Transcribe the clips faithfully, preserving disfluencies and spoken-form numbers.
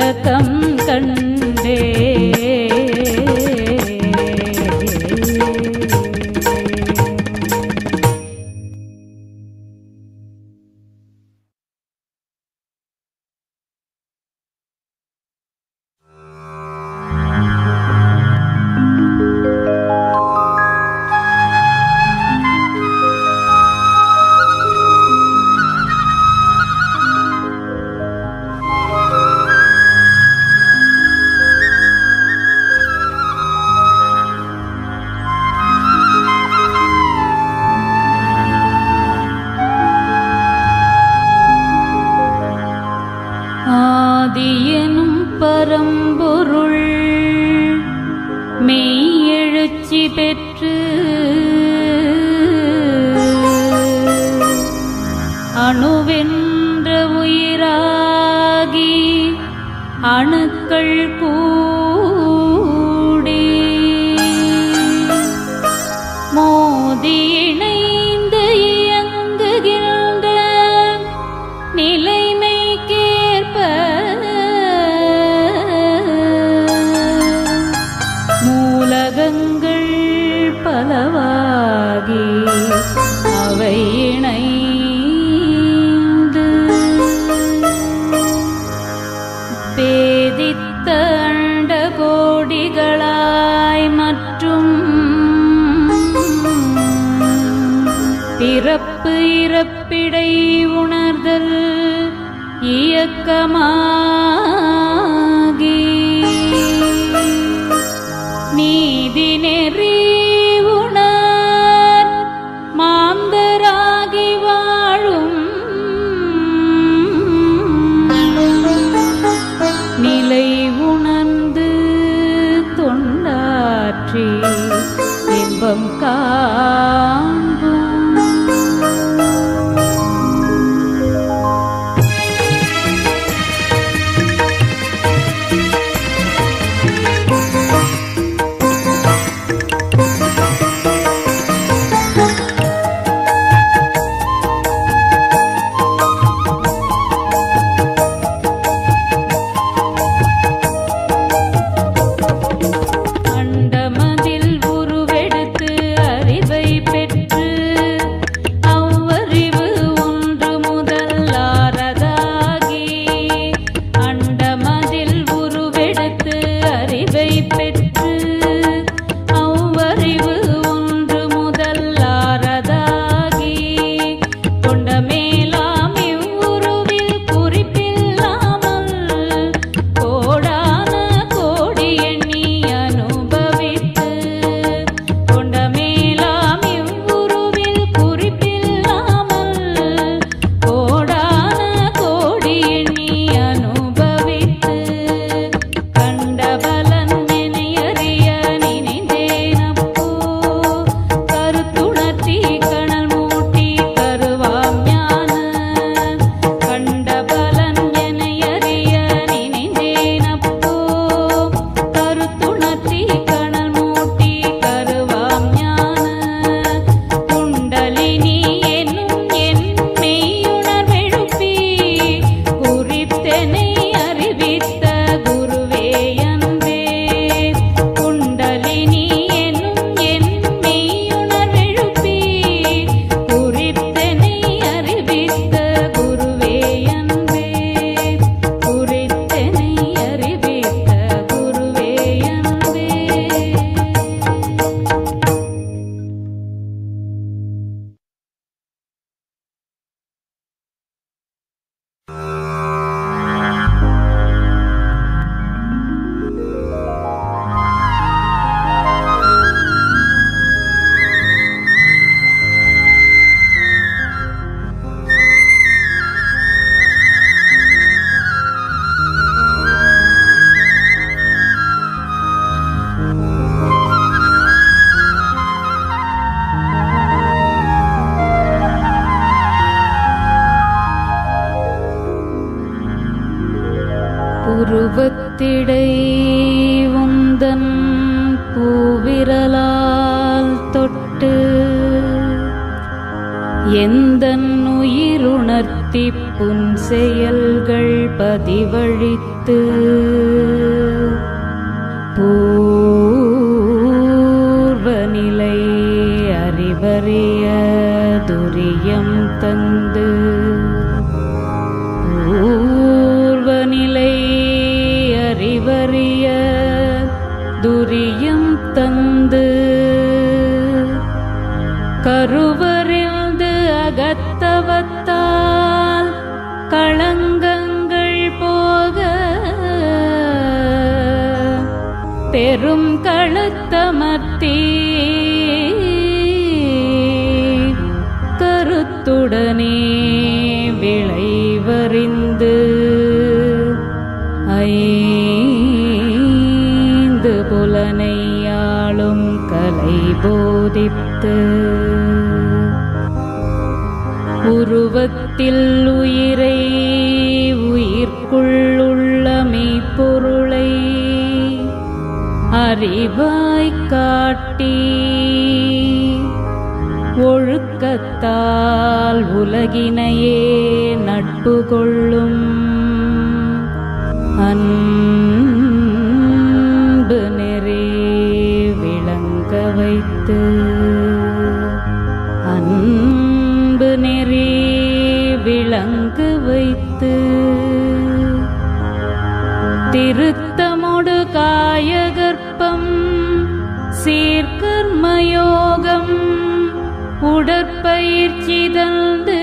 உறக்கம் கண்டே. ஆதியெனும் பரம்பொருள் மெய்யெழுச்சி பெற்று அணுவென்ற உயிராகி அணுக்கள் கூடி மோதி இணைந்து இயங்குகின்ற நிலைமைக்கேற்ப மூலகங்கள் பலவாகி அவை இணைந்து பேதித்த அண்ட கோடிகளாய் மற்றும் பிறப்பு இறப்பிடை உணர்தல் இயக்கமாகி நீதி நெறி உணர் மாந்தராகி வாழும் நிலை உணர்ந்து தொண்டாற்றி இன்பம் காண்போம். அண்டமதில் உருவெடுத்து அறிவை பெற்று அவ்வறிவு ஒன்று முதல் ஆறதாகி அண்டமதில் உருவெடுத்து அறிவை பெற்று அவ்வறிவு ஒன்று முதல் ஆறதாகி கொண்ட மேலாம் இவ்வுருவில் குறிப்பில்லாமல் கோடான கோடி எண்ணி அனுபவித்து கொண்ட மேலாம் இவ்வுருவில் குறிப்பில்லாமல் கோடான கோடி எண்ணி அனுபவித்து கண்ட பலன் நினையறிய நினைந்தேனப்போ கருத்துணர்த்தி கணல் மூட்டி கருவாம் ஞான கண்ட பலன் நினையறிய நினைந்தேனப்போ கருத்துணர்த்தி கணல் மூட்டி கருவாம் ஞான குண்டலினி என்னும் என் மெய்யுணர்வெழுப்பி குறித்தெனை அறிவித்த குருவே அன்பே குண்டலினி என்னும் என் மெய்யுணர்வெழுப்பி குறித்தெனை அறிவித்த குருவே அன்பே குறித்தெனை அறிவித்த குருவே அன்பே. புருவத்திடை உந்தன் பூவிரலால் தொட்டு எந்தன் உயிருணர்த்தி புன் செயல்கள் பதிவழித்து பூர்வநிலை அறிவறிய துரியம் தந்து பூர்வநிலை அறிவறிய துரியம் தந்து கருவறிந்து அகத்தவத்தால் களங்கங்கள் போக பெரும் களத்தமர்த்தி கருத்துடனே விளைவறிந்து ஐந்து புலனையாளும் கலை போதித்து உருவத்தில் உயிரை உயிர்க்குள்ளுள்ள மெய்ப்பொருளை அறிவாய்க் காட்டி ஒழுக்கத்தால் உலகினையே நட்பு கொள்ளும் அன்பு நெறி விளங்க வைத்து அன்பு நெறி விளங்க வைத்து திருத்தமொடு காயகற்பம் சீர்கர்மயோகம் உடற்பயிற்சி தந்து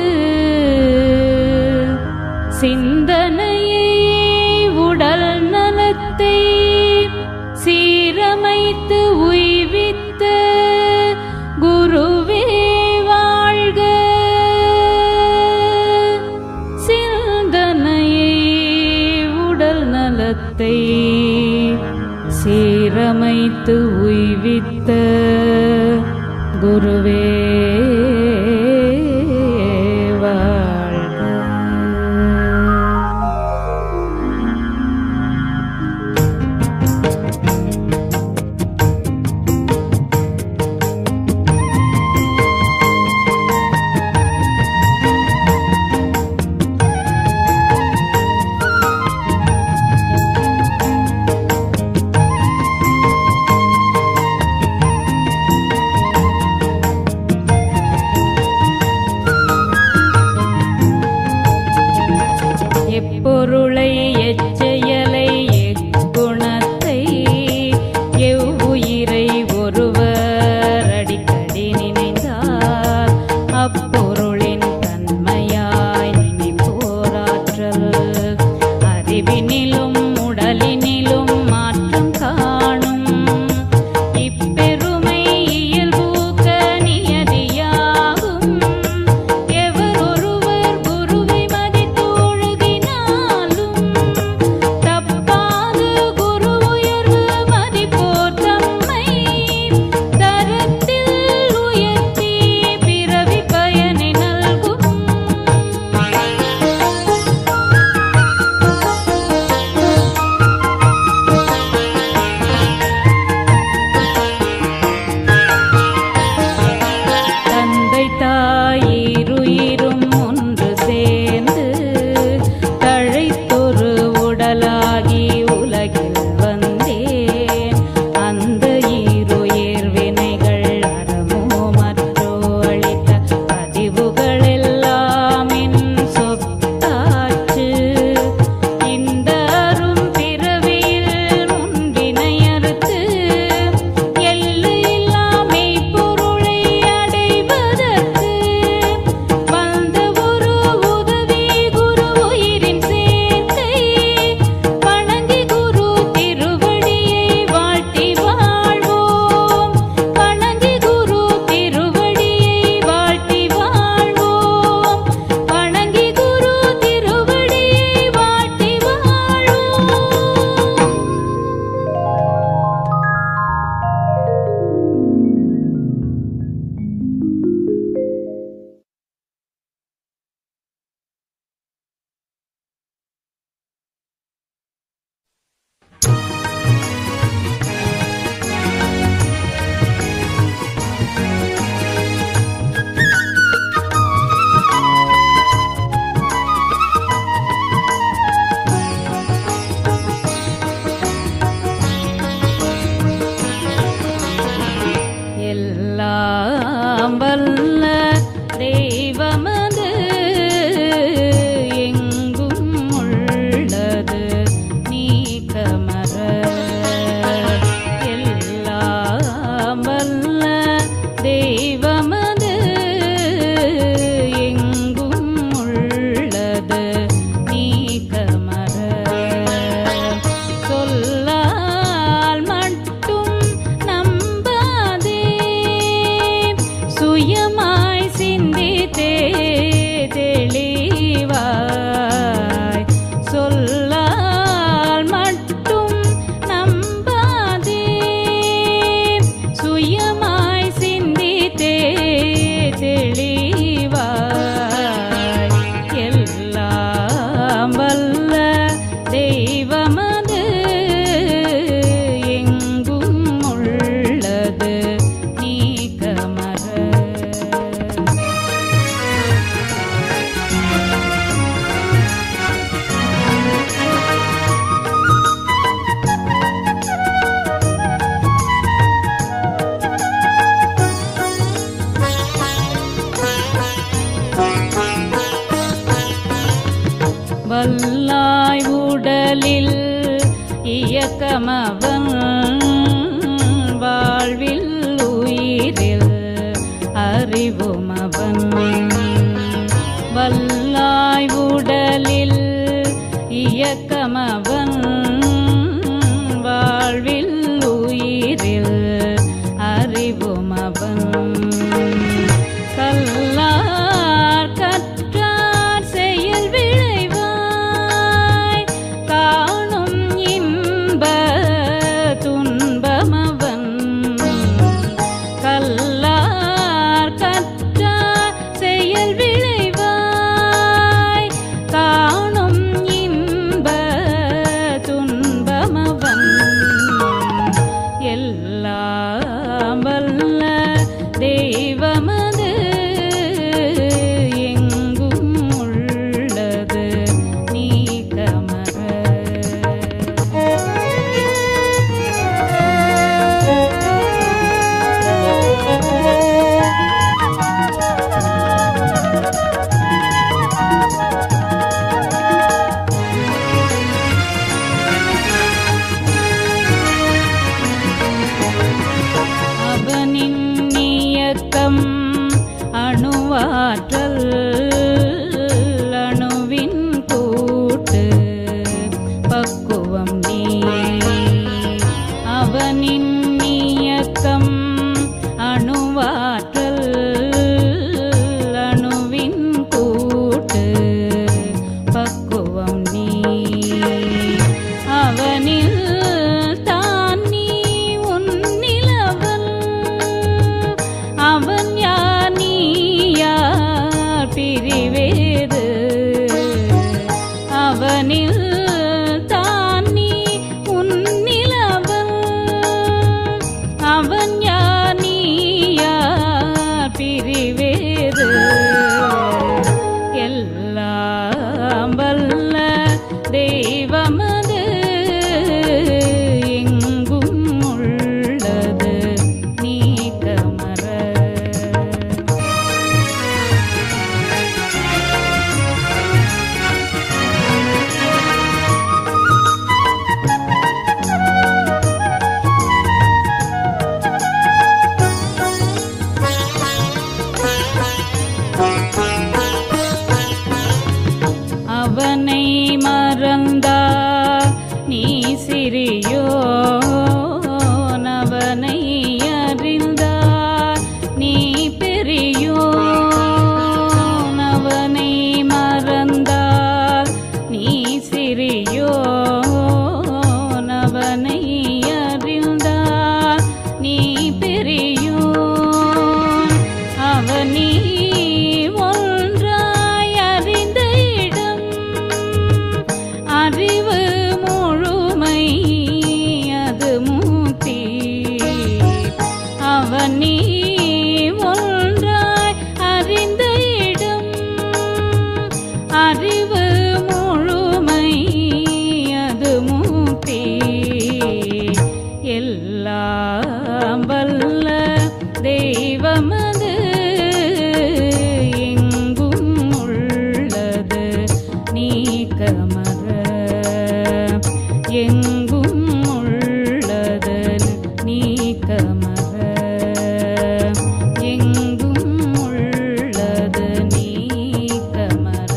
சிந்தனையை உடல் நலத்தை சீரமைத்து உய்வித்த குருவே வாழ்க. சிந்தனையை உடல் நலத்தை சீரமைத்து உய்வித்த குருவே வாழ்க. வல்லாய் உடலில் இயக்கமவன் வாழ்வில் உயிரில் அறிவுமவன் வல்லாய் உடலில் இயக்கமவன் வாழ்வில் உயிரில் அறிவுமவன் கல்லார் கற்றார் செயல் விளைவாய் காணும் இன்ப துன்பமவன் கல்லார் கற்றார் செயல் விளைவாய் காணும் இன்ப துன்பமவன் எல்லாம் வல்ல தெய்வமது எங்கும் உள்ளது நீக்கமற அவனின் இயக்கம் அணுவாற்றல் அணுவின் கூட்டு பக்குவம் நீ அவனின் இயக்கம் அணுவாற்றல் அணுவின் கூட்டு பக்குவம் நீ அவனில் தான் நீ உன்னிலவன் அவன் யார் நீ யார் பிரிவேது அவனில் தான் நீ உன்னிலவன் அவன் யார் நீ யார் பிரிவேது எல்லாம் வல்ல தெய்வமது எங்கும் உள்ளது நீக்கமற அவனை மறந்தா நீ சிறியோன் அவனை அறிந்தார் நீ பெரியோன் அவனை மறந்தார் நீ சிறியோன் அவனை அறிந்தார் நீ பெரியோன் அவனி ஒன்றாய் அறிந்த இடம் அறிவு முழுமை அது மூர்த்தி அவனி ஒன்றாய் அறிந்த இடம் அறிவு முழுமை அது மூர்த்தி எல்லாம் வல்ல தெய்வமது எங்கும் உள்ளது நீக்கமற எங்கும் உள்ளது நீக்கமற எங்கும் உள்ளது நீக்கமற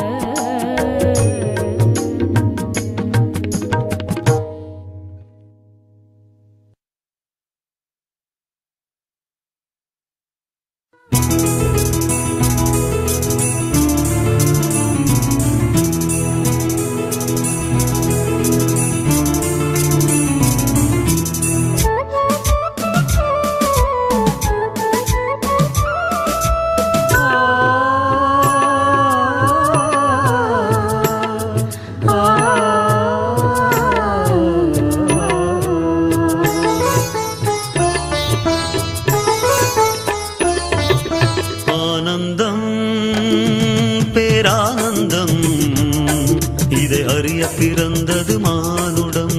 பிறந்தது மானுடம்.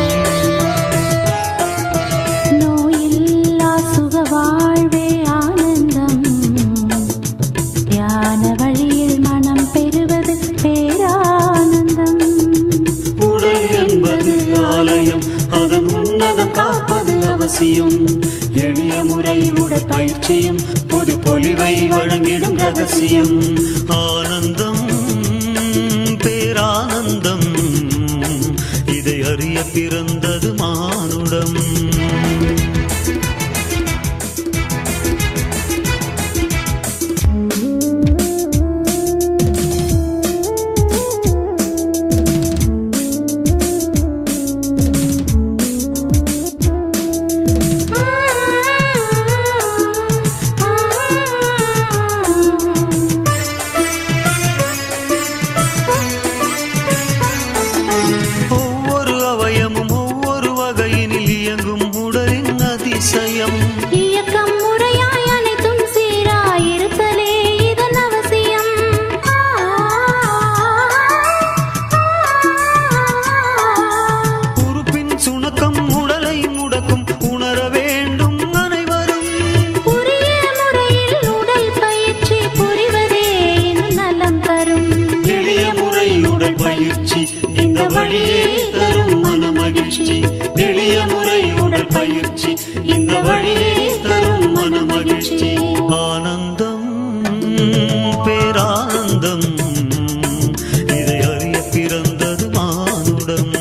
நோயில்லா சுக வாழ்வே ஆனந்தம், தியான வழியில் மனம் பெறுவது பேரானந்தம். அவசியம். எளிய முறை உடற்பயிற்சியும் புது பொலிவை வழங்கிடும் ரகசியம். ஆனந்தம் பேரானந்தம் இதை அறிய பிறந்தது மானுடம். இயக்கம் முறையாய் அனைத்தும் சீராயிருத்தலே இதன் அவசியம். உறுப்பின் சுணக்கம் உடலை முடக்கும் உணர வேண்டும் அனைவரும். உரிய முறையில் உடல் பயிற்சி புரிவதே இன்னும் நலம் தரும். எளிய முறை உடல் பயிற்சி இந்த வழியே தரும் மன மகிழ்ச்சி. எளிய முறை உடல் பயிற்சி இந்த வழியே தரும் மன மகிழ்ச்சி. ஆனந்தம் பேரானந்தம் இதை அறிய பிறந்தது மானுடம்.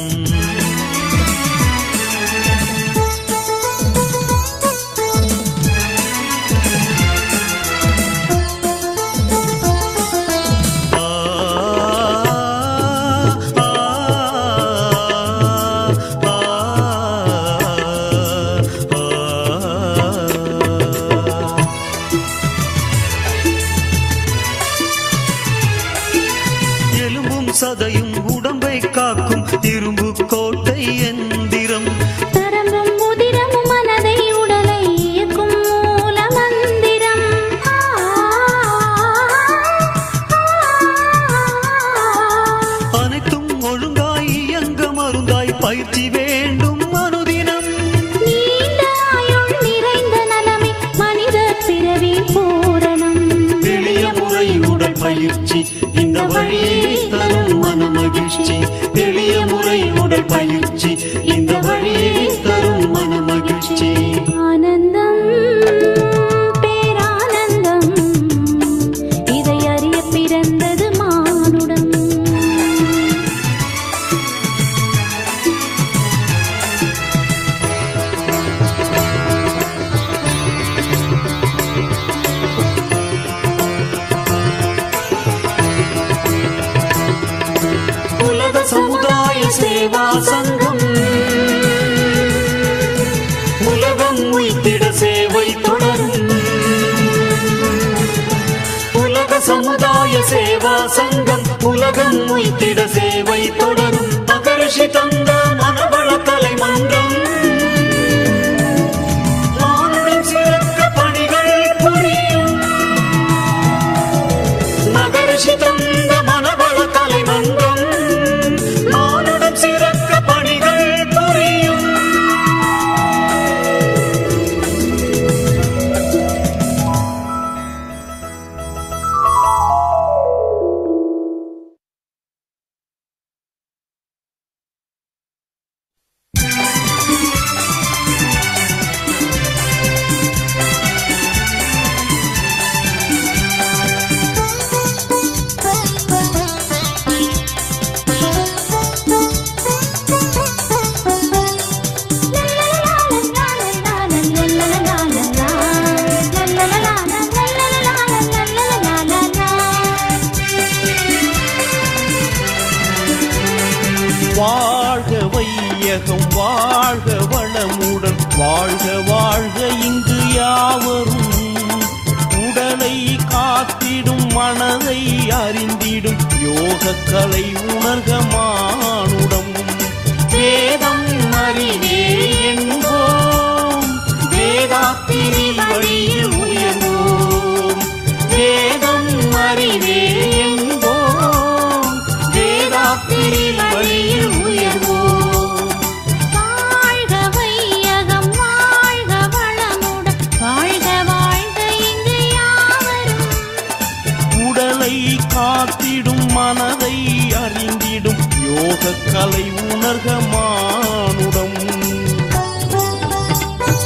சதையும் உடம்பை காக்கும் இரும்பு கோட்டை எந்திரம். தரமும் முதிரமும் மனதை உடலை இயக்கும் மூல மந்திரம். அனைத்தும் ஒழுங்காய் இயங்க மருந்தாய் பயிற்சி வேண்டும் அனுதினம். நீண்ட ஆயுள் நிறைந்த நலமே மனித பிறவி பூரணம். எளிய முறை உடல் பயிற்சி இந்த வழியே தரும் மன மகிழ்ச்சி. எளிய முறை உடல் பயிற்சி இந்த வழியே தரும் மன மகிழ்ச்சி. ஆனந்தம் பேரானந்தம் இதை அறிய பிறந்தது மானுடம். சமுதாய சேவா சங்கம் உலகம் உய்த்திட சேவை தொடரும். உலக சமுதாய சேவா சங்கம் உலகம் உய்த்திட சேவை தொடரும். மகரிஷி தந்த மனவள கலை மன்றம் மானுடம் சிறக்க பணிகள் புரியும். மகரிஷி தந்த மனவள கலை மன்றம் சிறக்க பணிகள் புரியும். வாழ்க வையகம் வாழ்க வளமுடன் வாழ்க வாழ்க இங்கு யாவரும். உடலை காத்திடும் மனதை அறிந்திடும் யோகக்கலை உணர்க மானுடம். வேதம் அறிவே என்போம் வேதாத்திரி வழியில் உயர்வோம். வேதம் அறிவே என்போம் வேதாத்திரி வழியில் உயர்வோம். வாழ்க வையகம் வாழ்க வளமுடன் வாழ்க வாழ்க இங்கு யாவரும். உடலை காத்திடும் மனதை அறிந்திடும் யோகக்கலை உணர்க மானுடம்.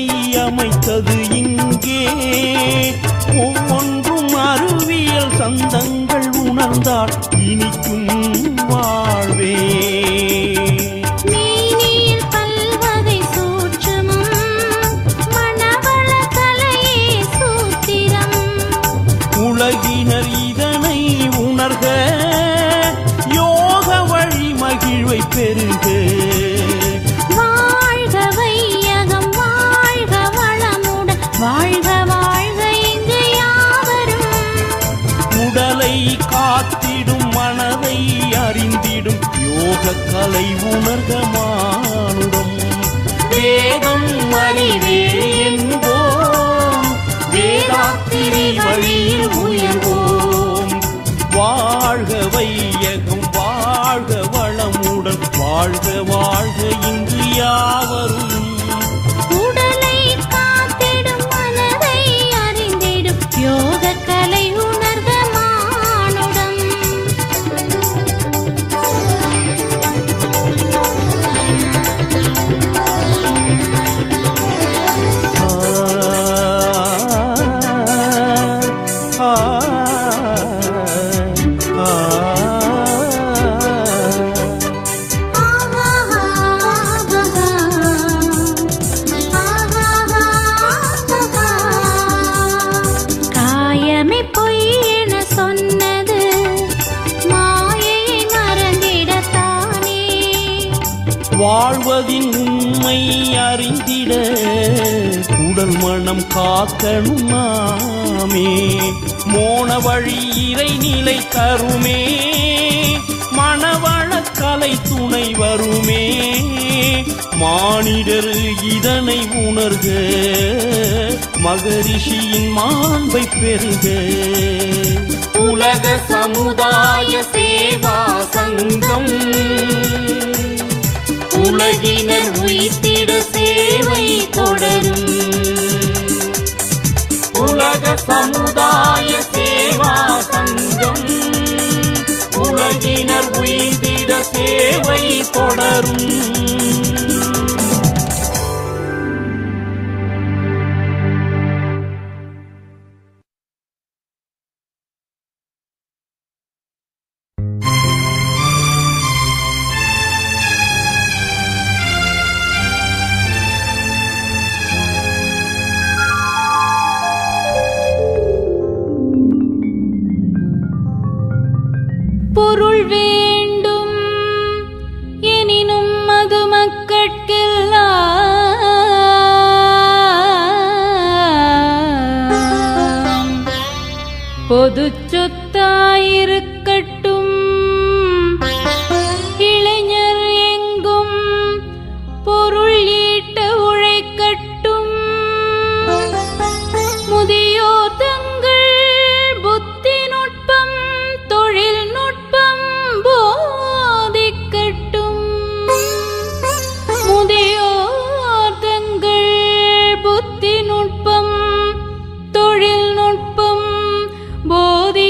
அமைத்தது இங்கே. ஒவ்வொன்றும் அறிவியல் சந்தங்கள் உணர்ந்தால் இனிக்கும் வாழ்வே. மேனியில் பல்வகை சூட்சுமம், மணவள கலையே சூத்திரம். உலகினர் இதனை உணர்க, யோக வழி மகிழ்வை பெறுக. வாழ்க வையகம் வாழ்க வளமுடன், வாழ்க வாழ்க இங்கு யாவரும். உடலை காத்திடும் மனதை அறிந்திடும் யோக கலை உணர்க மானுடம். வேதம் அறிவே என்போம், வேதாத்திரி வழியில் உயர்வோம். வாழ்க வையகம் வாழ்க வளமுடன், வாழ்க வாழ்க இங்கு யாவரும். உடலை காத்திடும் மனதை அறிந்திடும் யோக கலை உணர்க மானுடம். ஆ, ஆ, காயமே பொய் என சொன்னது மாயையை மறந்திடத்தானே. வாழ்வதின் உண்மை அறிந்திட உடல் மனம் காக்கணும் நாமே. மோன வழி இறை நிலை தருமே, மணவள கலை துணை வருமே. மானிடர் இதனை உணர்க, மகரிஷியின் மாண்பை பெறுக. உலக சமுதாய சேவா சங்கம் உலகினர் உயிர்த்திட சேவை தொடரும். உலக சமுதாய சேவா சங்கம் உலகினர் உயிர்த்திட சேவை தொடரும். பொருள் வேண்டும் எனினும் மது மக்கட்கெல்லாம் பொது சொத்தாயிருக்கட்டும். இளைஞர் எங்கும் பொருள் ஈட்ட உழைக்கட்டும். முதியோர் தங்கள் புத்தி நுட்பம் தொழில்நுட்பம் போதிக்கட்டும். முதியோர் தங்கள் புத்தி நுட்பம் தொழில்நுட்பம் போதி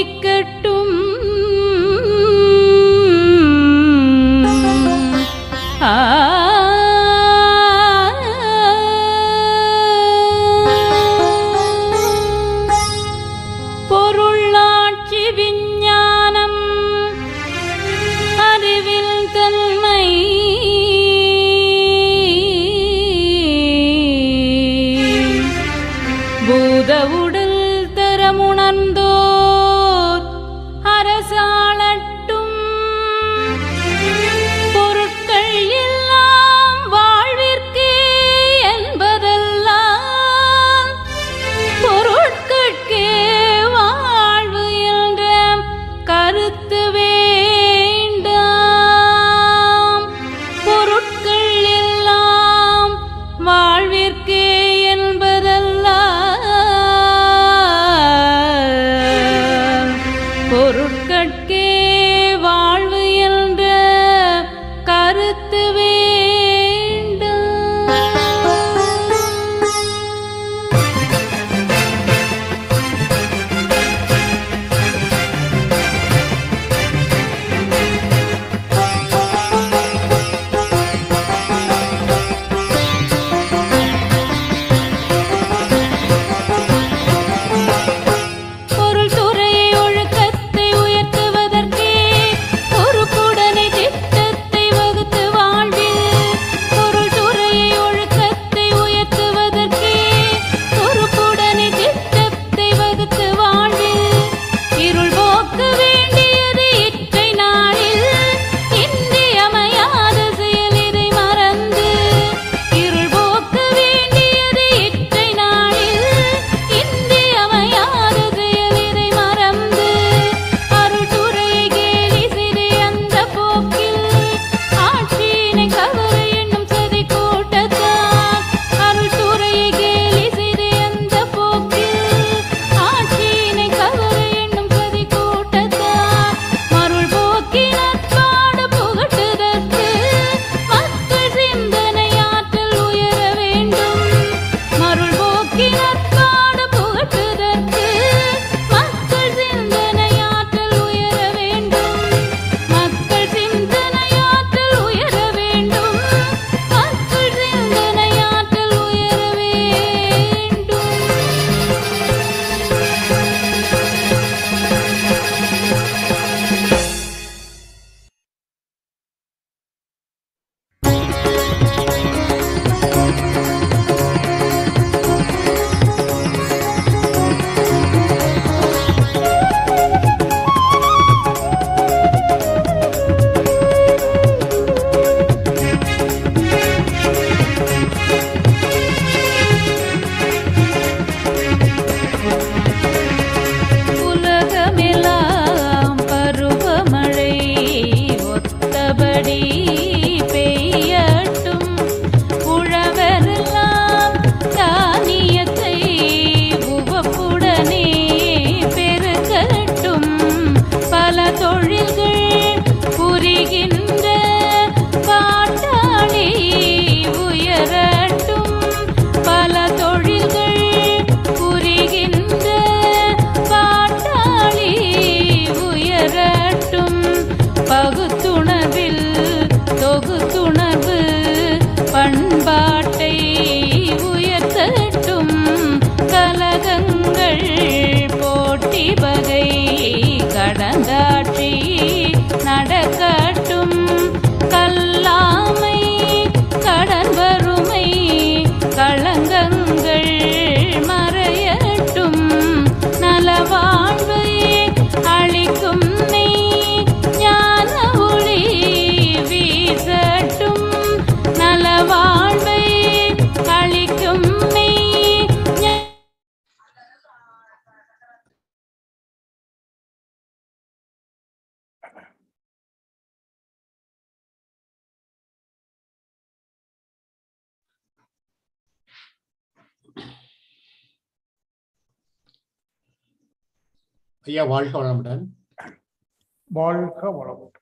ஐயா வாழ்க வளமுடன். வாழ்க வளமுடன்.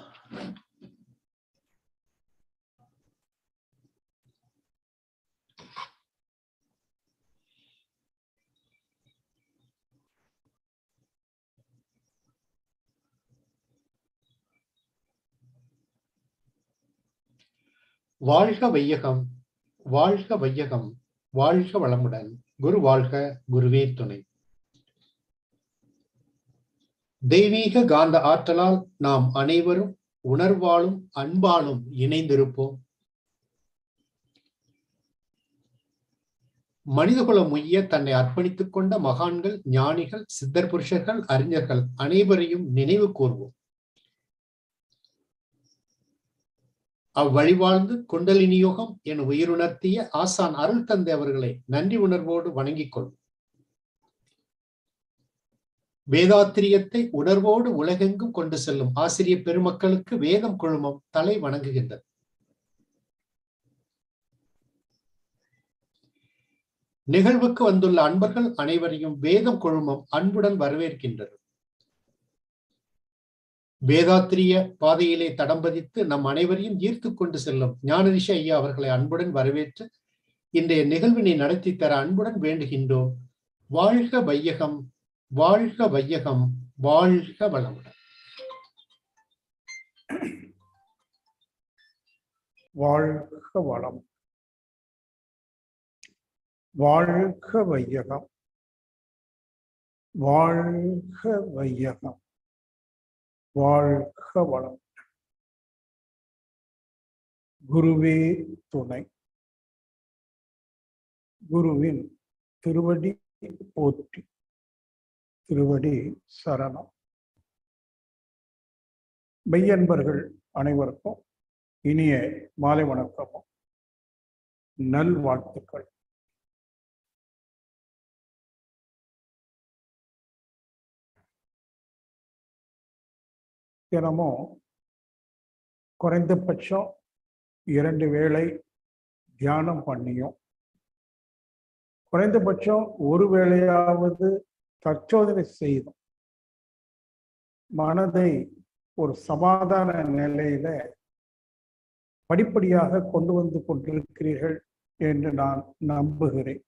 வாழ்க வையகம், வாழ்க வையகம், வாழ்க வளமுடன். குரு வாழ்க, குருவே துணை. தெய்வீக காந்த ஆற்றலால் நாம் அனைவரும் உணர்வாலும் அன்பாலும் இணைந்திருப்போம். மனிதகுலம் உய்ய தன்னை அர்ப்பணித்துக் கொண்ட மகான்கள், ஞானிகள், சித்தர் புருஷர்கள், அறிஞர்கள் அனைவரையும் நினைவு கூர்வோம். அவ்வழிவாழ்ந்து குண்டலினி யோகம் என உயிருணர்த்திய ஆசான் அருள் தந்தை அவர்களை நன்றி உணர்வோடு வணங்கிக் கொள்வோம். வேதாத்திரியத்தை உணர்வோடு உலகெங்கும் கொண்டு செல்லும் ஆசிரியர் பெருமக்களுக்கு வேதம் குழுமம் தலை வணங்குகின்றது. நிகழ்வுக்கு வந்துள்ள அன்பர்கள் அனைவரையும் வேதம் குழுமம் அன்புடன் வரவேற்கின்றது. வேதாத்திரிய பாதையிலே தடம் பதித்து நம் அனைவரையும் ஈர்த்து கொண்டு செல்லும் ஞானரிஷி ஐயா அவர்களை அன்புடன் வரவேற்று இன்றைய நிகழ்வினை நடத்தி தர அன்புடன் வேண்டுகின்றோம். வாழ்க வையகம், வாழ்க வையகம், வாழ்க வளமுடன். வாழ்க வளம், வாழ்க வையகம், வாழ்க வையகம், வாழ்க வளம். குருவே துணை. குருவின் திருவடி போற்றி, திருவடி சரணம். மெய்யன்பர்கள் அனைவருக்கும் இனிய மாலை வணக்கமும் நல்வாழ்த்துக்கள். தினமும் குறைந்தபட்சம் இரண்டு வேளை தியானம் பண்ணியும் குறைந்தபட்சம் ஒரு வேளையாவது தற்சோதனை செய்தும் மனதை ஒரு சமாதான நிலையில படிப்படியாக கொண்டு வந்து கொண்டிருக்கிறீர்கள் என்று நான் நம்புகிறேன்.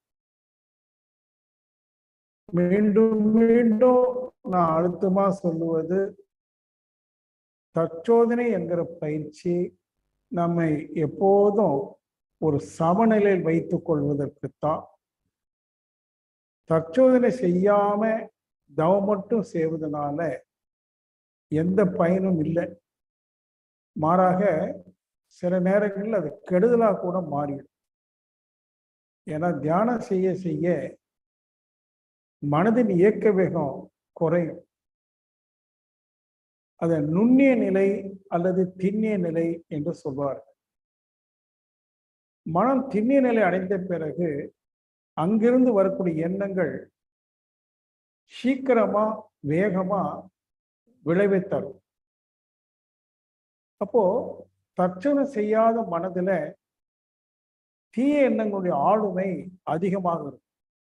மீண்டும் மீண்டும் நான் அழுத்தமா சொல்லுவது, தற்சோதனை என்கிற பயிற்சி நம்மை எப்போதும் ஒரு சமநிலையில் வைத்துக் கொள்வதற்குத்தான். தற்சோதனை செய்யாம தவம் மட்டும் செய்வதனால எந்த பயனும் இல்லை. மாறாக சில நேரங்களில் அது கெடுதலாக கூட மாறிடும். ஏன்னா தியானம் செய்ய செய்ய மனதின் இயக்க வேகம் குறையும். அதை நுண்ணிய நிலை அல்லது திண்ணிய நிலை என்று சொல்வார்கள். மனம் திண்ணிய நிலை அடைந்த பிறகு அங்கிருந்து வரக்கூடிய எண்ணங்கள் சீக்கிரமா வேகமா விளைவை தரும். அப்போ தற்சோதனை செய்யாத மனதுல தீய எண்ணங்களுடைய ஆளுமை அதிகமாக இருக்கும்.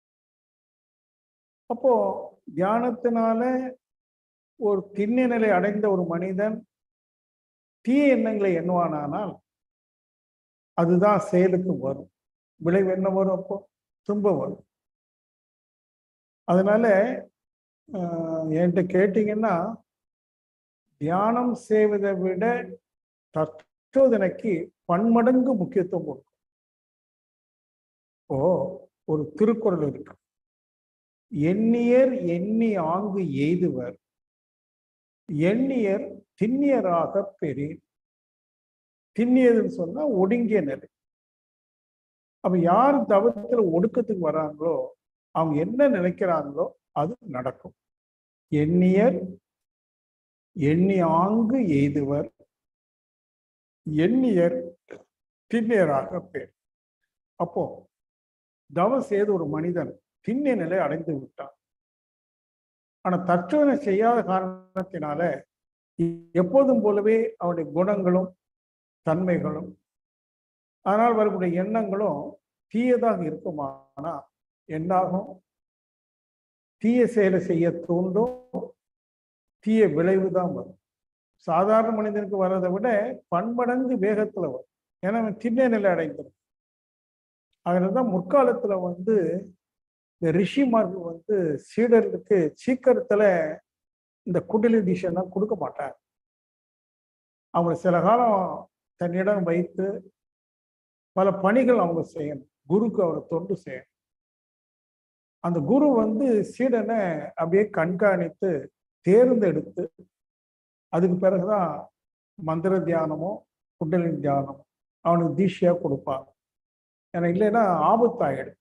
அப்போ தியானத்தினால ஒரு திண்ணிய நிலை அடைந்த ஒரு மனிதன் தீய எண்ணங்களை எண்ணுவானால் அதுதான் செயலுக்கு வரும். விளைவு என்ன வரும்? அப்போ துன்பம் வரும். அதனால என்கிட்ட கேட்டீங்கன்னா, தியானம் செய்வதை விட தற்சோதனைக்கு பன்மடங்கு முக்கியத்துவம் கொடுக்கும். இப்போ ஒரு திருக்குறள் இருக்கு, எண்ணியர் எண்ணி ஆங்கு எய்துவர், எண்ணியர் திண்ணியராக பெறீர். திண்ணியதுன்னு சொன்னா ஒடுங்கிய நிலை. அப்ப யார் தவத்துல ஒடுக்கத்துக்கு வராங்களோ அவங்க என்ன நினைக்கிறாங்களோ அது நடக்கும். எண்ணியர் எண்ணி ஆங்கு எய்துவர், எண்ணியர் திண்ணியராக பேர். அப்போ தவம் செய்த ஒரு மனிதன் திண்ணிய நிலை அடைந்து விட்டான். ஆனா தற்சோதனை செய்யாத காரணத்தினால எப்போதும் போலவே அவருடைய குணங்களும் தன்மைகளும் அதனால் வரக்கூடிய எண்ணங்களும் தீயதாக இருக்குமானா என்னாகும்? தீய செயலை செய்ய தூண்டும், தீய விளைவு தான் வரும். சாதாரண மனிதனுக்கு வர்றதை விட பன்மடங்கு வேகத்துல வரும். ஏன்னா அவன் திண்ணை நிலை அடைந்திருக்கும். அதனாலதான் முற்காலத்துல வந்து இந்த ரிஷிமார்கள் வந்து சீடர்களுக்கு சீக்கிரத்துல இந்த குண்டலினி தீட்சைலாம் கொடுக்க மாட்டாங்க. அவங்க சில காலம் தன்னிடம் வைத்து பல பணிகள் அவங்க செய்யணும். குருக்கு அவரை தொண்டு செய்யணும். அந்த குரு வந்து சீடனை அப்படியே கண்காணித்து தேர்ந்தெடுத்து அதுக்கு பிறகுதான் மந்திர தியானமோ குண்டலினி தியானமோ அவனுக்கு தீட்சையா கொடுப்பாங்க. ஏன்னா இல்லைன்னா ஆபத்தாயிடும்.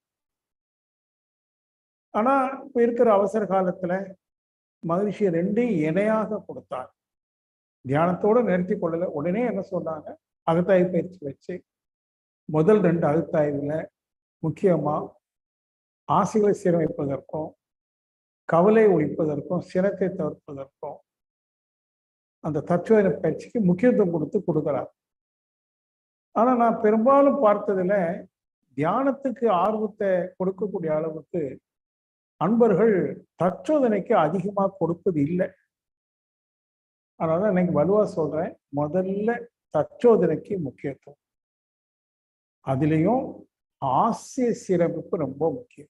ஆனா இப்ப இருக்கிற அவசர காலத்துல மகிழ்ச்சியை ரெண்டையும் இணையாக கொடுத்தாங்க. தியானத்தோட நிறுத்தி கொள்ளல. உடனே என்ன சொன்னாங்க, அகத்தாய்வு பயிற்சி வச்சு முதல் ரெண்டு அகத்தாய்வுல முக்கியமா ஆசைகளை சீரமைப்பதற்கும் கவலை ஒழிப்பதற்கும் சினத்தை தவிர்ப்பதற்கும் அந்த தத்துவ பயிற்சிக்கு முக்கியத்துவம் கொடுத்து கொடுக்குறார். ஆனா நான் பெரும்பாலும் பார்த்ததுல தியானத்துக்கு ஆர்வத்தை கொடுக்கக்கூடிய அளவுக்கு அன்பர்கள் தற்சோதனைக்கு அதிகமா கொடுப்பது இல்லை. அதனால இன்னைக்கு வலுவா சொல்றேன், முதல்ல தற்சோதனைக்கு முக்கியத்துவம். அதுலேயும் ஆசிய சீரமைப்பு ரொம்ப முக்கியம்.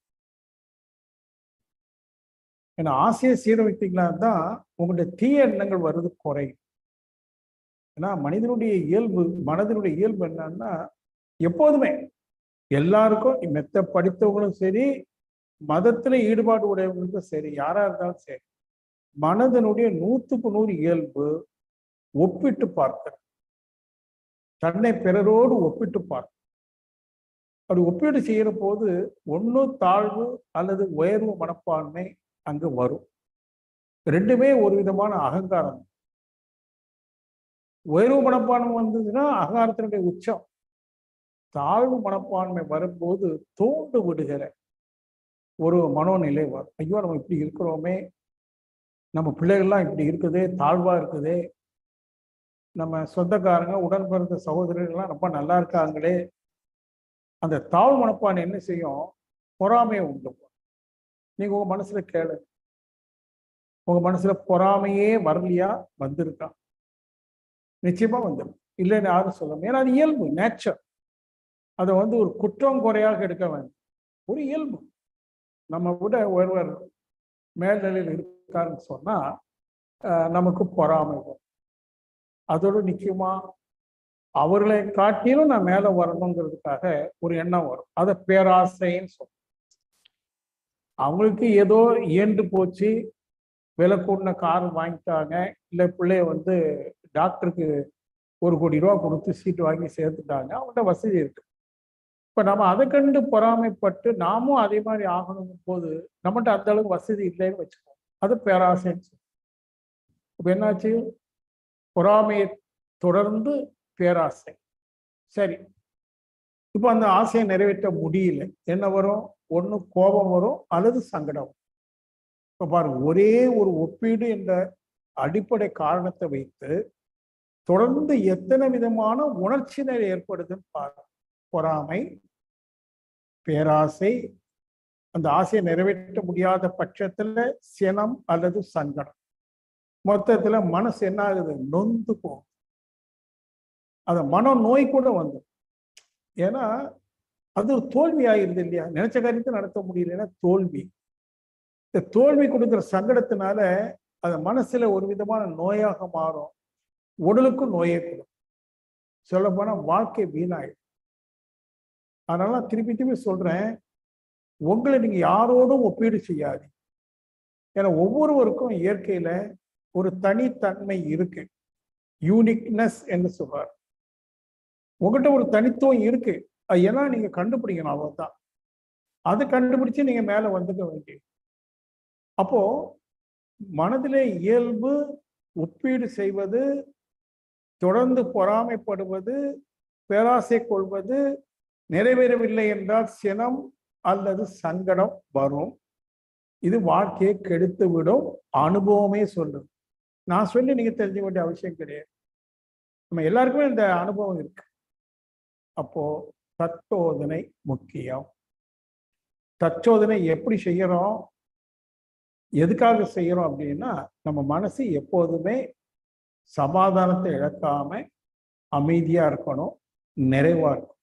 ஏன்னா ஆசிய சீரமைத்தீங்கன்னா தான் உங்களுடைய தீய எண்ணங்கள் வருது குறையும். ஏன்னா மனிதனுடைய இயல்பு, மனதினுடைய இயல்பு என்னன்னா எப்போதுமே எல்லாருக்கும் மெத்த படித்தவங்களும் சரி, மதத்துல ஈடுபாடு உடையவங்களுக்கும் சரி, யாரா இருந்தாலும் சரி, மனதனுடைய நூற்றுக்கு நூறு இயல்பு ஒப்பிட்டு பார்க்க, தன்னை பிறரோடு ஒப்பிட்டு பார்க்க. அப்படி ஒப்பீடு செய்யற போது ஒன்று தாழ்வு அல்லது உயர்வு மனப்பான்மை அங்கு வரும். ரெண்டுமே ஒரு விதமான அகங்காரம். உயர்வு மனப்பான்மை வந்ததுன்னா அகங்காரத்தினுடைய உச்சம். தாழ்வு மனப்பான்மை வரும்போது தூண்டு விடுகிற ஒரு மனோநிலை வரும். ஐயோ நம்ம இப்படி இருக்கிறோமே, நம்ம பிள்ளைகள்லாம் இப்படி இருக்குதே, தாழ்வா இருக்குதே, நம்ம சொந்தக்காரங்க உடன் பிறந்த சகோதரர்கள்லாம் ரொம்ப நல்லா இருக்காங்களே. அந்த தாழ்வு மனப்பான்மை என்ன செய்யும், பொறாமையை உண்டு. நீங்க உங்க மனசுல கேளு, உங்க மனசுல பொறாமையே வரலையா? வந்திருக்கா? நிச்சயமா வந்துடும். இல்லைன்னு யாரும் சொல்லணும். ஏன்னா அது இயல்பு, நேச்சர். அதை வந்து ஒரு குற்றம் குறையாக எடுக்க வேண்டும். ஒரு இயல்பு. நம்ம விட ஒருவர் மேல்நிலையில் இருக்காருன்னு சொன்னா நமக்கு பொறாமை வரும். அதோடு நிச்சயமா அவர்களை காட்டிலும் நான் மேல வரணுங்கிறதுக்காக ஒரு எண்ணம் வரும். அதை பேராசைன்னு சொல்றோம். அவங்களுக்கு ஏதோ இயன்று போச்சு, விலை கூடின கார் வாங்கிட்டாங்க, இல்லை பிள்ளைய வந்து டாக்டருக்கு ஒரு கோடி ரூபா கொடுத்து சீட்டு வாங்கி சேர்த்துட்டாங்க, அவங்கள்ட்ட வசதி இருக்கு. இப்ப நம்ம அதை கண்டு பொறாமைப்பட்டு நாமும் அதே மாதிரி ஆகணும் போது நம்மகிட்ட அந்த அளவுக்கு வசதி இல்லைன்னு வச்சுக்கோம். அது பேராசைன்னு சொல்லுவோம். இப்ப என்னாச்சு, பொறாமையை தொடர்ந்து பேராசை. சரி, இப்போ அந்த ஆசையை நிறைவேற்ற முடியல, என்ன வரும்? ஒன்று கோபம் வரும் அல்லது சங்கடம். இப்போ பாருங்க, ஒரே ஒரு ஒப்பீடு என்ற அடிப்படை காரணத்தை வைத்து தொடர்ந்து எத்தனை விதமான உணர்ச்சி நிலை ஏற்படுதுன்னு பாருங்க. பொறாமை, பேராசை, அந்த ஆசையை நிறைவேற்ற முடியாத பட்சத்துல சினம் அல்லது சங்கடம். மொத்தத்துல மனசு என்ன ஆகுது, நொந்து போகும். அந்த மன நோய் கூட வந்து, ஏன்னா அது ஒரு தோல்வி ஆயிருது இல்லையா? நினைச்ச காரியத்தை நடத்த முடியலன்னா தோல்வி. இந்த தோல்வி கொடுக்குற சங்கடத்தினால அது மனசுல ஒரு விதமான நோயாக மாறும், உடலுக்கும் நோயை கொடுக்கும். சொல்ல போனா வாழ்க்கை வீணாயிடும். அதனால திருப்பி திருப்பி சொல்றேன், உங்களை நீங்க யாரோடும் ஒப்பீடு செய்யாது. ஏன்னா ஒவ்வொருவருக்கும் இயற்கையில ஒரு தனித்தன்மை இருக்கு, யூனிக்னஸ் என்று சொல்றார். உங்கள்கிட்ட ஒரு தனித்துவம் இருக்கு, அது ஏன்னா நீங்க கண்டுபிடிக்கணும், அவ்வளவுதான். அது கண்டுபிடிச்சு நீங்க மேல வந்துக்க வேண்டியது. அப்போ மனதிலே இயல்பு ஒப்பீடு செய்வது, தொடர்ந்து பொறாமைப்படுவது, பேராசை கொள்வது, நிறைவேறவில்லை என்றால் சினம் அல்லது சங்கடம் வரும். இது வாழ்க்கையை கெடுத்து விடும். அனுபவமே சொல்லும். நான் சொல்லி நீங்க தெரிஞ்சுக்க வேண்டிய அவசியம் கிடையாது. நம்ம எல்லாருக்குமே இந்த அனுபவம் இருக்கு. அப்போ தற்சோதனை முக்கியம். தற்சோதனை எப்படி செய்யறோம்? எதுக்காக செய்யறோம் அப்படின்னா, நம்ம மனசு எப்போதுமே சமாதானத்தை இழக்காம அமைதியா இருக்கணும், நிறைவா இருக்கணும்.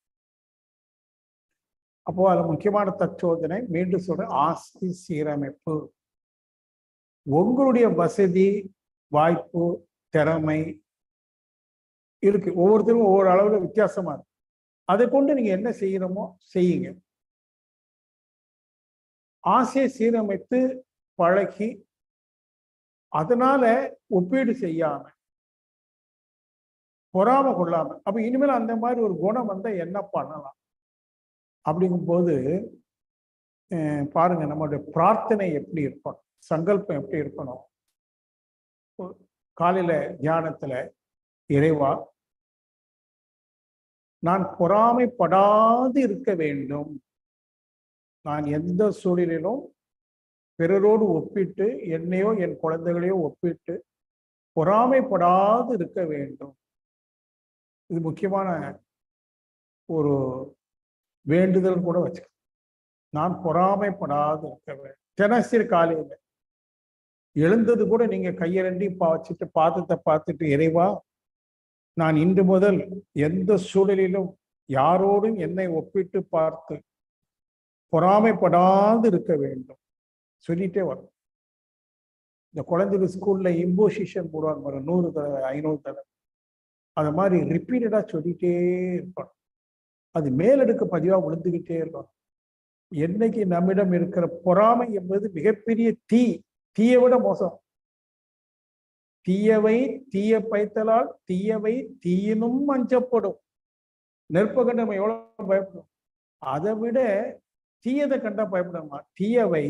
அப்போ அது முக்கியமான தற்சோதனை. மீண்டும் சொல்றேன், ஆஸ்தி சீரமைப்பு. உங்களுடைய வசதி, வாய்ப்பு, திறமை இருக்கு. ஒவ்வொருத்தரும் ஒவ்வொரு அளவுல வித்தியாசமா இருக்கு. அதை கொண்டு நீங்க என்ன செய்யணுமோ செய்யுங்க. ஆசையை சீரமைத்து பழகி அதனால ஒப்பீடு செய்யாம, பொறாம கொள்ளாம, அப்ப இனிமேல் அந்த மாதிரி ஒரு குணம் வந்தா என்ன பண்ணலாம் அப்படிங்கும்போது பாருங்க, நம்மளுடைய பிரார்த்தனை எப்படி இருக்கணும், சங்கல்பம் எப்படி இருக்கணும். காலையில தியானத்துல, இறைவா நான் பொறாமைப்படாது இருக்க வேண்டும், நான் எந்த சூழலிலும் பிறரோடு ஒப்பிட்டு என்னையோ என் குழந்தைகளையோ ஒப்பிட்டு பொறாமைப்படாது இருக்க வேண்டும். இது முக்கியமான ஒரு வேண்டுதல் கூட வச்சுக்க. நான் பொறாமைப்படாது இருக்க வேண்டும். தினசரி காலையில எழுந்தது கூட நீங்க கையிரண்டி வச்சுட்டு பாதத்தை பார்த்துட்டு, இறைவா நான் இன்று முதல் எந்த சூழலிலும் யாரோடும் என்னை ஒப்பிட்டு பார்த்து பொறாமைப்படாது இருக்க வேண்டும் சொல்லிட்டே வரும். இந்த குழந்தைங்க ஸ்கூல்ல இம்போசிஷன் போடுவாங்க பாருங்க, நூறு தடவை ஐநூறு தடவை, அது மாதிரி ரிப்பீட்டடா சொல்லிட்டே இருக்கணும். அது மேலடுக்கு பதிவா விழுந்துகிட்டே இருக்கணும். என்னைக்கு நம்மிடம் இருக்கிற பொறாமை என்பது மிகப்பெரிய தீ, தீயை விட மோசம். தீயவை தீய பைத்தலால் தீயவை தீயினும் அஞ்சப்படும். நெருப்ப கண்டு நம்ம எவ்வளவு பயப்படும், அதை விட தீயதை கண்டா பயப்படமா. தீயவை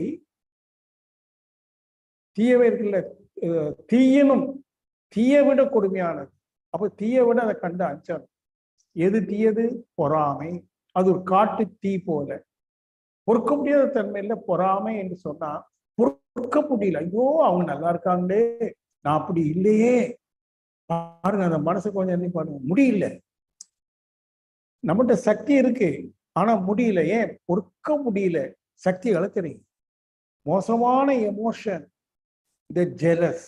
தீயவை இருக்குல்ல, தீயினும் தீயை விட கொடுமையானது. அப்ப தீயை விட அதை கண்டு அஞ்சாது. எது தீயது? பொறாமை. அது ஒரு காட்டு தீ போல, பொறுக்க முடியாத தன்மையில பொறாமை என்று சொன்னா பொறுக்க முடியல. ஐயோ அவங்க நல்லா இருக்காங்களே, நான் அப்படி இல்லையே. பாருங்க, அந்த மனசு கொஞ்சம் என்ன பாருங்க, முடியல. நம்மகிட்ட சக்தி இருக்கு, ஆனா முடியல. ஏன்? பொறுக்க முடியல. சக்தி இழக்கிறீங்க. மோசமான எமோஷன் இந்த ஜெலஸ்.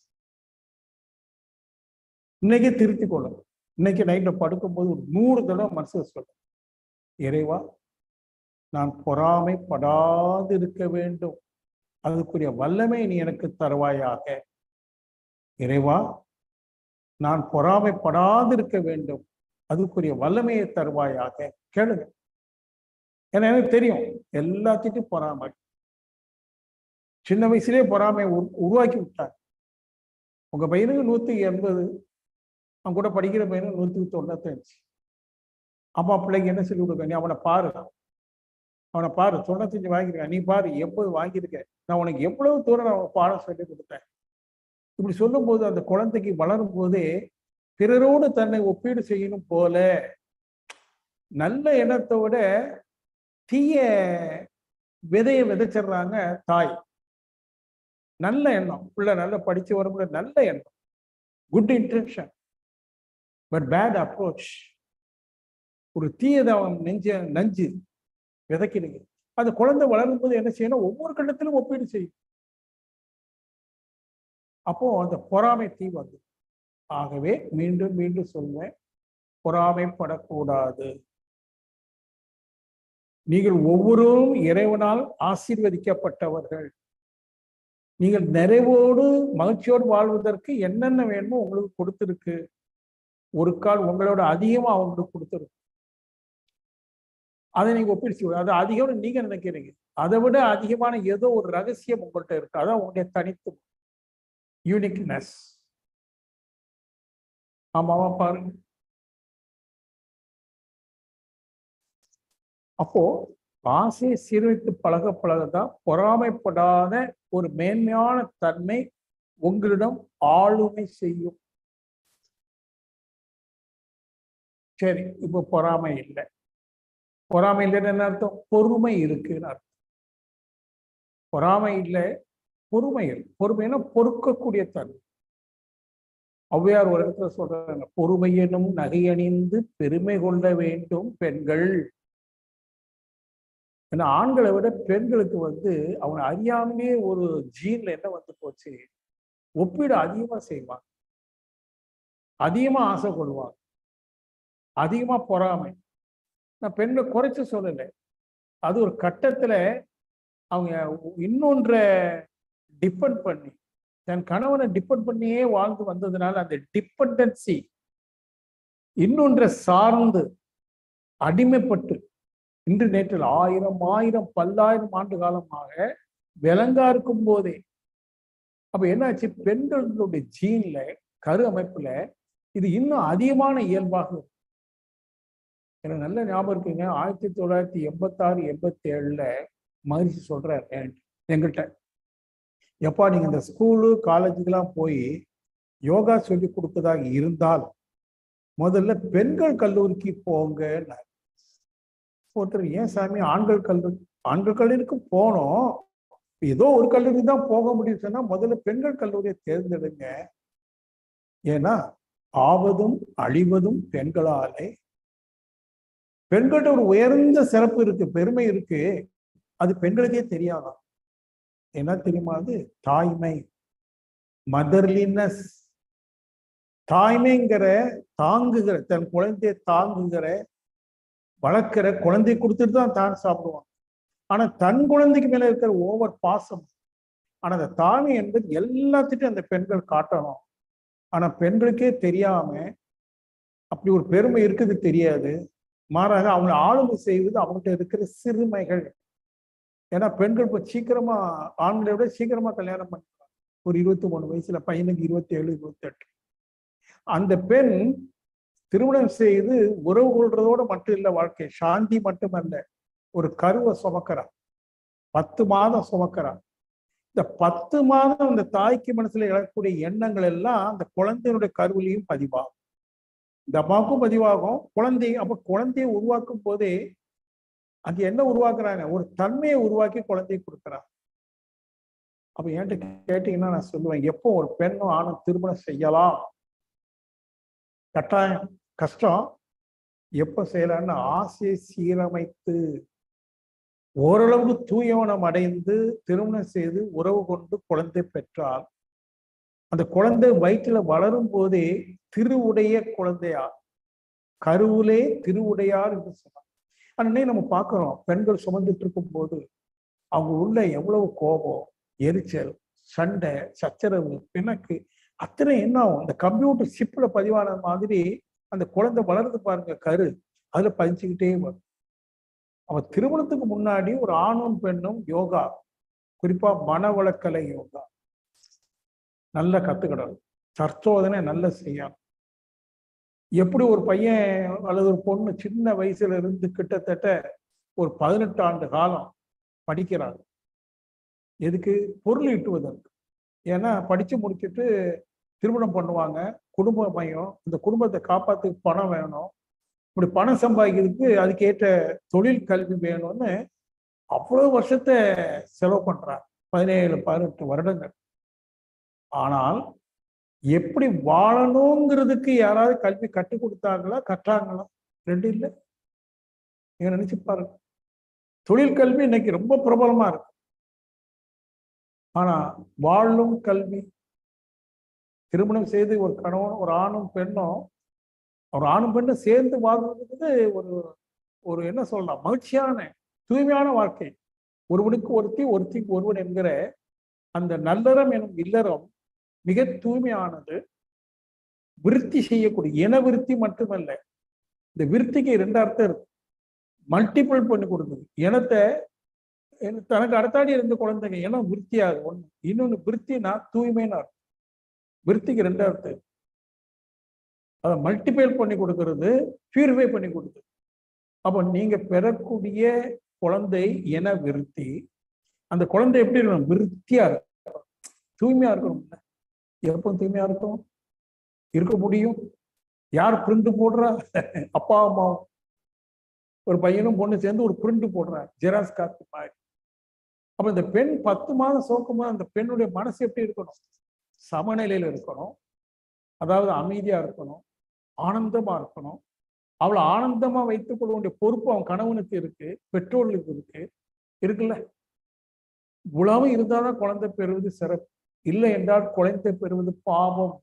இன்னைக்கு திருத்தி கொள்ளணும். இன்னைக்கு நைட்ல படுக்கும்போது ஒரு நூறு தடவை மனசு சொல்லும், இறைவா நான் பொறாமைப்படாது இருக்க வேண்டும், அதுக்குரிய வல்லமை நீ எனக்கு தருவாயாக. இறைவா நான் பொறாமைப்படாது இருக்க வேண்டும், அதுக்குரிய வல்லமையை தருவாயாக. கேளுங்க. ஏன்னா எனக்கு தெரியும் எல்லாத்திட்டும் பொறாமை. சின்ன வயசுலேயே பொறாமை உருவாக்கி விட்டாங்க. உங்க பையனுக்கு நூத்தி எண்பது, அவன் கூட படிக்கிற பையனுக்கு நூத்தி தொண்ணூத்தஞ்சு. அப்பா பிள்ளைக்கு என்ன சொல்லி கொடுக்க, நீ அவனை பாரு, அவனை பாரு, தொண்ணூத்தஞ்சு வாங்கியிருக்க, நீ பாரு எண்பது வாங்கியிருக்க, நான் உனக்கு எவ்வளவு தூரம் நான் பாடம் சொல்லி கொடுத்தேன். இப்படி சொல்லும் போது அந்த குழந்தைக்கு வளரும் போதே பிறரோடு தன்னை ஒப்பீடு செய்யணும் போல, நல்ல எண்ணத்தை விட தீய விதையை விதைச்சிடுறாங்க தாய். நல்ல எண்ணம், பிள்ளை நல்லா படிச்சு வரும்போது நல்ல எண்ணம், good intention, but bad approach. ஒரு தீயதை அவன் நெஞ்ச நஞ்சு விதைக்கிறீங்க. அந்த குழந்தை வளரும் போது என்ன செய்யணும்? ஒவ்வொரு கட்டத்திலும் ஒப்பீடு செய்யும். அப்போ அந்த பொறாமை தீ வந்து. ஆகவே மீண்டும் மீண்டும் சொல்வேன், பொறாமைப்படக்கூடாது. நீங்கள் ஒவ்வொருவரும் இறைவனால் ஆசீர்வதிக்கப்பட்டவர்கள். நீங்கள் நிறைவோடு மகிழ்ச்சியோடு வாழ்வதற்கு என்னென்ன வேணுமோ உங்களுக்கு கொடுத்துருக்கு. ஒரு கால் உங்களோட அதிகமா அவங்களுக்கு கொடுத்துருக்கு. அதை நீங்க ஒப்பிடுச்சு, அது அதிகம் நீங்க நினைக்கிறீங்க. அதை விட அதிகமான ஏதோ ஒரு ரகசியம் உங்கள்கிட்ட இருக்கு. அதான் உங்களுடைய தனித்துவம், யூனிக்னஸ். ஆமாவா பாருங்க. அப்போ ஆசையை சீர்வைத்து பழக பழகதான் பொறாமைப்படாத ஒரு மேன்மையான தன்மை உங்களிடம் ஆளுமை செய்யும். சரி, இப்போ பொறாமை இல்லை. பொறாமை இல்லைன்னு என்ன அர்த்தம்? பொறுமை இருக்குன்னு அர்த்தம். பொறாமை இல்லை, பொறுமை இருக்கு. பொறுமைன்னா பொறுக்கக்கூடிய தன்மை. ஔவையார் ஒரு இடத்துல சொல்றாங்க, பொறுமையெனும் நகையணிந்து பெருமை கொள்ள வேண்டும் பெண்கள். ஏன்னா ஆண்களை விட பெண்களுக்கு வந்து அவங்க அறியாமலே ஒரு ஜீன்ல என்ன வந்து போச்சு, ஒப்பீடு அதிகமா செய்வாங்க, அதிகமா ஆசை கொள்வாங்க, அதிகமா பொறாமை. நான் பெண்ணை குறைச்சு சொல்லலை, அது ஒரு கட்டத்துல அவங்க இன்னொன்றை டிபெண்ட் பண்ணி தன் கணவனை டிபெண்ட் பண்ணியே வாழ்ந்து வந்ததுனால அந்த டிபெண்டன்சி இன்னொன்றை சார்ந்து அடிமைப்பட்டு இன்று நேற்றில் ஆயிரம் ஆயிரம் பல்லாயிரம் ஆண்டு காலமாக விலங்கா இருக்கும் போதே அப்ப என்னாச்சு, பெண்களுடைய ஜீன்ல கரு அமைப்புல இது இன்னும் அதிகமான இயல்பாக இருக்கும். எனக்கு நல்ல ஞாபகம் இருக்குங்க, ஆயிரத்தி தொள்ளாயிரத்தி எண்பத்தி ஆறு எண்பத்தி ஏழுல மகிழ்ச்சி சொல்றாரு என்கிட்ட, எப்பா நீங்க இந்த ஸ்கூலு காலேஜுக்கெல்லாம் போய் யோகா சொல்லி கொடுத்ததாக இருந்தால் முதல்ல பெண்கள் கல்லூரிக்கு போங்க. ஒருத்தர் ஏன் சாமி ஆண்கள் கல்லூரி ஆண்கள் கல்லூரிக்கு போனோம், ஏதோ ஒரு கல்லூரி தான் போக முடியும் சொன்னா முதல்ல பெண்கள் கல்லூரியை தேர்ந்தெடுங்க. ஏன்னா ஆவதும் அழிவதும் பெண்களாலே. பெண்கள்கிட்ட ஒரு உயர்ந்த சிறப்பு இருக்கு, பெருமை இருக்கு, அது பெண்களுக்கே தெரியாதான். என்ன தெரியுமா, அது தாய்மை, மதர்லினஸ். தாய்மைங்கிற தாங்குகிற, தன் குழந்தையை தாங்குகிற வளர்க்கிற குழந்தை கொடுத்துட்டு தான் தான் சாப்பிடுவான். ஆனா தன் குழந்தைக்கு மேல இருக்கிற ஓவர் பாசம். ஆனா அந்த தாய்மை என்பது எல்லாத்திட்டும் அந்த பெண்கள் காட்டணும். ஆனா பெண்களுக்கே தெரியாம அப்படி ஒரு பெருமை இருக்குது தெரியாது. மாறாக அவங்களை ஆளுமை செய்வது அவங்கள்ட்ட இருக்கிற சிறுமைகள். ஏன்னா பெண்கள் இப்போ சீக்கிரமா ஆண்களை விட சீக்கிரமா கல்யாணம் பண்ணிக்கிறாங்க. ஒரு இருபத்தி மூணு வயசுல பையனுக்கு இருபத்தி ஏழு இருபத்தி எட்டு அந்த பெண் திருமணம் செய்து உறவு கொள்றதோட மட்டும் இல்லை, வாழ்க்கை சாந்தி மட்டுமல்ல, ஒரு கருவை சுமக்கிறா, பத்து மாதம் சுமக்கிறா. இந்த பத்து மாதம் அந்த தாய்க்கு மனசுல எழக்கூடிய எண்ணங்கள் எல்லாம் அந்த குழந்தையினுடைய கருவிலையும் பதிவாகும், இந்த அம்மாவுக்கும் பதிவாகும். குழந்தை அப்ப குழந்தையை உருவாக்கும் போதே அங்க என்ன உருவாக்குறாங்க, ஒரு தன்மையை உருவாக்கி குழந்தையை கொடுக்குறாங்க. அப்ப என்கிட்ட கேட்டீங்கன்னா நான் சொல்லுவேன், எப்போ ஒரு பெண்ணும் ஆணும் திருமணம் செய்யலாம், கட்டாயம் கஷ்டம், எப்ப செய்யலாம்னு ஆசையை சீரமைத்து ஓரளவு தூயவனம் அடைந்து திருமணம் செய்து உறவு கொண்டு குழந்தை பெற்றால் அந்த குழந்தை வயிற்றுல வளரும் போதே திருவுடைய குழந்தையார், கருவிலே திருவுடையார் என்று சொன்னார். அன்னைக்கு நம்ம பார்க்கிறோம், பெண்கள் சுமந்துட்டு இருக்கும் போது அவங்க உள்ள எவ்வளவு கோபம், எரிச்சல், சண்டை, சச்சரவு, பிணக்கு, அத்தனை என்ன ஆகும். அந்த கம்ப்யூட்டர் சிப்ல பதிவான மாதிரி அந்த குழந்தை வளர்ந்து பாருங்க, கரு அதுல பதிச்சுக்கிட்டே வரும். அவ திருமணத்துக்கு முன்னாடி ஒரு ஆணும் பெண்ணும் யோகா, குறிப்பா மனவளக்கலை யோகா நல்லா கத்துக்கிடணும், தற்சோதனை நல்லா செய்யணும். எப்படி ஒரு பையன் அல்லது ஒரு பொண்ணு சின்ன வயசுல இருந்து கிட்டத்தட்ட ஒரு பதினெட்டு ஆண்டு காலம் படிக்கிறாங்க, எதுக்கு, பொருள் ஈட்டுவதற்கு. ஏன்னா படிச்சு முடிச்சுட்டு திருமணம் பண்ணுவாங்க, குடும்ப மையம், இந்த குடும்பத்தை காப்பாத்துக்கு பணம் வேணும், இப்படி பணம் சம்பாதிக்கிறதுக்கு அதுக்கேற்ற தொழில் கல்வி வேணும்னு அவ்வளவு வருஷத்தை செலவு பண்றாங்க, பதினேழு பதினெட்டு வருடங்கள். ஆனால் எப்படி வாழணுங்கிறதுக்கு யாராவது கல்வி கற்றுக் கொடுத்தாங்களா, கற்றாங்களா? ரெண்டு இல்லை. நீங்க நினைச்சு பாருங்க, தொழில் கல்வி இன்னைக்கு ரொம்ப பிரபலமா இருக்கு. ஆனா வாழும் கல்வி, திருமணம் செய்து ஒரு கணவன் ஒரு ஆணும் பெண்ணும் ஒரு ஆணும் பெண்ணும் சேர்ந்து வாழ்றதுக்கு ஒரு ஒரு என்ன சொல்லலாம், மகிழ்ச்சியான தூய்மையான வாழ்க்கை. ஒருவனுக்கு ஒருத்தி ஒருத்திக்கு ஒருவன் என்கிற அந்த நல்லறம் எனும் இல்லறம் மிக தூய்மையானது, விருத்தி செய்யக்கூடிய இன விருத்தி மட்டுமல்ல. இந்த விருத்திக்கு ரெண்டு அர்த்தம் இருக்கு, மல்டிபிள் பண்ணி கொடுக்குது. இனத்தை தனக்கு அடுத்தாடி இருந்த குழந்தைங்க இனம் விருத்தியாது ஒண்ணு, இன்னொன்னு விருத்தினா தூய்மைன்னா அர்த்தம். விருத்திக்கு ரெண்டு அர்த்தம், அதை மல்டிபிள் பண்ணி கொடுக்கறது, பியூரிஃபை பண்ணி கொடுக்குது. அப்போ நீங்க பெறக்கூடிய குழந்தை இன விருத்தி, அந்த குழந்தை எப்படி இருக்கணும், விருத்தியா இருக்கணும், தூய்மையா இருக்கணும். எப்போ தூய்மையா இருக்கும், இருக்க முடியும்? யார் பிரிண்ட் போடுறா? அப்பா அம்மாவும். ஒரு பையனும் பொண்ணு சேர்ந்து ஒரு பிரிண்ட் போடுறாங்க, ஜெராக்ஸ் காப்பி மாதிரி. அப்ப இந்த பெண் பத்து மாதம் சோக்குமா அந்த பெண்ணுடைய மனசு எப்படி இருக்கணும், சமநிலையில இருக்கணும், அதாவது அமைதியா இருக்கணும், ஆனந்தமா இருக்கணும். அவளை ஆனந்தமா வைத்துக் கொள்ள வேண்டிய பொறுப்பு அவன் கணவனுக்கு இருக்கு, பெற்றோர்களுக்கு இருக்கு, இருக்குல்ல, இவ்வளவு இருந்தாதான் குழந்தை பெறுவது சிறப்பு. இல்லை என்றால் குழந்தை பெறுவது பாவம்.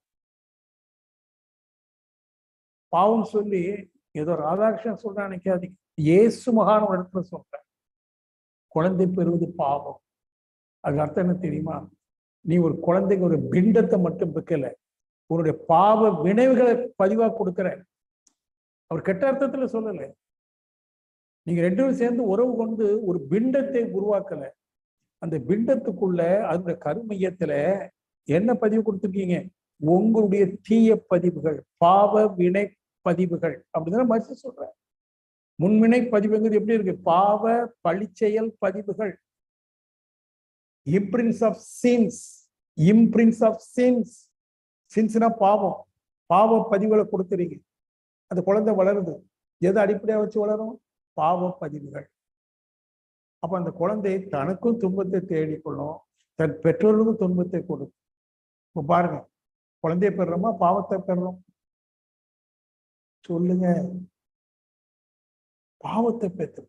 பாவம் சொல்லி ஏதோ ராதாகிருஷ்ணன் சொல்ற நினைக்காதீங்க, இயேசு மகான் ஒரு இடத்துல சொல்ற குழந்தை பெறுவது பாவம். அதுக்கு அர்த்தம் என்ன தெரியுமா? நீ ஒரு குழந்தைக்கு ஒரு பிண்டத்தை மட்டும் வைக்கல, உன்னுடைய பாவ வினைவுகளை பதிவா கொடுக்கிற. அவர் கெட்ட அர்த்தத்துல சொல்லல. நீங்க ரெண்டு பேரும் சேர்ந்து உறவு கொண்டு ஒரு பிண்டத்தை உருவாக்கல. அந்த பிண்டத்துக்குள்ள அதனுடைய கருமையத்துல என்ன பதிவு கொடுத்துருக்கீங்க? உங்களுடைய தீய பதிவுகள், பாவ வினை பதிவுகள் அப்படிதான் மறுத்து சொல்ற. முன்வினை பதிவுங்கிறது எப்படி இருக்கு? பாவ பழிச்செயல் பதிவுகள். Imprints of sins, imprints of sins. சின்ஸ்னா பாவம், பாவ பதிவுகளை கொடுத்துறீங்க. அந்த குழந்தை வளருது, எதை அடிப்படையா வச்சு வளரும்? பாவ பதிவுகள். அப்ப அந்த குழந்தை தனக்கும் துன்பத்தை தேடிக்கொள்ளும், தன் பெற்றோருக்கும் துன்பத்தை கொடுக்கும். இப்ப பாருங்க, குழந்தைய பெறுறோமா பாவத்தை பெறுறோம்? சொல்லுங்க. பாவத்தை பெற்று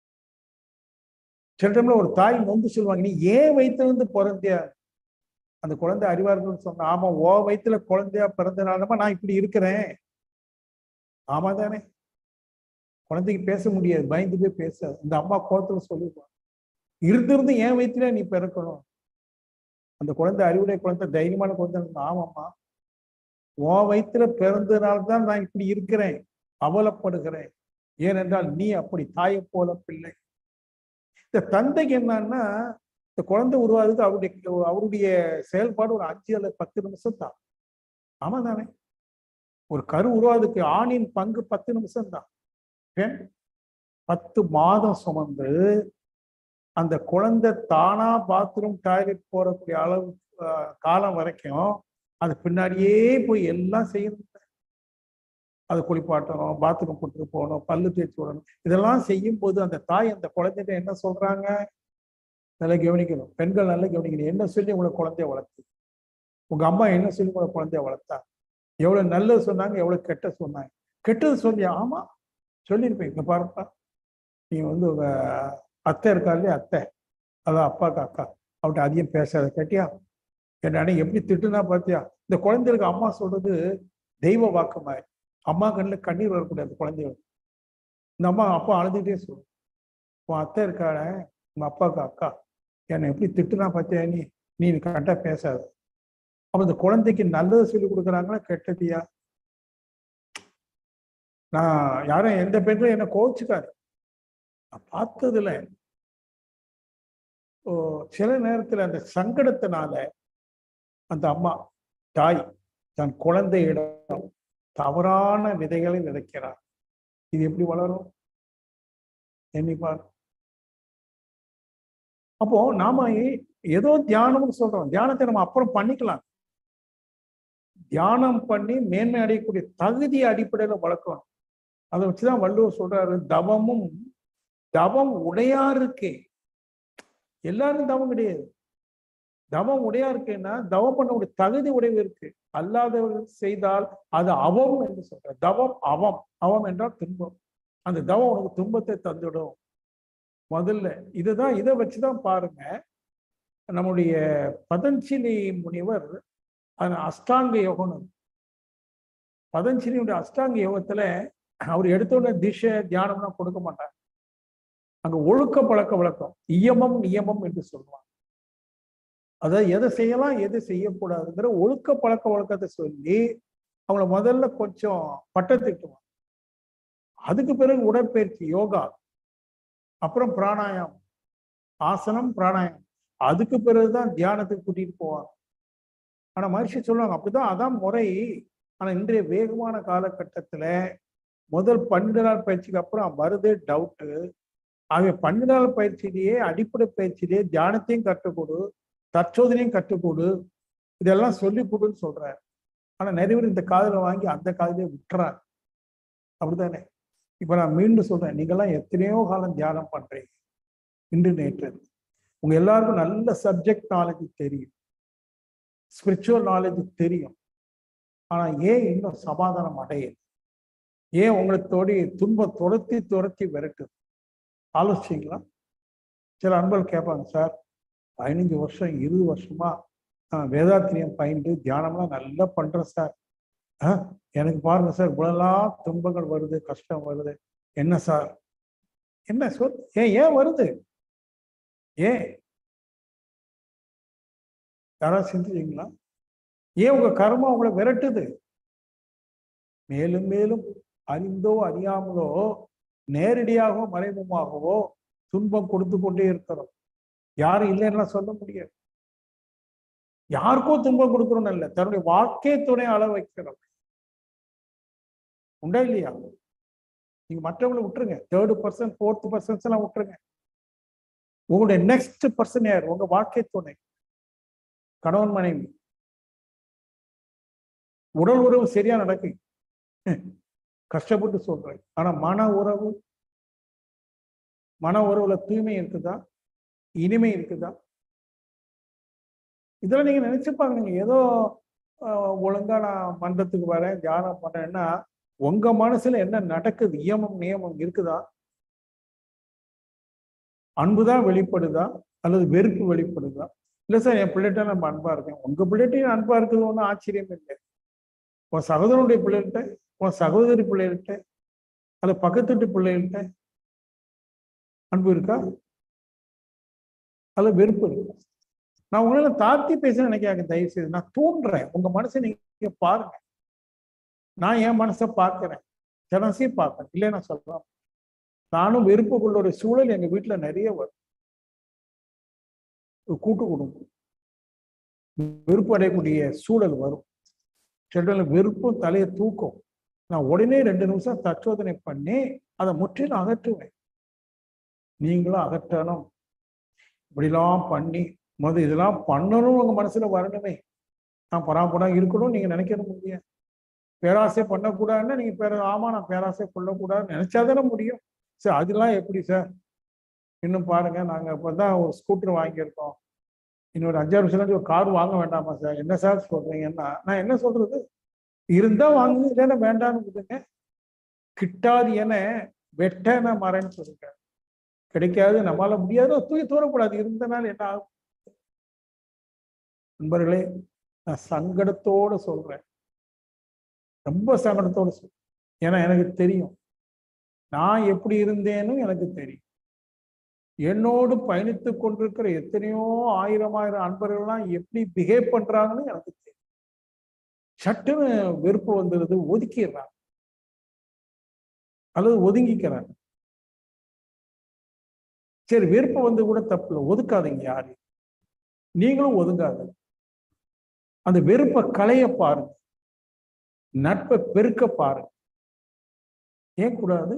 சில டைம்ல ஒரு தாய் நொந்து சொல்லுவாங்க, நீ ஏன் வயிற்றுல இருந்து பிறந்தியா? அந்த குழந்தை அறிவார்கள் சொன்ன, ஆமா ஓ வயிற்றுல குழந்தையா பிறந்தனாலமா நான் இப்படி இருக்கிறேன். ஆமா தானே? குழந்தைக்கு பேச முடியாது, பயந்து போய் பேசாது. இந்த அம்மா கோத்துல சொல்லிடுவாங்க, இருந்திருந்து ஏன் வயிற்றுல நீ பிறக்கணும். அந்த குழந்தை அறிவுடைய குழந்தை, தைரியமான குழந்தை, ஆமாம்மா உன் வயிற்றுல பிறந்தனால்தான் நான் இப்படி இருக்கிறேன், அவலப்படுகிறேன். ஏனென்றால் நீ அப்படி தாயை போல பிள்ளை. இந்த தந்தைக்கு என்னன்னா, இந்த குழந்தை உருவாதுக்கு அவருடைய அவருடைய செயல்பாடு ஒரு அஞ்சு அல்லது பத்து நிமிஷம் தான். ஆமா தானே? ஒரு கரு உருவாதுக்கு ஆணின் பங்கு பத்து நிமிஷம் தான். பெண் பத்து மாதம் சுமந்து அந்த குழந்தை தானா பாத்ரூம் டாய்லெட் போறக்கூடிய அளவு காலம் வரைக்கும் அது பின்னாடியே போய் எல்லாம் செய்யணும். அதை குளிப்பாட்டணும், பாத்ரூம் கூட்டிட்டு போகணும், பல்லு தேய்ச்சி விடணும். இதெல்லாம் செய்யும் போது அந்த தாய் அந்த குழந்தைகிட்ட என்ன சொல்றாங்க? நல்லா கவனிக்கணும். பெண்கள் நல்லா கவனிக்கணும். என்ன சொல்லி உங்களை குழந்தைய வளர்த்து? உங்க அம்மா என்ன சொல்லி உங்களை குழந்தைய வளர்த்தா? எவ்வளவு நல்லது சொன்னாங்க, எவ்வளவு கெட்ட சொன்னாங்க? கெட்டது சொல்லி, ஆமா சொல்லியிருப்பேன். இங்க பாருப்பா, நீ வந்து உங்க அத்தை இருக்கா இல்லையா, அத்தை, அதான் அப்பாவுக்கு அக்கா, அவட்ட அதிகம் பேசாத, கேட்டியா? என்ன எப்படி திட்டுனா பாத்தியா? இந்த குழந்தைகளுக்கு அம்மா சொல்றது தெய்வ வாக்குமாய். அம்மா கண்ணில் கண்ணீர் வரக்கூடாது குழந்தைகள். இந்த அம்மா அப்பா அழுதுகிட்டே சொல்லும், உன் அத்தை இருக்காட உங்க அப்பாவுக்கு அக்கா, என்னை எப்படி திட்டுனா பாத்தியா, நீ நீ கரெக்டா பேசாத. அப்ப இந்த குழந்தைக்கு நல்லது சொல்லி கொடுக்குறாங்களா கெட்டதியா? நான் யாரும் எந்த பெண்களும் என்ன கோவிச்சுக்காரு, நான் பார்த்ததுல சில நேரத்துல அந்த சங்கடத்தினால அந்த அம்மா தாய் தன் குழந்தையிடம் தவறான விதைகளை விதைக்கிறார். இது எப்படி வளரும்? எண்ணிப்பார். அப்போ நாம ஏதோ தியானம்னு சொல்றோம். தியானத்தை நம்ம அப்புறம் பண்ணிக்கலாம். தியானம் பண்ணி மேன்மை அடையக்கூடிய தகுதியை அடிப்படையில வளர்க்கணும். அதை வச்சுதான் வள்ளுவர் சொல்றாரு, தவமும் தவம் உடையாருக்கு. எல்லாரும் தவம் கிடையாது. தவம் உடையா இருக்குன்னா தவம் பண்ணக்கூடிய தகுதி உடைவு இருக்கு. அல்லாதவர்கள் செய்தால் அது அவம் என்று சொல்ற. தவம் அவம். அவம் என்றால் துன்பம். அந்த தவம் உனக்கு துன்பத்தை தந்துடும். முதல்ல இதுதான், இதை வச்சுதான் பாருங்க, நம்முடைய பதஞ்சலி முனிவர் அஷ்டாங்க யோகம், பதஞ்சலியுடைய அஷ்டாங்க யோகத்துல அவர் எடுத்தோட திசை தியானம்லாம் கொடுக்க மாட்டார். அங்க ஒழுக்க பழக்க வழக்கம், இயமம் நியமம் என்று சொல்லுவாங்க. அதாவது எதை செய்யலாம் எதை செய்யக்கூடாதுங்கிற ஒழுக்க பழக்க வழக்கத்தை சொல்லி அவங்கள முதல்ல கொஞ்சம் பட்டத்திட்டுவாங்க. அதுக்கு பிறகு உடற்பயிற்சி யோகா, அப்புறம் பிராணாயாமம், ஆசனம், பிராணாயாமம், அதுக்கு பிறகுதான் தியானத்துக்கு கூட்டிட்டு போவாங்க. ஆனா மனுஷி சொல்லுவாங்க அப்படிதான், அதான் முறை. ஆனா இன்றைய வேகமான காலகட்டத்துல முதல் பன்னெண்டு நாள் பயிற்சிக்கு அப்புறம் வருது டவுட்டு. ஆகவே பன்னெண்டு நாள் பயிற்சியிலேயே அடிப்படை பயிற்சியிலேயே தியானத்தையும் கற்றுக்கொடு, தற்சோதனையும் கற்றுக்கொடு, இதெல்லாம் சொல்லி கொடுன்னு சொல்றாரு. ஆனா நிறைய பேர் இந்த காதலை வாங்கி அந்த காதலையே விட்டுறாங்க. அப்படித்தானே? இப்ப நான் மீண்டும் சொல்றேன், நீங்கெல்லாம் எத்தனையோ காலம் தியானம் பண்றீங்க, இன்று நேற்று. உங்க எல்லாருக்கும் நல்ல சப்ஜெக்ட் நாலேஜ் தெரியும், ஸ்பிரிச்சுவல் நாலேஜ் தெரியும். ஆனா ஏன் இன்னும் சமாதானம் அடையல? ஏன் உங்களை தோடி துன்பம் துரத்தி துரத்தி விரட்டுது? ஆலோசிங்களா? சில அன்பர்கள் கேட்பாங்க, சார் பதினஞ்சு வருஷம் இருபது வருஷமா நான் வேதாத்திரியம் பயின்று தியானம்லாம் நல்லா பண்றேன் சார். ஆஹ் எனக்கு பாருங்க சார், இவ்வளவுலாம் துன்பங்கள் வருது, கஷ்டம் வருது, என்ன சார் என்ன சொல் ஏன் ஏன் வருது? ஏன் யாராவது சிந்திச்சீங்களா? ஏன் உங்க கர்மா உங்களை விரட்டுது? மேலும் மேலும் அறிந்தோ அறியாமலோ நேரடியாகவோ மறைமுகமாகவோ துன்பம் கொடுத்து கொண்டே இருக்கிறோம். யாரும் இல்லைன்னா சொல்ல முடியாது. யாருக்கோ துன்பம் கொடுக்கறோம் இல்ல, தன்னுடைய வாழ்க்கை துணை அள வைக்கிறோம். உண்டா இல்லையா? நீங்க மற்றவங்களை விட்டுருங்க, தேர்டு பர்சன் ஃபோர்த் பர்சன்ஸ் எல்லாம் விட்டுருங்க. உங்களுடைய நெக்ஸ்ட் பர்சன் யார்? உங்க வாழ்க்கை துணை, கணவன் மனைவி. உடல் உறவு சரியா நடக்கு, கஷ்டப்பட்டு சொல்றேன். ஆனா மன உறவு, மன உறவுல தூய்மை இருக்குதா, இனிமை இருக்குதா? இதெல்லாம் நீங்க நினைச்சுப்பாங்க. நீங்க ஏதோ ஒழுங்கா நான் மன்றத்துக்கு வரேன், தியானம் பண்றேன்னா உங்க மனசுல என்ன நடக்குது? நியமம் நியமம் இருக்குதா? அன்புதான் வெளிப்படுதா அல்லது வெறுப்பு வெளிப்படுதா? இல்ல சார், என் பிள்ளைகிட்ட நம்ம அன்பா இருக்கேன். உங்க பிள்ளைகிட்டையும் அன்பா இருக்குது ஒன்றும் ஆச்சரியம் இல்லை. உன் சகோதரனுடைய பிள்ளைகிட்ட, உன் சகோதரி பிள்ளைகிட்ட, அல்லது பக்கத்து வீட்டு பிள்ளைகிட்ட அன்பு இருக்கா அல்லது வெறுப்பு இருக்கா? நான் உங்களால தாழ்த்தி பேச நினைக்காங்க, தயவு செய்து. நான் தூண்டுறேன், உங்க மனசை நீங்க பாருங்க. நான் என் மனசை பார்க்கிறேன், ஜனசையும் பார்க்கிறேன். இல்லை நான் சொல்றேன், நானும் வெறுப்பு கொள்ள ஒரு சூழல் எங்க வீட்டுல நிறைய வரும். கூட்டு குடும்பம் வெறுப்பு அடையக்கூடிய சூழல் வரும். சில வெறுப்பும் தலையை தூக்கும். நான் உடனே ரெண்டு நிமிஷம் தற்சோதனை பண்ணி அதை முற்றிலும் அகற்றுவேன். நீங்களும் அகற்றணும். இப்படிலாம் பண்ணி முதல் இதெல்லாம் பண்ணணும் உங்க மனசுல வரணுமே. நான் பராபரா இருக்கணும் நீங்க நினைக்கணும் முடியாது. பேராசை பண்ணக்கூடாதுன்னா நீங்க பேர ஆமா நான் பேராசை கொள்ளக்கூடாதுன்னு நினைச்சாதானே முடியும். சார் அதெல்லாம் எப்படி சார்? இன்னும் பாருங்க, நாங்க இப்பதான் ஒரு ஸ்கூட்டர் வாங்கியிருக்கோம், இன்னொரு அஞ்சாறு வருஷம் ஒரு கார் வாங்க வேண்டாமா சார்? என்ன சார் சொல்றீங்கன்னா நான் என்ன சொல்றது? இருந்தா வாங்குது, இல்லைன்னா வேண்டான்னு விடுங்க. கிட்டாது என வெட்டன மரன்னு சொல்லுங்க. கிடைக்காது, நம்மளால முடியாது, தூக்கி தூரக்கூடாது. இருந்தனால என்ன ஆகும்? நண்பர்களே, நான் சங்கடத்தோட சொல்றேன், ரொம்ப சங்கடத்தோட சொல்றேன். ஏன்னா எனக்கு தெரியும் நான் எப்படி இருந்தேன்னு எனக்கு தெரியும். என்னோடு பயணித்து கொண்டிருக்கிற எத்தனையோ ஆயிரம் ஆயிரம் அன்பர்கள்லாம் எப்படி பிஹேவ் பண்றாங்கன்னு எனக்கு தெரியும். சட்டுன்னு வெறுப்பு வந்துடுது, ஒதுக்கிடுறாங்க அல்லது ஒதுங்கிக்கிறாங்க. சரி, வெறுப்பு வந்து கூட தப்பு இல்லை, ஒதுக்காதீங்க யாரு, நீங்களும் ஒதுங்காது. அந்த வெறுப்பை களைய பாருங்க, நட்பை பெருக்க பாருங்க. ஏன் கூடாது?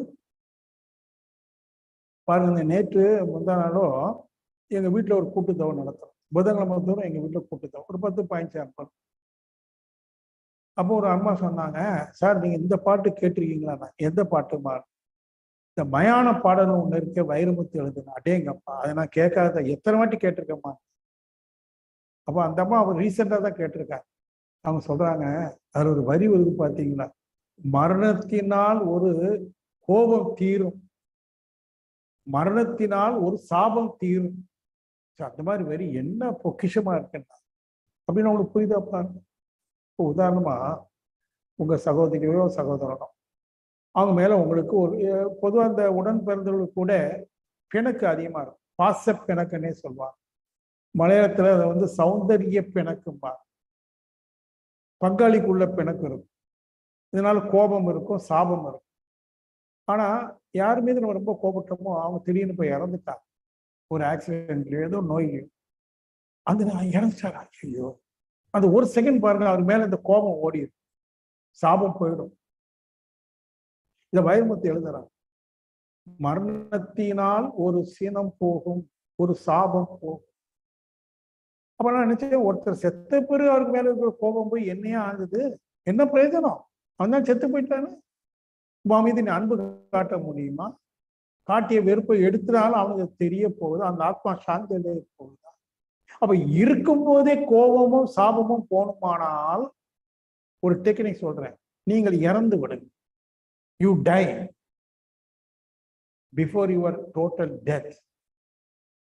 பாருங்க, நேற்று முந்தா நாளும் எங்க வீட்டுல ஒரு கூட்டுத்தொகை நடத்துறோம். புதன்கிழமை தோறும் எங்க வீட்டுல கூட்டுத்தொகை ஒரு பத்து பதினஞ்சு அன்பர். அப்போ ஒரு அம்மா சொன்னாங்க, சார் நீங்க இந்த பாட்டு கேட்டிருக்கீங்களா? எந்த பாட்டுமா? இந்த மயான பாடல் ஒண்ணு இருக்க, வைரமுத்து எழுதுன. அடேங்கப்பா, அதை நான் கேட்காத எத்தனை வாட்டி கேட்டிருக்கேம்மா. அப்போ அந்த அம்மா அவர் ரீசெண்டா தான் கேட்டிருக்காங்க. அவங்க சொல்றாங்க, அதுல ஒரு வரி வருது பாத்தீங்களா, மரணத்தினால் ஒரு கோபம் தீரும், மரணத்தினால் ஒரு சாபம் தீரும். அந்த மாதிரி வரி என்ன பொக்கிஷமா இருக்குன்னா அப்படின்னு அவங்களுக்கு புரியுதா பாருங்க. இப்போ உதாரணமா உங்க சகோதரியோ சகோதரனோ அவங்க மேல உங்களுக்கு ஒரு பொதுவாக அந்த உடன் பிறந்தவர்களுக்கு கூட பிணக்கு அதிகமா இருக்கும். பாச பிணக்குன்னே சொல்லுவாங்க. மலையாளத்துல அதை வந்து சௌந்தரிய பிணக்கும்பா. பங்காளிக்குள்ள பிணக்கு இருக்கும், இதனால கோபம் இருக்கும், சாபம் இருக்கும். ஆனா யார் மீது நம்ம ரொம்ப கோபட்டோமோ அவங்க திடீர்னு போய் இறந்துட்டாங்க, ஒரு ஆக்சிடென்ட்லயோ ஏதோ நோய்லையோ. அந்த இறந்துட்டாங்க, ஐயோ, அந்த ஒரு செகண்ட் பாருங்க, அவர் மேல இந்த கோபம் ஓடிடும், சாபம் போயிடும். இத வைரமுத்து எழுதுறாங்க, மரணத்தினால் ஒரு சீனம் போகும், ஒரு சாபம் போகும். அப்ப நான் நினைச்சேன், ஒருத்தர் செத்த பிறகு அவருக்கு மேல இருக்கிற கோபம் போய் என்னையா ஆகுது, என்ன பிரயோஜனம்? அவன் தான் செத்து போயிட்டானு மீது நீ அன்பு காட்ட முடியுமா? காட்டிய வெறுப்பை எடுத்துனாலும் அவனுக்கு தெரிய போகுது, அந்த ஆத்மா சாந்தி அடைய போகுதா? அப்ப இருக்கும் போதே கோபமும் சாபமும் போகணுமானால் ஒரு டெக்னிக் சொல்றேன், நீங்கள் இறந்து விடுங்க. You die before your total death.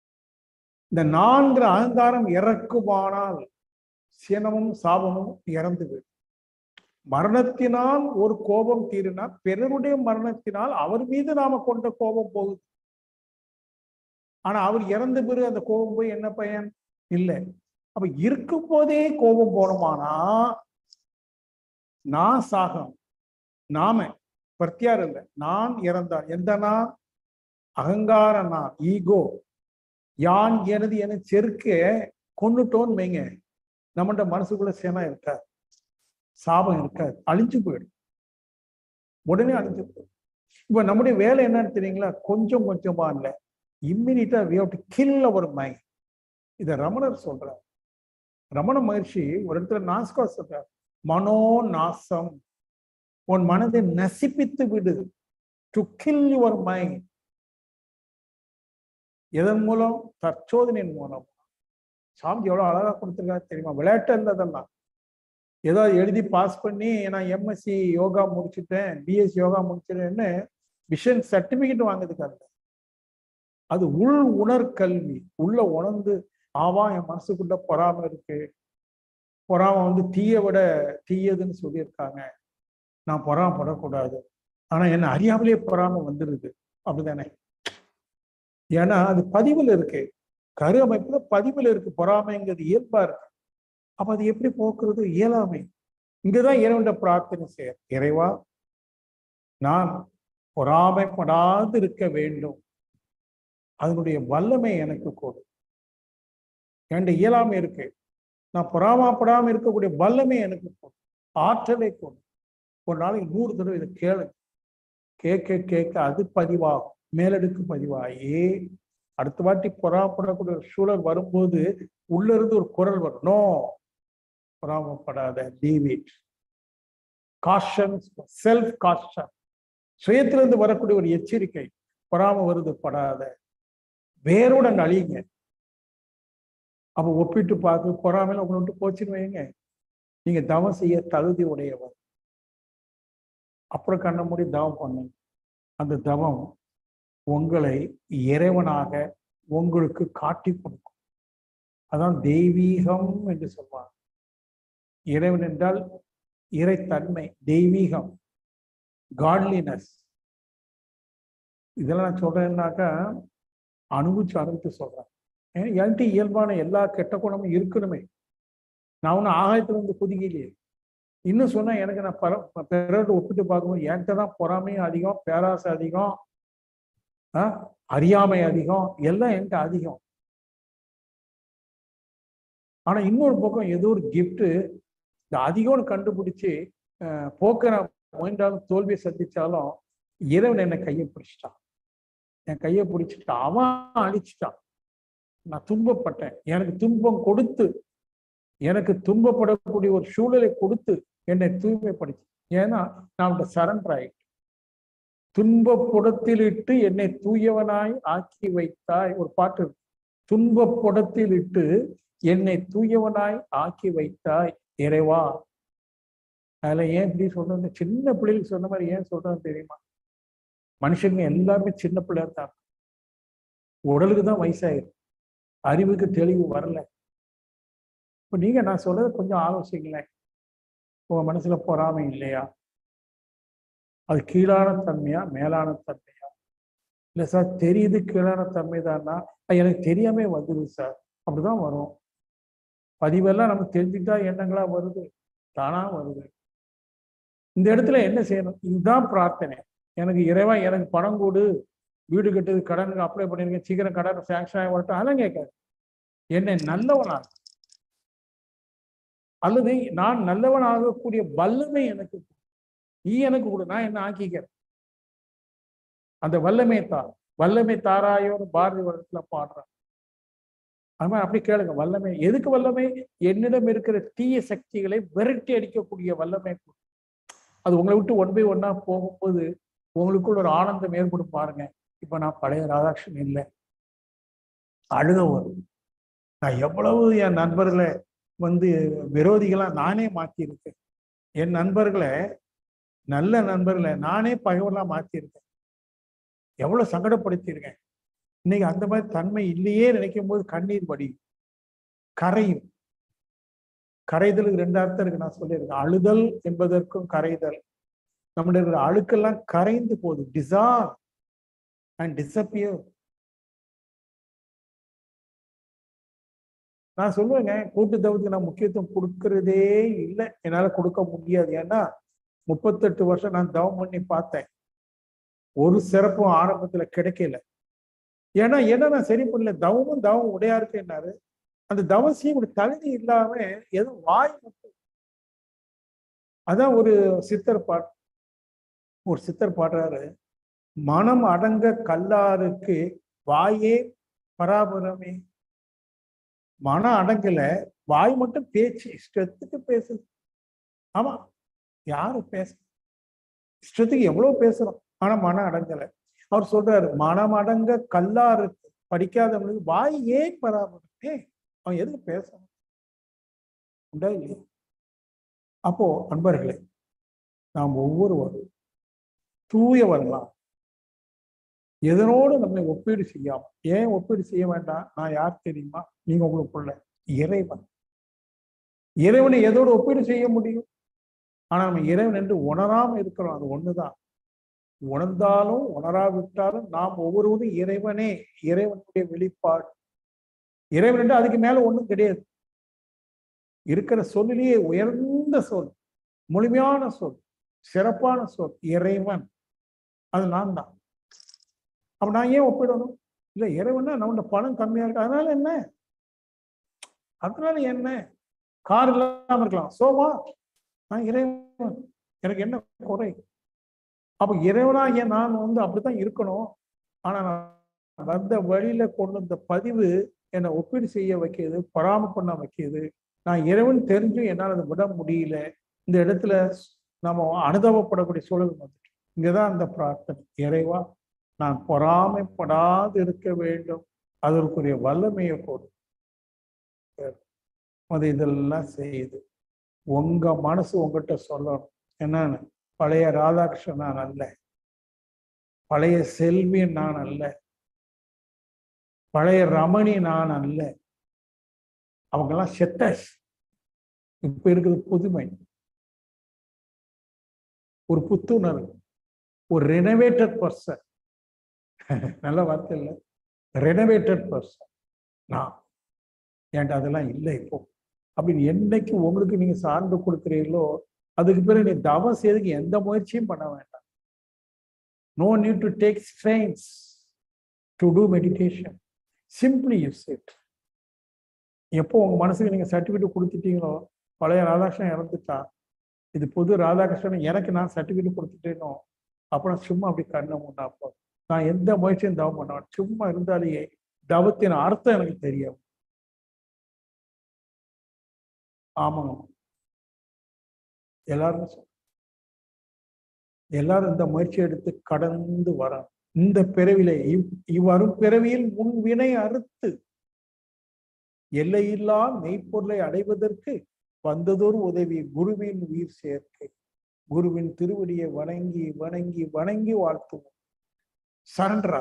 இந்த நான்கு அகங்காரம் இறக்குமானால் சினமும் சாபமும் இறந்து விடும். மரணத்தினால் ஒரு கோபம் தீரினால் பிறருடைய மரணத்தினால் அவர் மீது நாம கொண்ட கோபம் போகுது. ஆனா அவர் இறந்த பிறகு அந்த கோபம் போய் என்ன பயன் இல்லை. அப்ப இருக்கும் போதே கோபம் போனோமானா நான் சாகம், நாம பிரத்யார் இல்லை, நான் இறந்தான். எந்த நான்? அகங்கார நான், ஈகோ, யான் எனது என செருக்க கொண்டுட்டோன்னு வைங்க, நம்மகிட்ட மனசுக்குள்ள சேனா இருக்காது, சாபம் இருக்காது, அழிஞ்சு போயிடும், உடனே அழிஞ்சு போயிடும். இப்ப நம்முடைய வேலை என்னன்னு தெரியுங்களா? கொஞ்சம் கொஞ்சமா இல்லை, இம்மிடியா we have to kill our mind. இத ரமணர் சொல்றார். ரமண மகர்ஷி ஒரு இடத்துல நாஸ்கா சொல்றார், மனோ நாசம், உன் மனதை நசிப்பித்து விடு, டு கில் யுவர் மைண்ட். எதன் மூலம்? தற்சோதனையின் மூலம். சாமி எவ்வளவு அழகா கொடுத்துருக்காரு தெரியுமா? விளையாட்டு இருந்ததெல்லாம் ஏதோ எழுதி பாஸ் பண்ணி நான் எம்எஸ்சி யோகா முடிச்சுட்டேன், பிஎஸ்சி யோகா முடிச்சிட்டேன்னு விஷன் சர்டிபிகேட் வாங்குறதுக்காக. அது உள் உணர் கல்வி. உள்ள உணர்ந்து ஆவா என் மனசுக்குள்ள பொறாமை இருக்கு, பொறாமை வந்து தீய விட தீயதுன்னு சொல்லியிருக்காங்க, நான் பொறாமப்படக்கூடாது, ஆனா என்ன அறியாமலே பொறாமை வந்துருது, அப்படிதானே? ஏன்னா அது பதிவில் இருக்கு, கரு அமைப்புல பதிவில் இருக்கு, பொறாமைங்கிறது இயல்பா இருக்கு. அப்ப அது எப்படி போக்குறது? இயலாமை. இங்கதான் இறைவன் பிரார்த்தனை செய்ய, இறைவா நான் பொறாமைப்படாது இருக்க வேண்டும், அதனுடைய வல்லமை எனக்கு கொடு. என்கிட்ட இயலாமை இருக்கு, நான் பொறாமப்படாம இருக்கக்கூடிய வல்லமை எனக்கு கொடு, ஆற்றலை கொடு. ஒரு நாளைக்கு நூறு தடவை இதை கேளு, கேட்க கேட்க அது பதிவாகும், மேலடுக்கு பதிவாகி அடுத்த வாட்டி பொறாமப்படக்கூடிய ஒரு சூழல் வரும்போது உள்ள இருந்து ஒரு குரல் வரும், நோ பொறாமப்படாத, leave it. Caution, self caution, சுயத்திலிருந்து வரக்கூடிய ஒரு எச்சரிக்கை, பொறாம வருது படாத, வேரோட அழியுங்க. அப்ப ஒப்பிட்டு பார்த்து பொறாமையில உங்களை விட்டு போச்சுன்னு வைங்க, நீங்க தவம் செய்ய தகுதி உடையவர். அப்புறம் கண்ண மூடி தவம் பண்ணுங்க. அந்த தவம் உங்களை இறைவனாக உங்களுக்கு காட்டி கொடுக்கும். அதான் தெய்வீகம் என்று சொல்வாங்க. இறைவன் என்றால் இறைத்தன்மை, தெய்வீகம், காட்லினஸ். இதெல்லாம் நான் சொல்றேன்னாக்கா அனுபவிச்சு அனுபவித்து சொல்றேன். என்கிட்ட இயல்பான எல்லா கெட்ட குணமும் இருக்கணுமே. நான் ஒன்னும் ஆகாயத்துல இருந்து குதிக்கலையே. இன்னும் சொன்னா எனக்கு நான் பர பிறரோட ஒப்பிட்டு பார்க்கும்போது என்கிட்ட தான் பொறாமையும் அதிகம், பேராசை அதிகம், ஆஹ் அறியாமை அதிகம், எல்லாம் என்கிட்ட அதிகம். ஆனா இன்னொரு பக்கம் ஏதோ ஒரு கிஃப்ட் இந்த அதிகம்னு கண்டுபிடிச்சு அஹ் போக்க நான் முயன்றாலும் தோல்வியை சந்திச்சாலும் இறைவன் என்னை கையை பிடிச்சிட்டான், என் கையை பிடிச்சிட்டான், அவன் அழிச்சிட்டான். நான் துன்பப்பட்டேன், எனக்கு துன்பம் கொடுத்து, எனக்கு துன்பப்படக்கூடிய ஒரு சூழலை கொடுத்து என்னை தூய்மைப்படுத்தி. ஏன்னா நான் சரண்டர் ஆயிட்டு, துன்பப்புடத்தில் இட்டு என்னை தூயவனாய் ஆக்கி வைத்தாய். ஒரு பாட்டு, துன்பப்புடத்தில் இட்டு என்னை தூயவனாய் ஆக்கி வைத்தாய் இறைவா. அதுல ஏன் இப்படி சொல்றது? சின்ன பிள்ளைகளுக்கு சொன்ன மாதிரி ஏன் சொல்றேன்னு தெரியுமா? மனுஷங்க எல்லாருமே சின்ன பிள்ளையா தான், உடலுக்கு தான் வயசாயிரும், அறிவுக்கு தெளிவு வரல. இப்ப நீங்க நான் சொல்றது கொஞ்சம் ஆலோசிங்களேன். உங்க மனசுல பொறாமை இல்லையா? அது கீழான தன்மையா மேலான தன்மையா? இல்லை சார் தெரியுது கீழான தன்மை தான்னா எனக்கு தெரியாம வந்துடுது சார். அப்படிதான் வரும். பதிவெல்லாம் நமக்கு தெரிஞ்சுக்கிட்டா எண்ணங்களா வருது, தானா வருது. இந்த இடத்துல என்ன செய்யணும்? இதுதான் பிரார்த்தனை. எனக்கு இறைவா எனக்கு பணம் கொடு, வீடு கட்டுறது கடனுக்கு அப்ளை பண்ணிருக்கேன், சீக்கிரம் கடன் சாங்ஷன் ஆகி வரட்டும், அதெல்லாம் கேட்காது. என்னை நல்லவனாக அல்லது நான் நல்லவன் ஆகக்கூடிய வல்லமை எனக்கு நீ எனக்கு கொடு, நான் என்ன ஆக்கிக்கிறேன். அந்த வல்லமை தார், வல்லமை தாராயோன்னு பாரதி வருடத்துல பாடுறான். அது மாதிரி அப்படி கேளுங்க, வல்லமை எதுக்கு? வல்லமை என்னிடம் இருக்கிற தீய சக்திகளை விரட்டி அடிக்கக்கூடிய வல்லமை. அது உங்களை விட்டு ஒன் பை ஒன்னா போகும்போது உங்களுக்குள்ள ஒரு ஆனந்தம் ஏற்படும் பாருங்க. இப்ப நான் பழைய ராதாகிருஷ்ணன் இல்லை, அழுக வரும். நான் எவ்வளவு என் நண்பர்களை வந்து விரோதிகளா நானே மாற்றியிருக்கேன். என் நண்பர்களை, நல்ல நண்பர்களை நானே பகைவர்களா மாற்றியிருக்கேன். எவ்வளவு சங்கடப்படுத்தியிருக்கேன். இன்னைக்கு அந்த மாதிரி தன்மை இல்லையே நினைக்கும் போது கண்ணீர் வடியும், கரையும். கரைதலுக்கு ரெண்டு அர்த்தம் இருக்கு, நான் சொல்லியிருக்கேன். அழுதல் என்பதற்கும் கரைதல். நம்முடைய இருக்கிற அழுக்கெல்லாம் கரைந்து போகுது, டிசால்வ் அண்ட் டிசப்பியர். நான் சொல்லுவேங்க, கூட்டு தவத்துக்கு நான் முக்கியத்துவம் கொடுக்கறதே இல்லை, என்னால கொடுக்க முடியாது. ஏன்னா முப்பத்தெட்டு வருஷம் நான் தவம் பண்ணி பார்த்தேன், ஒரு சிறப்பும் ஆரம்பத்துல கிடைக்கல. ஏன்னா என்ன நான் சரி பண்ணல, தவமும் தவம் உடையாருக்கு என்னாரு, அந்த தவசியம் ஒரு தகுதி இல்லாம எதுவும் வாய் மட்டும். அதான் ஒரு சித்தர் பாட் ஒரு சித்தர் பாடுறாரு, மனம் அடங்க கல்லாருக்கு வாயே பராபரமே. மனம் அடங்கல, வாய் மட்டும் பேச்சு இஷ்டத்துக்கு பேசுது. ஆமா, யாரு பேச இஷ்டத்துக்கு எவ்வளவு பேசுறோம், ஆனா மனம் அடங்கல. அவர் சொல்றாரு, மனம் அடங்க கல்லாருக்கு, படிக்காதவங்களுக்கு வாய் ஏன் பராபரமே, அவன் எதுக்கு பேசணும், உண்டா இல்லையா? அப்போ அன்பர்களே, நாம் ஒவ்வொருவரும் தூயவர்களாம், எதனோடு நம்மை ஒப்பீடு செய்யாம. ஏன் ஒப்பீடு செய்ய வேண்டாம்? நான் யார் தெரியுமா? நீங்க உங்களுக்குள்ள இறைவன். இறைவனை எதோடு ஒப்பீடு செய்ய முடியும்? ஆனா நம்ம இறைவன் என்று உணராம இருக்கிறோம், அது ஒண்ணுதான். உணர்ந்தாலும் உணராவிட்டாலும் நாம் ஒவ்வொருவரும் இறைவனே, இறைவனுடைய வெளிப்பாடு. இறைவன் என்று அதுக்கு மேல ஒண்ணும் கிடையாது. இருக்கிற சொல்லிலேயே உயர்ந்த சொல், முழுமையான சொல், சிறப்பான சொல் இறைவன். அது நான் தான். அப்ப நான் ஏன் ஒப்பிடணும்? இல்ல, இறைவனா நம்மளோட பணம் கம்மியா இருக்கு, அதனால என்ன, அதனால என்ன, கார் இல்லாம இருக்கலாம், சோமா நான் இறைவன், எனக்கு என்ன குறை? அப்ப இறைவனா ஏன் நான் வந்து அப்படித்தான் இருக்கணும். ஆனா நான் வந்த வழியில கொண்டு வந்த பதிவு என்னை ஒப்பீடு செய்ய வைக்கிறது, பராம பண்ண வைக்கிறது. நான் இறைவன் தெரிஞ்சும் என்னால் அதை விட முடியல. இந்த இடத்துல நம்ம அனுதவப்படக்கூடிய சூழல் வந்துட்டு, இங்கதான் அந்த பிரார்த்தனை, இறைவா நான் பொறாமைப்படாது இருக்க வேண்டும், அதற்குரிய வல்லமையை போடு. அது இதெல்லாம் செய்யுது. உங்க மனசு உங்ககிட்ட சொல்லணும், என்னன்னு, பழைய ராதாகிருஷ்ணன் நான் அல்ல, பழைய செல்வி நான் அல்ல, பழைய ரமணி நான் அல்ல, அவங்கெல்லாம் செட்டஸ். இப்ப இருக்குது புதுமை, ஒரு புத்துணர்வு, ஒரு ரெனோவேட்டட் பர்சன். நல்ல வார்த்தை இல்லை, ரெனோவேட்டட் பர்சன் நான். ஏன்டா அதெல்லாம் இல்லை இப்போ அப்படின்னு என்னைக்கு உங்களுக்கு நீங்க சார்ந்து கொடுக்குறீங்களோ, அதுக்கு பிறகு நீ தவம் செய்யறதுக்கு எந்த முயற்சியும் பண்ண வேண்டாம். No need to take strains to do meditation, simply use it. எப்போ உங்க மனசுக்கு நீங்க சர்டிபிகேட் கொடுத்துட்டீங்களோ, பழைய ராதாகிருஷ்ணன் இறந்துட்டா, இது புது ராதாகிருஷ்ணன் எனக்கு நான் சர்டிபிகேட் கொடுத்துட்டேனோ, அப்புறம் சும்மா அப்படி கண்ணை முன்னாப்போ நான் எந்த முயற்சியும் தவம் பண்ண, சும்மா இருந்தாலேயே தவத்தின் அர்த்தம் எனக்கு தெரியும். ஆமாங்க, எல்லாரும் எல்லாரும் இந்த முயற்சி எடுத்து கடந்து வர, இந்த பிறவிலே இவ் இவ்வரும் பிறவியில் முன் வினை அறுத்து எல்லையில்லா மெய்ப்பொருளை அடைவதற்கு வந்ததொரு உதவி குருவின் உயிர் சேர்க்கை. குருவின் திருவடியை வணங்கி வணங்கி வணங்கி வாழ்த்துவோம். சரண்டரா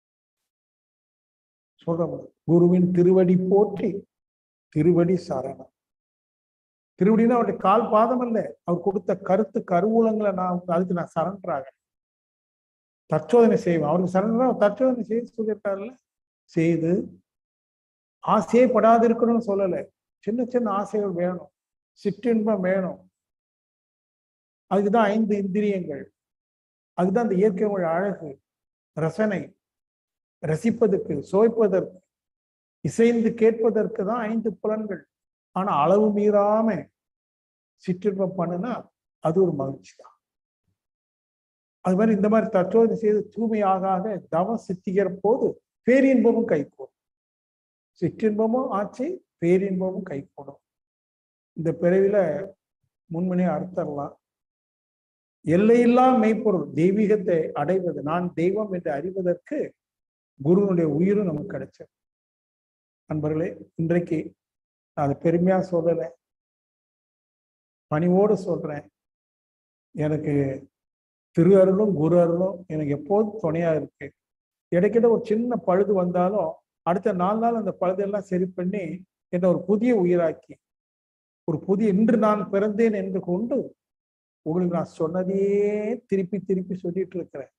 சொல்ற, குருவின் திருவடி போற்றி, திருவடி சரணம். திருவடினா அவருடைய கால் பாதம் அல்ல, அவர் கொடுத்த கருத்து கருவூலங்களை நான் அதுக்கு நான் சரண்டராக தற்சோதனை செய்வேன். அவருக்கு சரண்டரா தற்சோதனை செய்து சொல்லியிருக்காருல்ல, செய்து ஆசையே படாது இருக்கணும்னு சொல்லலை. சின்ன சின்ன ஆசைகள் வேணும், சிற்றின்பம் வேணும். அதுக்குதான் ஐந்து இந்திரியங்கள், அதுதான் அந்த இயற்கையோட அழகு, ரசனை, ரசிப்பதற்கு, சுவைப்பதற்கு, இசைந்து கேட்பதற்கு தான் ஐந்து புலன்கள். ஆனா அளவு மீறாம சிற்றின்பம் பண்ணுனா அது ஒரு மகிழ்ச்சி தான். அது மாதிரி இந்த மாதிரி தற்சோதனை செய்து தூய்மையாக தவம் சித்திக்கிற போது பேரின்பமும் கைகூடும், சிற்றின்பமும் ஆச்சு, பேரின்பமும் கைகூடும். இந்த பிறவில முன்மனே அர்த்தம்லாம் எல்லையில்லா மெய்ப்பொருள் தெய்வீகத்தை அடைவது, நான் தெய்வம் என்று அறிவதற்கு குருவனுடைய உயிரும் நமக்கு கிடைச்சது. நண்பர்களே, இன்றைக்கு நான் அதை பெருமையா சொல்லலை, பணிவோடு சொல்றேன். எனக்கு திரு அருளும் குரு அருளும் எனக்கு எப்போதும் துணையா இருக்கு. இடைக்கிட்ட ஒரு சின்ன பழுது வந்தாலும் அடுத்த நாலு நாள் அந்த பழுதெல்லாம் சரி பண்ணி என்ன ஒரு புதிய உயிராக்கி ஒரு புதிய இன்று நான் பிறந்தேன் என்று கொண்டு உங்களுக்கு நான் சொன்னதையே திருப்பி திருப்பி சொல்லிட்டு இருக்கிறேன்.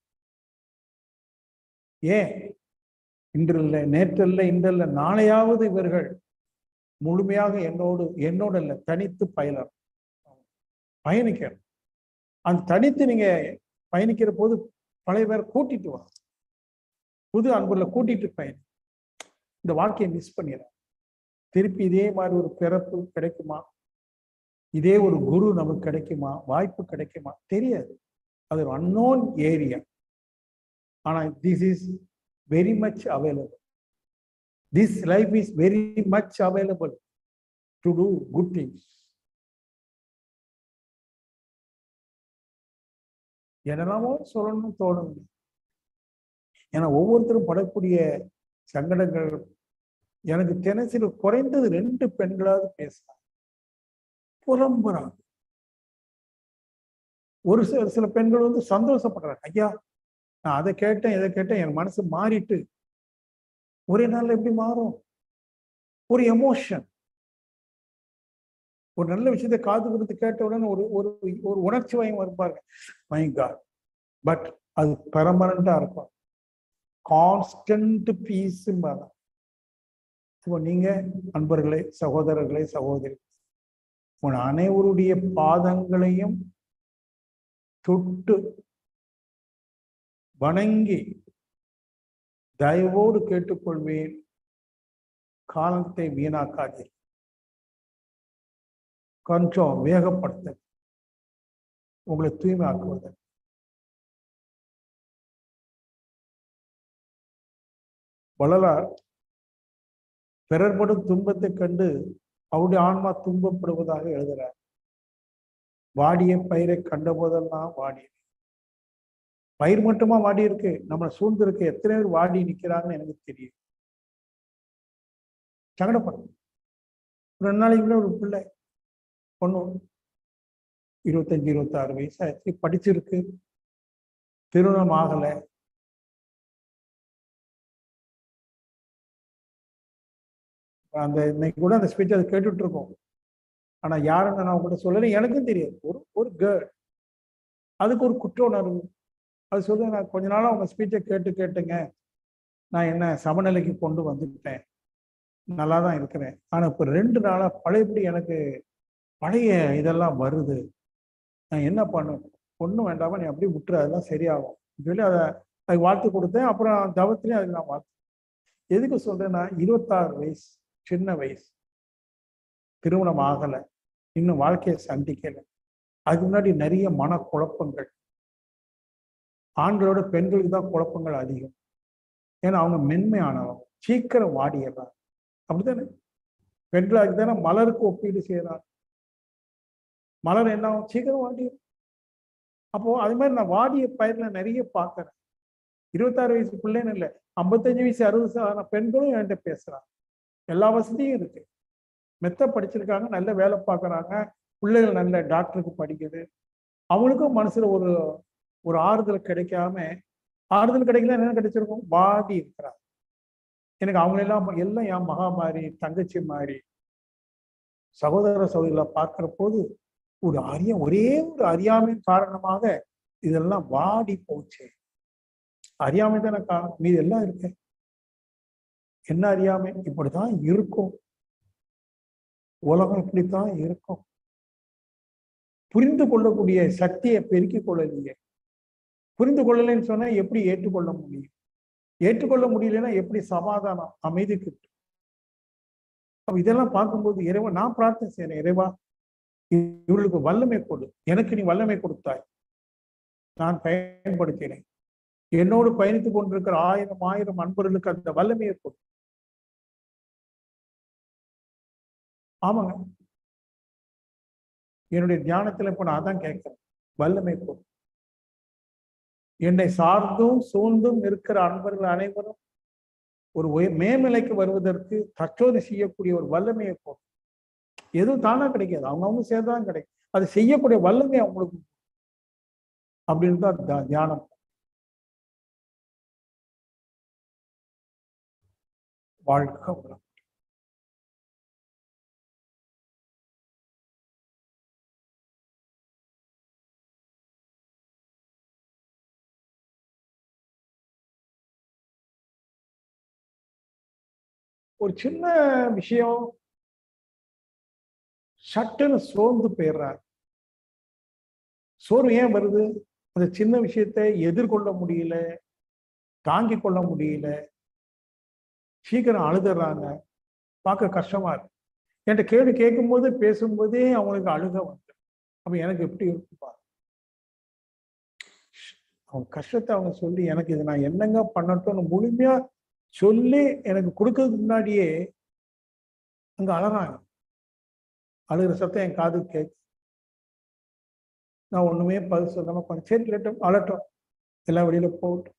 ஏன் இன்று இல்லை, நேற்று இல்லை, இன்று இல்லை, நாளையாவது இவர்கள் முழுமையாக என்னோடு என்னோடு இல்லை தனித்து பயணம் பயணிக்கணும். அந்த தனித்து நீங்க பயணிக்கிற போது பழைய பேரை கூட்டிட்டு வா, புது அன்புல கூட்டிட்டு பயணி. இந்த வாழ்க்கையை மிஸ் பண்ணிடுற திருப்பி இதே மாதிரி ஒரு பிறப்பு கிடைக்குமா, இதே ஒரு குரு நமக்கு கிடைக்குமா, வாய்ப்பு கிடைக்குமா தெரியாது. அது ஒரு அன்னோன் ஏரியா. ஆனா this is very much available. This life is very much available to do good things. என்னெல்லாமோ சொல்லணும்னு தோணுங்க. ஏன்னா ஒவ்வொருத்தரும் படக்கூடிய சங்கடங்கள் எனக்கு தினசரி குறைந்தது ரெண்டு பெண்களாவது பேசுறாங்க, புலம்புறாங்க. ஒரு சில சில பெண்கள் வந்து சந்தோஷப்படுறாங்க, ஐயா நான் அதை கேட்டேன் இதை கேட்டேன் என் மனசு மாறிட்டு. ஒரே நாள்ல எப்படி மாறும்? ஒரு எமோஷன், ஒரு நல்ல விஷயத்தை காது கொடுத்து கேட்ட உடனே ஒரு ஒரு ஒரு உணர்ச்சி வயம் இருப்பாங்க, மை காட். பட் அது பெர்மனண்டா இருக்கும், கான்ஸ்டன்ட் பீஸ். இப்போ நீங்க அன்பர்களே, சகோதரர்களே, சகோதரி, உன் அனைவருடைய பாதங்களையும் தொட்டு வணங்கி தயவோடு கேட்டுக்கொள்வேன், காலத்தை வீணாக்காதீர், கொஞ்சம் வேகப்படுத்த உங்களை தூய்மையாக்குவது. வள்ளலார் பிறர்படும் துன்பத்தை கண்டு அவருடைய ஆன்மா துன்பப்படுவதாக எழுதுகிறார். வாடிய பயிரை கண்ட போதெல்லாம் வாடி, பயிர் மட்டுமா வாடி இருக்கு, நம்மளை சூழ்ந்து இருக்கு எத்தனை பேர் வாடி நிற்கிறாங்கன்னு எனக்கு தெரியும். சங்கடப்படும். ரெண்டு நாளைக்கு ஒரு பிள்ளை பொண்ணு இருபத்தஞ்சு இருபத்தி ஆறு வயசு ஆயிடுச்சு, படிச்சிருக்கு, திருமணம் ஆகலை. அந்த இன்னைக்கு கூட அந்த ஸ்பீச் அதை கேட்டுட்டு இருக்கோம். ஆனா யாருன்னு நான் கூட சொல்லலை, எனக்கும் தெரியாது. ஒரு ஒரு கேர்ள், அதுக்கு ஒரு குற்ற உணர்வு. அது சொல்ல, நான் கொஞ்ச நாளா அவங்க ஸ்பீச்சை கேட்டு கேட்டுங்க நான் என்ன சமநிலைக்கு கொண்டு வந்துட்டேன், நல்லா தான் இருக்கிறேன். ஆனா இப்போ ரெண்டு நாளா பழையபடி எனக்கு பழைய இதெல்லாம் வருது, நான் என்ன பண்ணுவேன்? ஒன்றும் வேண்டாமா, நீ அப்படியே விட்டுரு, அதெல்லாம் சரியாகும் சொல்லி அதை அதுக்கு வாழ்த்து கொடுத்தேன். அப்புறம் தவத்திலையும் அதுக்கு நான் வாழ்த்து. எதுக்கு சொல்றேன்னா, இருபத்தாறு வயசு, சின்ன வயசு, திருமணம் ஆகலை, இன்னும் வாழ்க்கையை சந்திக்கலை. அதுக்கு முன்னாடி நிறைய மன குழப்பங்கள். ஆண்களோட பெண்களுக்கு தான் குழப்பங்கள் அதிகம். ஏன்னா அவங்க மென்மையானவங்க, சீக்கிரம் வாடிடுறாங்க. அப்படித்தானே? பெண்களாக தானே மலருக்கு ஒப்பீடு செய்யறாங்க. மலர் என்ன ஆகும்? சீக்கிரம் வாடிடும். அப்போ அது மாதிரி நான் வாடிய பயிர்ல நிறைய பார்க்கறேன். இருபத்தாறு வயசு பிள்ளைன்னு இல்லை, ஐம்பத்தஞ்சு வயசு அறுபது வயசு பெண்களும் என்கிட்ட பேசுறாங்க. எல்லா வசதியும் இருக்கு, மெத்த படிச்சிருக்காங்க, நல்ல வேலை பார்க்குறாங்க, பிள்ளைகள் நல்ல டாக்டருக்கு படிக்குது. அவங்களுக்கும் மனசுல ஒரு ஒரு ஆறுதல் கிடைக்காம, ஆறுதல் கிடைக்கல என்ன கிடைச்சிருக்கும்? வாடி இருக்கிறாங்க. எனக்கு அவங்களெல்லாம் எல்லாம் என் மகா மாதிரி, தங்கச்சி மாதிரி, சகோதர சகோதரிகளை பார்க்கிற போது ஒரு அறிய ஒரே ஒரு அறியாமை காரணமாக இதெல்லாம் வாடி போச்சு. அறியாமை தானே காரணம், மீது எல்லாம் இருக்கு. என்ன அறியாமை? இப்படித்தான் இருக்கும், உலகம் இப்படித்தான் இருக்கும். புரிந்து கொள்ளக்கூடிய சக்தியை பெருக்கிக் கொள்ளலையே. புரிந்து கொள்ளலைன்னு சொன்னா எப்படி ஏற்றுக்கொள்ள முடியும்? ஏற்றுக்கொள்ள முடியலன்னா எப்படி சமாதானம், அமைதி கிட்டும்? அப்ப இதெல்லாம் பார்க்கும்போது இறைவா, நான் பிரார்த்தனை செய்யறேன், இறைவா இவர்களுக்கு வல்லமை கொடு, எனக்கு நீ வல்லமை கொடுத்தாய், நான் பயன்படுத்தினேன். என்னோடு பயணித்துக் கொண்டிருக்கிற ஆயிரம் ஆயிரம் அன்பர்களுக்கு அந்த வல்லமையை கொடு. ஆமாங்க, என்னுடைய தியானத்துல இப்ப நான் அதான் கேட்கிறேன், வல்லமை கொடு. என்னை சார்ந்தும் சூழ்ந்தும் இருக்கிற அன்பர்கள் அனைவரும் ஒரு மேல்நிலைக்கு வருவதற்கு தற்சோதனை செய்யக்கூடிய ஒரு வல்லமையை கொடு. எதுவும் தானா கிடைக்காது, அவங்க அவங்க சேர்தான் கிடைக்கும். அது செய்யக்கூடிய வல்லமை அவங்களுக்கு அப்படின்னு தான் தியானம். வாழ்க வளம். ஒரு சின்ன விஷயம் சட்டுன்னு சோர்ந்து போயிடுறார். சோர்வு ஏன் வருது? அந்த சின்ன விஷயத்தை எதிர்கொள்ள முடியல, தாங்கிக் கொள்ள முடியல, சீக்கிரம் அழுதுறாங்க, பார்க்க கஷ்டமா இருக்கு. என்கிட்ட கேள்வி கேட்கும் போது பேசும்போதே அவங்களுக்கு அழுக வந்து, அப்ப எனக்கு எப்படி இருக்குப்பா? அவங்க கஷ்டத்தை அவங்க சொல்லி எனக்கு இது நான் என்னங்க பண்ணட்டும்னு முழுமையா சொல்லி எனக்கு கொடுக்கறதுக்கு முன்னாடியே அங்க அழறாங்க. அழுகிற சத்தம் என் காது கேட்கு. நான் ஒண்ணுமே பதில் சொல்லாம கொஞ்சம் சரி கேட்டும் அழட்டும், எல்லாம் வெளியில போகட்டும்.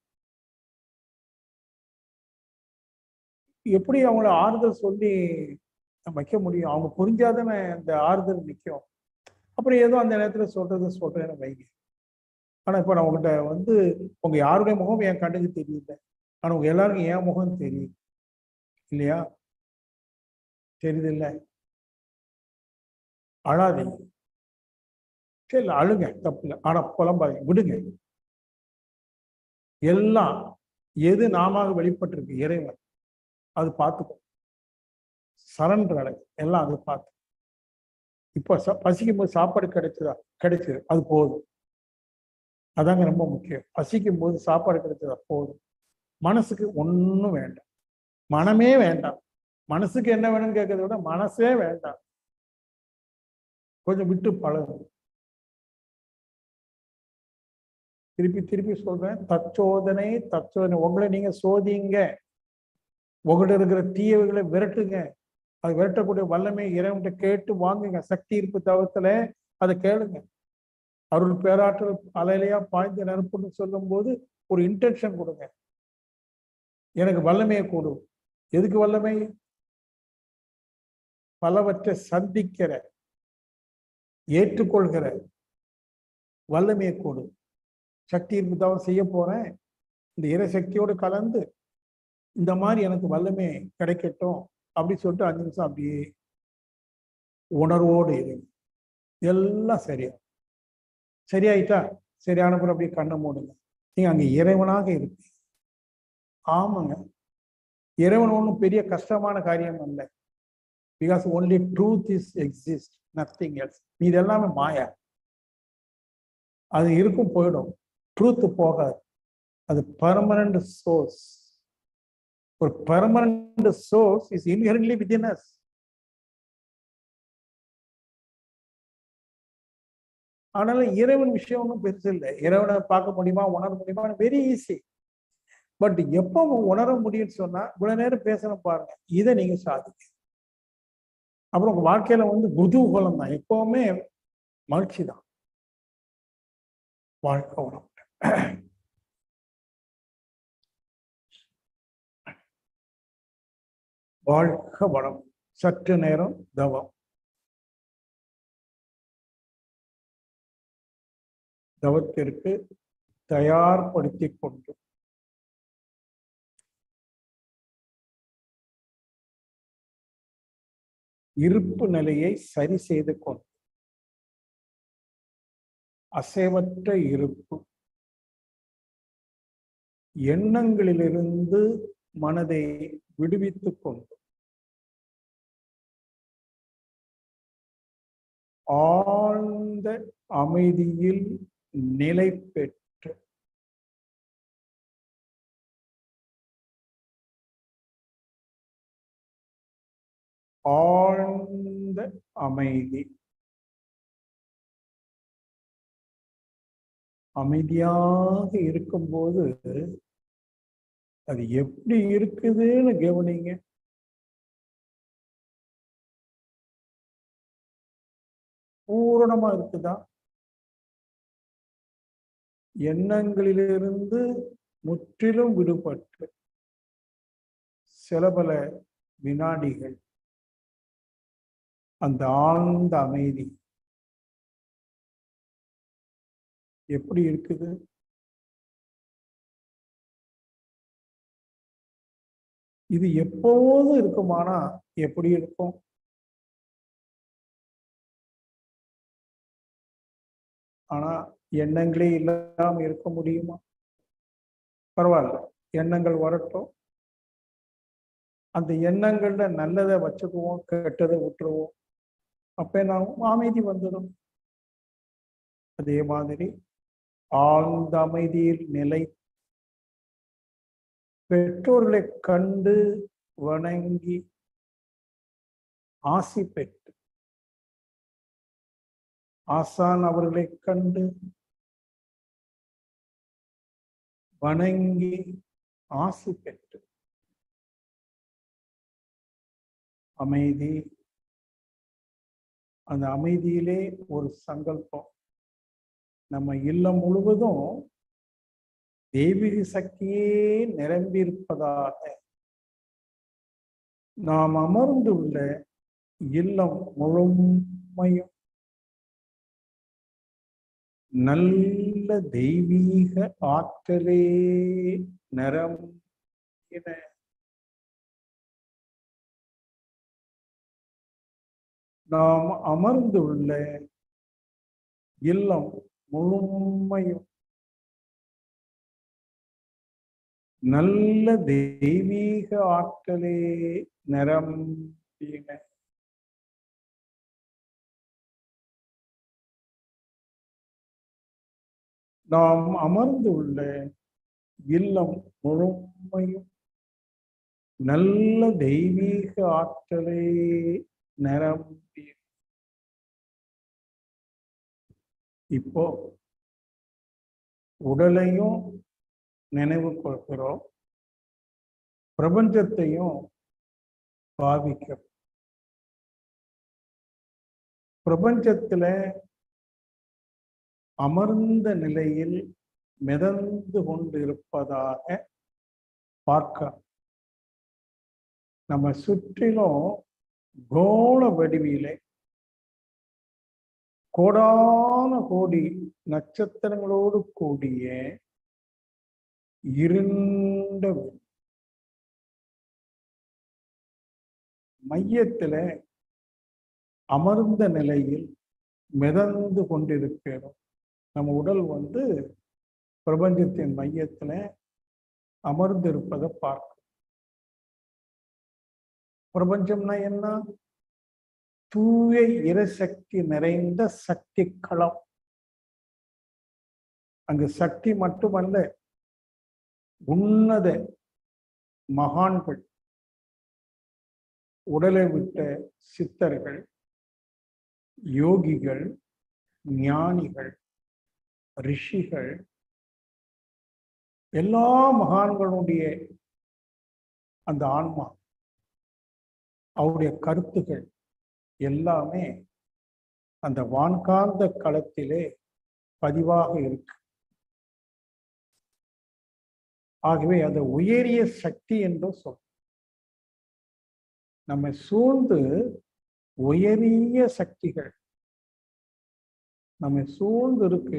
எப்படி அவங்கள ஆறுதல் சொல்லி வைக்க முடியும்? அவங்க புரிஞ்சாதானே அந்த ஆறுதல் நிற்கும். அப்புறம் ஏதோ அந்த நேரத்துல சொல்றது சொல்றேன்னு வைங்க. ஆனா இப்ப நான் உங்கள்கிட்ட வந்து உங்க யாருடைய முகம் என் கண்ணுக்கு தெரியல, ஆனா உங்க எல்லாருக்கும் என் முகம் தெரியும் இல்லையா? தெரியுது இல்லை? அழாதீங்க, சரி அழுங்க, தப்பு இல்லை, ஆனா புலம்பாதீங்க, விடுங்க. எல்லாம் எது நாம வெளிப்பட்டிருக்கு இறைவன் அது பார்த்துக்கும். சரண்டர் அடங்கு எல்லாம் அது பார்த்து. இப்ப பசிக்கும் போது சாப்பாடு கிடைச்சதா? கிடைச்சது, அது போதும். அதாங்க ரொம்ப முக்கியம். பசிக்கும் போது சாப்பாடு கிடைச்சதா? போதும். மனசுக்கு ஒன்றும் வேண்டாம், மனமே வேண்டாம். மனசுக்கு என்ன வேணும்னு கேட்கறத விட மனசே வேண்டாம். கொஞ்சம் விட்டு பழகும். திருப்பி திருப்பி சொல்றேன், தச்சோதனை தச்சோதனை. உங்களை நீங்க சோதிங்க, உங்கள்கிட்ட இருக்கிற தீயவைகளை விரட்டுங்க. அது விரட்டக்கூடிய வல்லமை இறைவன்கிட்ட கேட்டு வாங்குங்க. சக்தி இருப்பு தவத்துல அதை கேளுங்க. அருள் பேராற்றல் அலையிலையா பாய்ந்த நெருப்புன்னு சொல்லும் போது ஒரு இன்டென்ஷன் கொடுங்க, எனக்கு வல்லமையை கொடு. எதுக்கு வல்லமை? பலவற்றை சந்திக்கிற ஏற்றுக்கொள்கிற வல்லமையை கொடு. சக்தி இருப்பு தவம் செய்ய போறேன், இந்த இறை சக்தியோடு கலந்து இந்த மாதிரி எனக்கு வல்லமை கிடைக்கட்டும் அப்படி சொல்லிட்டு அஞ்சு நிமிஷம் அப்படியே உணர்வோடு இருங்க. எல்லாம் சரியா சரியாயிட்டா சரியான பிறகு அப்படியே கண்ணை மூடுங்க. நீங்க அங்க இறைவனாக இருப்பீங்க. ஆமாங்க, இறைவன் ஒன்றும் பெரிய கஷ்டமான காரியம் அல்ல. Because only truth is exist, nothing else. இது எல்லாமே மாயா. அது இருக்கும், போயிடும். ட்ரூத் போகாது. அது பெர்மனன்ட் சோர்ஸ். ஒரு permanent source is inherently within us. அதனால இறைவன் விஷயம் ஒன்றும் பெருசு இல்லை. இறைவனை பார்க்க முடியுமா, உணர முடியுமா? Very easy. பட் எப்போ உணர முடியும்னு சொன்னா இவ்வளவு நேரம் பேசணும் பாருங்க, இதை நீங்க சாதிக்க. அப்புறம் உங்க வாழ்க்கையில வந்து குதூகலம் தான், எப்பவுமே மகிழ்ச்சி தான். வாழ்க்கை வளம். வாழ்க வளம். சற்று நேரம் தவம். தவத்திற்கு தயார்படுத்தி கொண்டு இருப்பு நிலையை சரி செய்து கொண்டு அசைவற்ற இருப்பு, எண்ணங்களிலிருந்து மனதை விடுவித்துக் கொண்டு ஆழ்ந்த அமைதியில் நிலை பெற்று ஆழ்ந்த அமைதி, அமைதியாக இருக்கும்போது அது எப்படி இருக்குதுன்னு கவனிங்க. பூரணமா இருக்குதா? எண்ணங்களிலிருந்து முற்றிலும் விடுபட்டு சில பல வினாடிகள் அந்த ஆழ்ந்த அமைதி எப்படி இருக்குது? இது எப்போதும் இருக்குமானா எப்படி இருக்கும்? ஆனா எண்ணங்களே இல்லாம இருக்க முடியுமா? பரவாயில்ல, எண்ணங்கள் வரட்டும். அந்த எண்ணங்கள்ல நல்லதை வச்சுக்குவோம், கெட்டதை விட்டுருவோம். அப்ப நான் அமைதி வந்துடும். அதே மாதிரி ஆழ்ந்த அமைதியில் நிலை பெற்றோர்களை கண்டு வணங்கி ஆசி பெற்று, ஆசான் அவர்களை கண்டு வணங்கி ஆசி பெற்று அமைதி, அந்த அமைதியிலே ஒரு சங்கல்பம், நம்ம இல்லம் முழுவதும் தெய்வீக சக்தியே நிரம்பியிருப்பதாக நாம் அமர்ந்துள்ள இல்லம் முழுமையும் நல்ல தெய்வீக ஆற்றலே நிரம்பின நாம் அமர்ந்துள்ள இல்லம் முழுமையும் நல்ல தெய்வீக ஆற்றலே நிரம்பின. நாம் அமர்ந்துள்ள இல்லம் முழுமையும் நல்ல தெய்வீக ஆற்றலே நிரம்பி. இப்போ உடலையும் நினைவு கொள்கிறோம், பிரபஞ்சத்தையும் பாவிக்கிறோம். பிரபஞ்சத்துல அமர்ந்த நிலையில் மிதந்து கொண்டு இருப்பதாக பார்க்க, நம்ம சுற்றிலும் கோள வடிவிலே கோடான கோடி நட்சத்திரங்களோடு கூடிய இருண்ட மையத்துல அமர்ந்த நிலையில் மிதந்து கொண்டிருக்கிறோம். நம்ம உடல் வந்து பிரபஞ்சத்தின் மையத்துல அமர்ந்து இருப்பதை பார்க்க. பிரபஞ்சம்னா என்ன? தூய இறைசக்தி நிறைந்த சக்தி களம். அங்கு சக்தி மட்டுமல்ல, உன்னத மகான்கள், உடலை விட்ட சித்தர்கள், யோகிகள், ஞானிகள், ரிஷிகள், எல்லா மகான்களுடைய அந்த ஆன்மா, அவருடைய கருத்துகள் எல்லாமே அந்த வான்காந்த களத்திலே பதிவாக இருக்கு. ஆகவே அந்த உயரிய சக்தி என்று சொல். நம்மை சூழ்ந்து உயரிய சக்திகள் நம்மை சூழ்ந்து இருக்கு.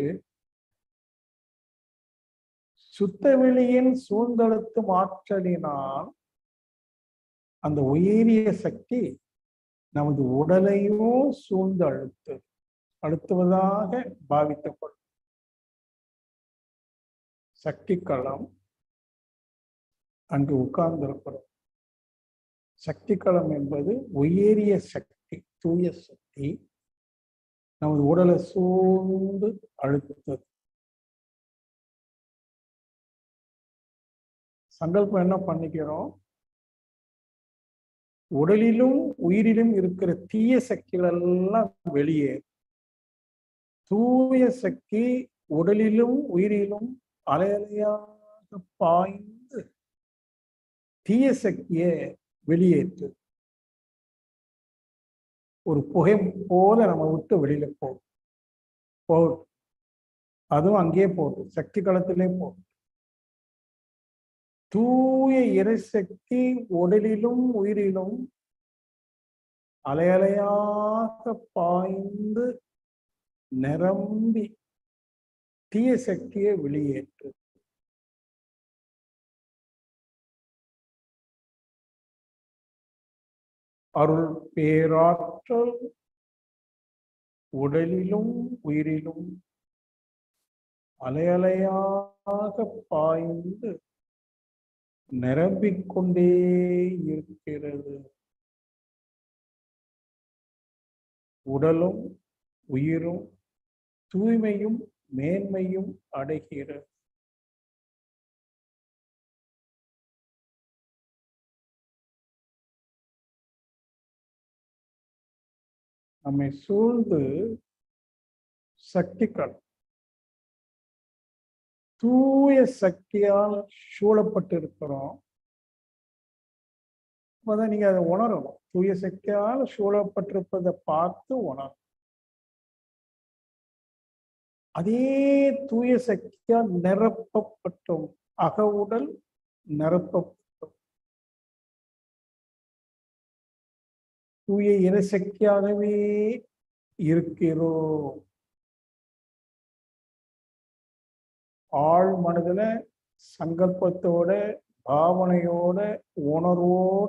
சுத்தவெளியின் சூழ்ந்தழுத்தும் ஆற்றலினால் அந்த உயரிய சக்தி நமது உடலையும் சூழ்ந்து அழுத்து அழுத்துவதாக பாவிக்கப்படும். சக்தி களம் அங்கு உட்கார்ந்திருக்கிறோம். சக்தி களம் என்பது உயரிய சக்தி, தூய சக்தி நமது உடலை சூழ்ந்து அழுத்தது. சங்கல்பம் என்ன பண்ணிக்கிறோம்? உடலிலும் உயிரிலும் இருக்கிற தீய சக்திகள் எல்லாம் வெளியே, தூய சக்தி உடலிலும் உயிரிலும் அலையலையாக பாய்ந்து தீய சக்தியை வெளியேற்று. ஒரு புகை போல நம்ம விட்டு வெளியில போகும் போகும் அதுவும் அங்கேயே போகும், சக்தி களத்திலே போகும். தூய இறைசக்தி உடலிலும் உயிரிலும் அலையலையாக பாய்ந்து நிரம்பி தீய சக்தியை வெளியேற்று. அருள் பேராற்றல் உடலிலும் உயிரிலும் அலையலையாக பாய்ந்து நிரம்பிக் கொண்டே இருக்கிறது. உடலும் உயிரும் தூய்மையும் மேன்மையும் அடைகிறது. நம்மை சூழ்ந்து சக்திகள் தூய சக்தியால் சூழப்பட்டிருக்கிறோம். அப்பதான் நீங்க அதை உணரணும். தூய சக்தியால் சூழப்பட்டிருப்பதை பார்த்து உணரும். அதே தூய சக்தியால் நிரப்பப்பட்டோம். அக உடல் நிரப்பப்பட்டோம். தூய இறைசக்தியாகவே இருக்கிறோம். ஆழ் மனதுல சங்கல்பத்தோட பாவனையோட உணர்வோட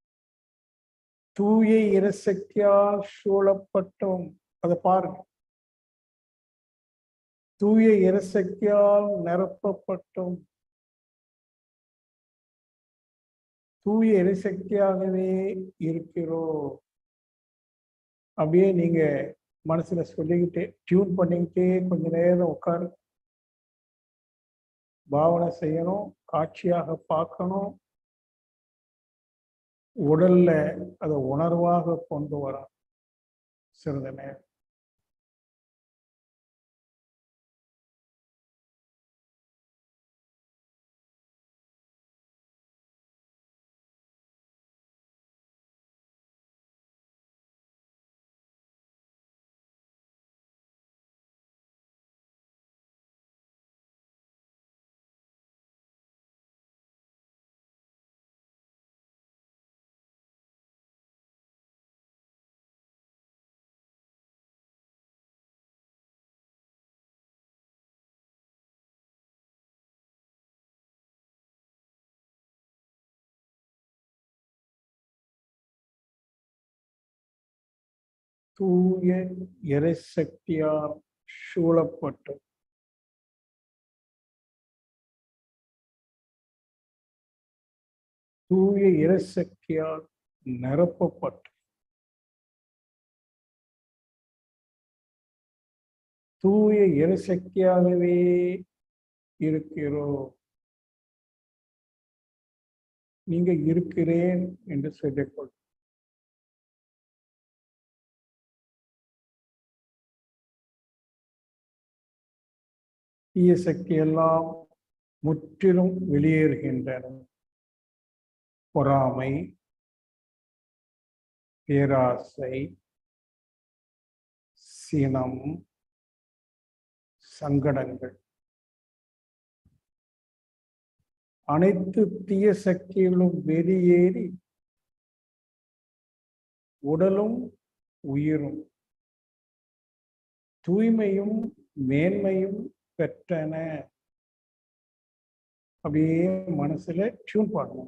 தூய இறைசக்தியால் சூழப்பட்டோம். அதை பாருங்க. தூய இறைசக்தியால் நிரப்பப்பட்டோம். தூய இறைசக்தியாகவே இருக்கிறோம். அப்படியே நீங்க மனசுல சொல்லிக்கிட்டே டியூன் பண்ணிக்கிட்டே கொஞ்ச நேரம் உட்காரு. பாவனை செய்யணும், காட்சியாக பார்க்கணும், உடல்ல அதை உணர்வாக கொண்டு வர சிறிது நேரம். தூய இறைசக்தியால் சூழப்பட்டு தூய இறைசக்தியால் நிரப்பப்பட்டு தூய இறைசக்தியாகவே இருக்கிறோம். நீங்க இருக்கிறேன் என்று சொல்லிக்கொள். தீய சக்தி எல்லாம் முற்றிலும் வெளியேறுகின்றன. பொறாமை, பேராசை, சினம், சங்கடங்கள் அனைத்து தீய சக்திகளும் வெளியேறி உடலும் உயிரும் தூய்மையும் மேன்மையும் பெற்றன. அப்படியே மனசுல டியூன் பண்ணணும்.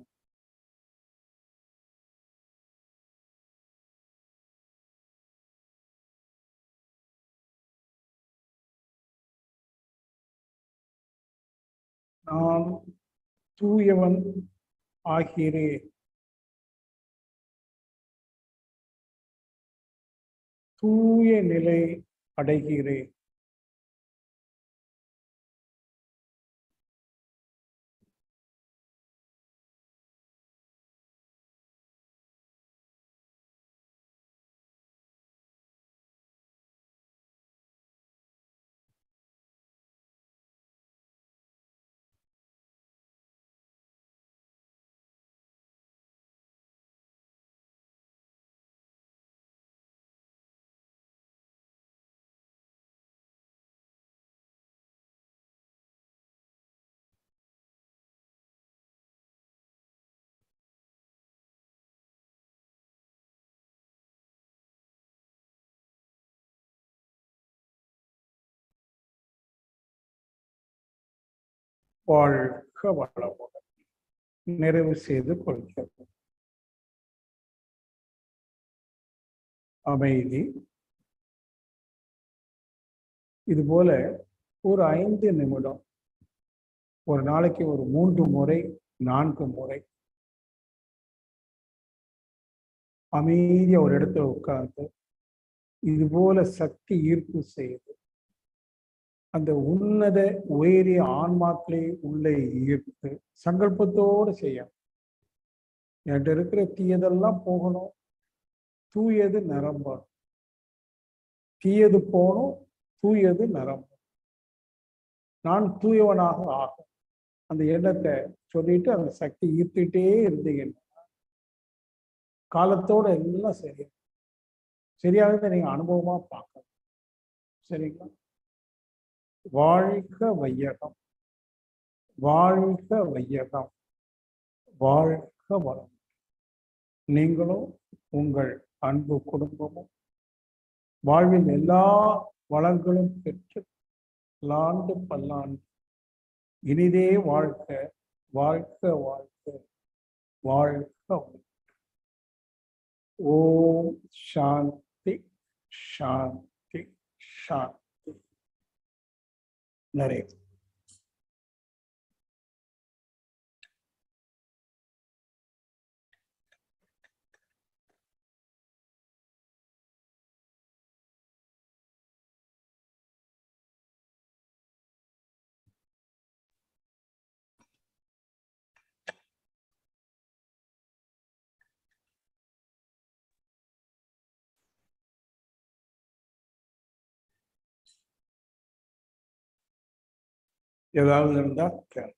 நான் தூயவன் ஆகிறேன். தூய நிலை அடைகிறேன். வாழ்க வளமுடன். நிறைவு செய்து கொள்கிறோம். அமைதி. இது போல ஒரு ஐந்து நிமிடம், ஒரு நாளைக்கு ஒரு மூன்று முறை நான்கு முறை அமைதியா ஒரு இடத்துல உட்கார்ந்து இது போல சக்தி ஈர்ப்பு செய்து அந்த உன்னத உயரிய ஆன்மாக்களை உள்ளே ஈர்த்து சங்கல்பத்தோடு செய்யணும். என்கிட்ட இருக்கிற தீயதெல்லாம் போகணும், தூயது நிரம்பணும், தீயது போகணும், தூயது நிரம்பணும், நான் தூயவனாக ஆகும். அந்த எண்ணத்தை சொல்லிட்டு அந்த சக்தி ஈர்த்துட்டே இருந்தீங்கன்னா காலத்தோட எல்லாம் சரியா சரியாகவே நீங்க அனுபவமா பார்க்கணும். சரிங்களா? வாழ்க வையகம், வாழ்க வையகம், வாழ்க வளம். நீங்களும் உங்கள் அன்பு குடும்பமும் வாழ்வில் எல்லா வளங்களும் பெற்று பல்லாண்டு பல்லாண்டு இனிதே வாழ்க, வாழ்க, வாழ்க, வாழ்க. ஓம் சாந்தி சாந்தி சாந்தி. நிறைய ஏதாவது இருந்தா கேளு.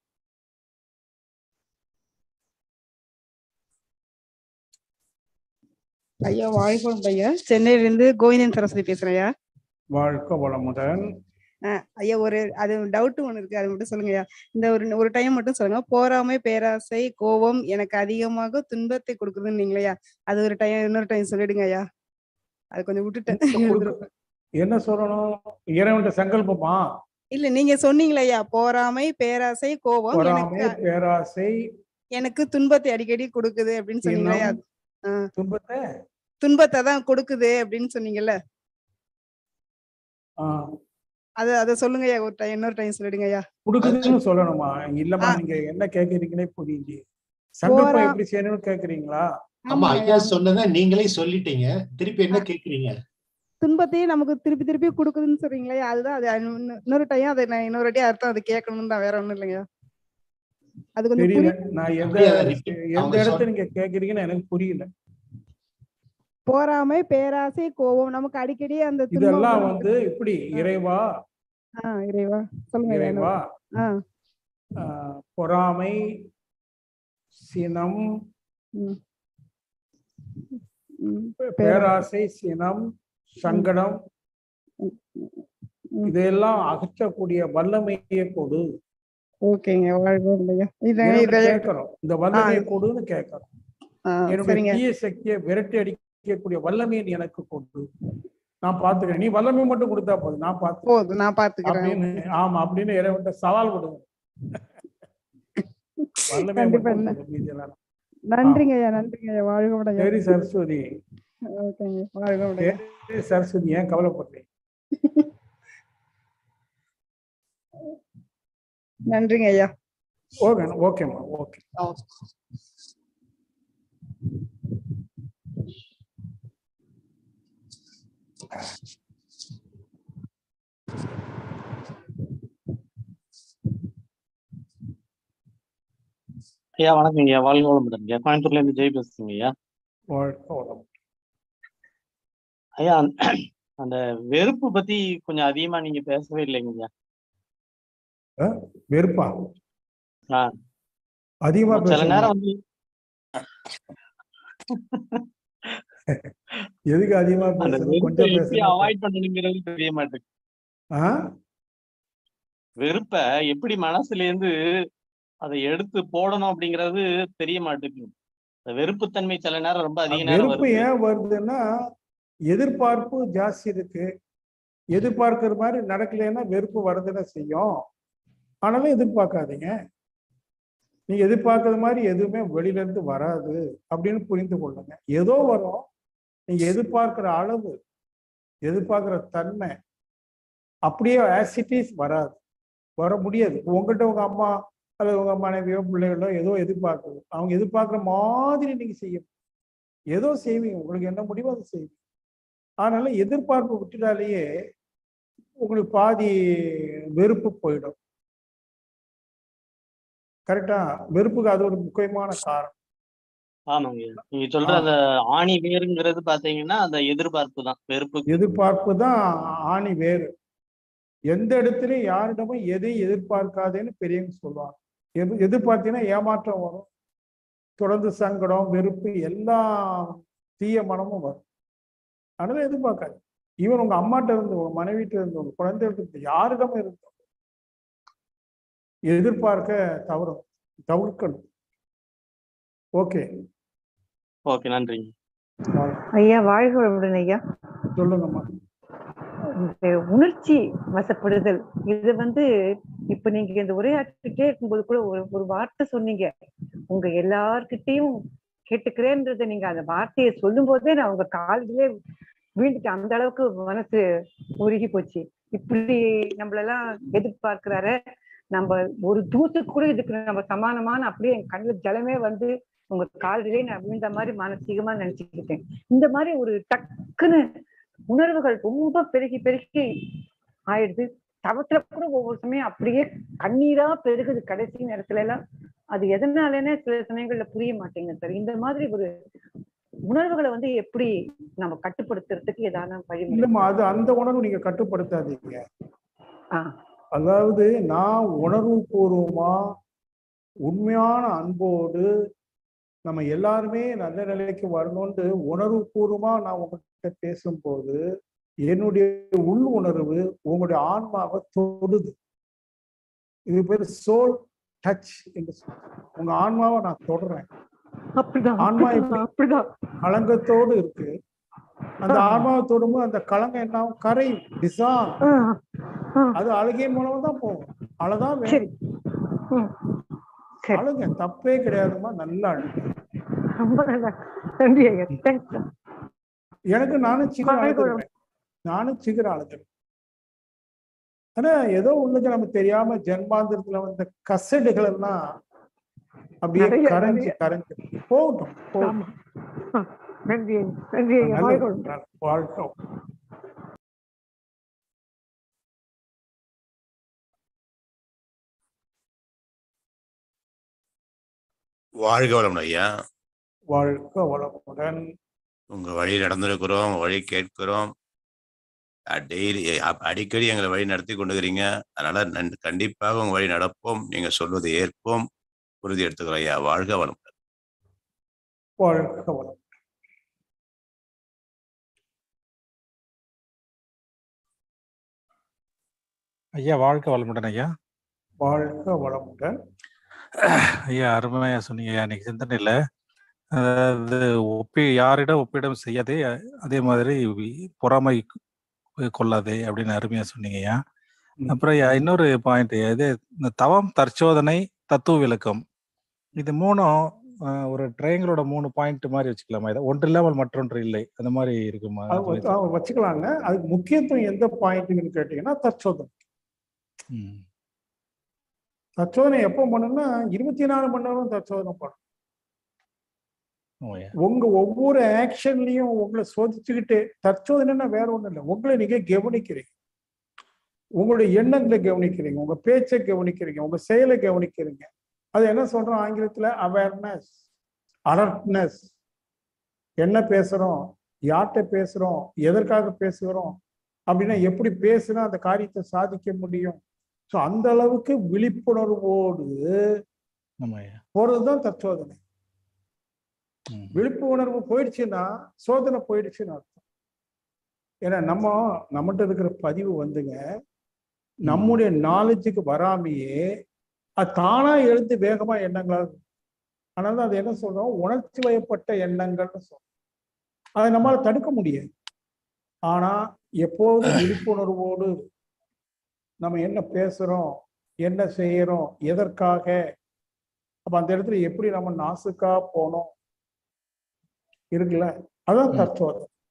ஐயா வாழ்க்கை ஐயா, சென்னையில இருந்து கோவிந்தன் சரஸ்வதி பேசுறேன் ஐயா. வாழ்க வளமுடன். அஹ் ஐயா, ஒரு அது டவுட் ஒண்ணு இருக்கு, அது மட்டும் சொல்லுங்க ஐயா. இந்த ஒரு ஒரு டைம் மட்டும் சொல்லுங்க. போராமை, பேராசை, கோபம் எனக்கு அதிகமாக துன்பத்தை கொடுக்குதுன்னு நீங்களா? அது ஒரு டைம் இன்னொரு டைம் சொல்லிடுங்க ஐயா. அது கொஞ்சம் விட்டுட்டேன். என்ன சொல்லணும்? இறைவன் சங்கல்பமா? இல்ல, நீங்க சொன்னீங்களா ஐயா, போராமை, பேராசை, கோபம் பொறாமை, எனக்கு பேராசை எனக்கு துன்பத்தை அடிக்கடி கொடுக்குது அப்படின்னு சொன்னீங்களா? ஆஹ் துன்பத்தை துன்பத்தை தான் கொடுக்குது அப்படின்னு சொன்னீங்கல்ல, ஆஹ் அது அதை சொல்லுங்க ஐயா. ஒரு டைம் இன்னொரு டைம் சொல்லிடுங்க ஐயா. கொடுக்குதுன்னு சொல்லணுமா? இல்லம்மா, நீங்க என்ன கேக்குறீங்கன்னே புரியுது. சங்கல்பம் எப்படி செய்யணும்னு கேக்குறீங்களா? ஆமா, ஐயா சொன்னதை நீங்களே சொல்லிட்டீங்க, திருப்பி என்ன கேக்குறீங்க? துன்பத்தையும் நமக்கு திருப்பி திருப்பி கொடுக்குதுன்னு சொல்றீங்களே, அதுதான். அது இன்னொரு டைம் அதை நான் இன்னொரு வாட்டி அர்த்தம் அது கேட்கணும்னு தான், வேற ஒண்ணும் இல்லைங்க. அது கொஞ்சம் தெரியல. நான் எந்த எந்த இடத்துல நீங்க கேக்குறீங்கன்னு எனக்கு புரியல. போராமை, பேராசை, கோபம் நமக்கு அடிக்கடி அந்த இதெல்லாம் வந்து இப்படி இறைவா ஆஹ் இறைவா சொல்லுங்க இறைவா ஆஹ் பொறாமை, சினம், பேராசை, சினம், சங்கடம் இதெல்லாம் அகற்றக்கூடிய வல்லமையை கொடு. ஓகேங்க, கேட்கிறோம். இந்த வல்லமையை கொடுன்னு கேட்கிறோம். என்னுடைய தீய சக்தியை விரட்டி அடிக்கக்கூடிய வல்லமையை எனக்கு கொடு, நான் பாத்துக்கிறேன். நீ வல்லமை மட்டும் கொடுத்தா போதும், நான் பாத்து நான் பாத்துக்கிறேன். ஆமா அப்படின்னு இறைவன்ட்ட சவால் கொடுங்க. வல்லமை மட்டும். நன்றிங்க ஐயா, நன்றிங்க ஐயா. வாழ்க வளமுடன். சரி சரஸ்வதி. ஓகேங்க, வாழ்க வளமுடன். சரஸ்வதி, ஏன் கவலைப்படுறீங்க? நன்றிங்க ஐயா. ஓகே ஓகேம்மா, ஓகே. ஐயா வணக்கம் ஐயா, வாழ்க வளமுடன் ஐயா. கோயம்புத்தூர்ல இருந்து ஜெய் பேசுறேங்க ஐயா. ஐயா, அந்த வெறுப்பு பத்தி கொஞ்சம் அதிகமா நீங்க பேசவே இல்லைங்க ஐயா. வெறுப்பா? ஆஹ் அதிகமா சில நேரம் வந்து எதுக்கு அதிகமா கொஞ்சம் அவாய்ட் பண்ணணுங்கிறது தெரிய மாட்டேங்குது. வெறுப்ப எப்படி மனசுல இருந்து அதை எடுத்து போடணும் அப்படிங்கிறது தெரிய மாட்டேங்குது. வெறுப்புத்தன்மை சில நேரம் ரொம்ப அதிக நேரம் வெறுப்பு ஏன் வருதுன்னா எதிர்பார்ப்பு ஜாஸ்தி இருக்கு. எதிர்பார்க்கிற மாதிரி நடக்கலைன்னா வெறுப்பு வரதுன்னு செய்யும். ஆனாலும் எதிர்பார்க்காதீங்க. நீங்க எதிர்பார்க்கறது மாதிரி எதுவுமே வெளியில இருந்து வராது அப்படின்னு புரிந்து கொள்ளுங்க. ஏதோ வரும், நீங்க எதிர்பார்க்கிற அளவு, எதிர்பார்க்கிற தன்மை அப்படியே ஆசிட்டிஸ் வராது, வர முடியாது. உங்கள்கிட்ட உங்க அம்மா அல்லது உங்க மனைவியோ பிள்ளைகளோ ஏதோ எதிர்பார்க்குது, அவங்க எதிர்பார்க்குற மாதிரி நீங்க செய்யணும். ஏதோ செய்வீங்க, உங்களுக்கு என்ன முடிவோ அதை செய்வீங்க. அதனால எதிர்பார்ப்பு விட்டுட்டாலேயே உங்களுக்கு பாதி வெறுப்பு போயிடும். கரெக்டா? வெறுப்புக்கு அது ஒரு முக்கியமான காரணம். ஆமாங்க. நீங்க சொல்ற அந்த ஆணி வேருங்கிறது பாத்தீங்கன்னா அந்த எதிர்பார்ப்பு தான். வெறுப்பு எதிர்பார்ப்பு தான் ஆணி வேறு. எந்த இடத்துலயும் யாரிடமும் எதையும் எதிர்பார்க்காதேன்னு பெரியவங்க சொல்லுவாங்க. எது எதிர்பார்த்தீங்கன்னா ஏமாற்றம் வரும், தொடர்ந்து சங்கடம், வெறுப்பு, எல்லா தீய மனமும் வரும். அதனால எதிர்பார்க்காது. ஈவன் உங்க அம்மாட்ட இருந்து, உங்க மனைவிட்ட இருந்து, உங்க குழந்தைகிட்ட இருந்து, யாரிடமும் இருந்தோம் எதிர்பார்க்க தவறும், தவிர்க்கணும். ஓகே ஓகே, நன்றிங்க ஐயா. வாழ்க வளமுடன் ஐயா. சொல்லுங்கம்மா. இந்த உணர்ச்சி வசப்படுதல் இது வந்து இப்ப நீங்க இந்த உரையாற்றிட்டே இருக்கும்போது கூட ஒரு ஒரு வார்த்தை சொன்னீங்க, உங்க எல்லார்கிட்டையும் கேட்டுக்கிறேன்றத. நீங்க அந்த வார்த்தையை சொல்லும் போதே நான் உங்க காலிலே வீண்டுட்டு, அந்த அளவுக்கு மனசு உருகி போச்சு. இப்படி நம்மளெல்லாம் எதிர்பார்க்கிறாரு, நம்ம ஒரு தூத்துக்கு கூட இதுக்கு நம்ம சமானமான அப்படியே என் கண்ணுல ஜலமே வந்து உங்க காலிலே நான் விழுந்த மாதிரி மானசீகமா நினைச்சுக்கிட்டேன். இந்த மாதிரி ஒரு டக்குன்னு உணர்வுகள் ரொம்ப பெருகி பெருகி ஆயிடுது. தவத்துல கூட ஒவ்வொரு சமயம் அப்படியே கண்ணீரா பெருகுது கடைசி நேரத்துல எல்லாம். அது எதனாலன்னு சில சமயங்கள்ல புரிய மாட்டேங்குது சார். இந்த மாதிரி ஒரு உணர்வுகளை வந்து எப்படி நம்ம கட்டுப்படுத்துறதுக்கு ஏதான வழி? இல்லம்மா, அது அந்த உணர்வு நீங்க கட்டுப்படுத்தாதீங்க. அதாவது நான் உணர்வு பூர்வமா உண்மையான அன்போடு நம்ம எல்லாருமே நல்ல நிலைக்கு வரணும்னு உணர்வு பூர்வமா நான் உங்ககிட்ட பேசும்போது என்னுடைய உள் உணர்வு உங்களுடைய ஆன்மாவை தொடுது. இது பேர் சோல் டச் என்று சொல்றேன். உங்க ஆன்மாவை நான் தொடுறேன். ஆன்மா அப்படிதான் களங்கத்தோடு இருக்கு. அந்த ஆன்மாவை தொடும்போது அந்த களங்கம் என்ன கரை டிசான், அது அழுகையின் மூலமா தான் போகும். அழதான் வேணும், அழுங்க, தப்பே கிடையாதுமா. நல்லா அழுங்க. எனக்கு நானும் சீக்கிரம் அழுதுருவேன், நானும் சீக்கிரம் அழுதுருவேன். ஆனா ஏதோ உள்ளது நம்ம தெரியாம ஜென்மாந்திரத்துல வந்த கசடுகள் எல்லாம் அப்படியே கரைஞ்சு கரைஞ்சு போகட்டும் போகட்டும். வாழ்க்கை வாழ்க வளமுடன் ஐயா. வாழ்க வளமுடன். உங்க வழி நடந்திருக்கிறோம், உங்க வழி கேட்கிறோம். டெய்லி அடிக்கடி எங்களை வழி நடத்தி கொண்டுக்கிறீங்க. அதனால கண்டிப்பாக உங்க வழி நடப்போம். நீங்க சொல்வதை ஏற்போம், உறுதி எடுத்துக்கிறோம் ஐயா. வாழ்க வளமுடன். வாழ்க வளமுடன். ஐயா வாழ்க வளமுடன் ஐயா. வாழ்க வளமுடன் ஐயா. அருமையா சொன்னீங்க ஐயா. இன்னைக்கு சிந்தனையில அதாவது ஒப்பி யாரிடம் ஒப்பிடம் செய்யாதே, அதே மாதிரி பொறாமை கொள்ளாதே அப்படின்னு அருமையா சொன்னீங்க ஐயா. அப்புறம் ஐயா இன்னொரு பாயிண்ட், இது இந்த தவம், தற்சோதனை, தத்துவ விளக்கம், இது மூணும் ஒரு ட்ரையாங்கிளோட மூணு பாயிண்ட் மாதிரி வச்சுக்கலாமா? இதை ஒன்று இல்லாமல் மற்றொன்று இல்லை, அந்த மாதிரி இருக்குமா? வச்சுக்கலாங்க. அதுக்கு முக்கியத்துவம் எந்த பாயிண்ட்னு கேட்டீங்கன்னா தற்சோதனை. தற்சோதனை எப்போ பண்ணணும்னா இருபத்தி நாலு மணி நேரம் தற்சோதனை பண்ணணும். உங்க ஒவ்வொரு ஆக்ஷன்லயும் உங்களை சோதிச்சுக்கிட்டு, தற்சோதனைன்னா வேற ஒண்ணும் இல்லை, உங்களை நீங்க கவனிக்கிறீங்க, உங்களுடைய எண்ணங்களை கவனிக்கிறீங்க, உங்க பேச்சை கவனிக்கிறீங்க, உங்க செயலை கவனிக்கிறீங்க. அது என்ன சொல்றோம் ஆங்கிலத்துல? Awareness, alertness. என்ன பேசுறோம், யார்கிட்ட பேசுறோம், எதற்காக பேசுகிறோம், அப்படின்னா எப்படி பேசுனா அந்த காரியத்தை சாதிக்க முடியும். ஸோ அந்த அளவுக்கு விழிப்புணர்வோடு போறதுதான் தற்சோதனை. விழிப்புணர்வு போயிடுச்சுன்னா சோதனை போயிடுச்சுன்னு அர்த்தம். ஏன்னா நம்ம நம்மகிட்ட இருக்கிற பதிவு வந்துங்க நம்முடைய நாலேஜுக்கு வராமையே அது தானா எழுந்து வேகமா எண்ணங்களா இருக்கும். அதனால அது என்ன சொல்றோம், உணர்ச்சி வயப்பட்ட எண்ணங்கள்னு சொல்றோம். அதை நம்மளால தடுக்க முடியாது. ஆனா எப்போதும் விழிப்புணர்வோடு நம்ம என்ன பேசுறோம், என்ன செய்யறோம், எதற்காக, அப்ப அந்த இடத்துல எப்படி நம்ம நாசுக்கா போனோம் இருக்குல்ல, அதான் தற்சோதனை.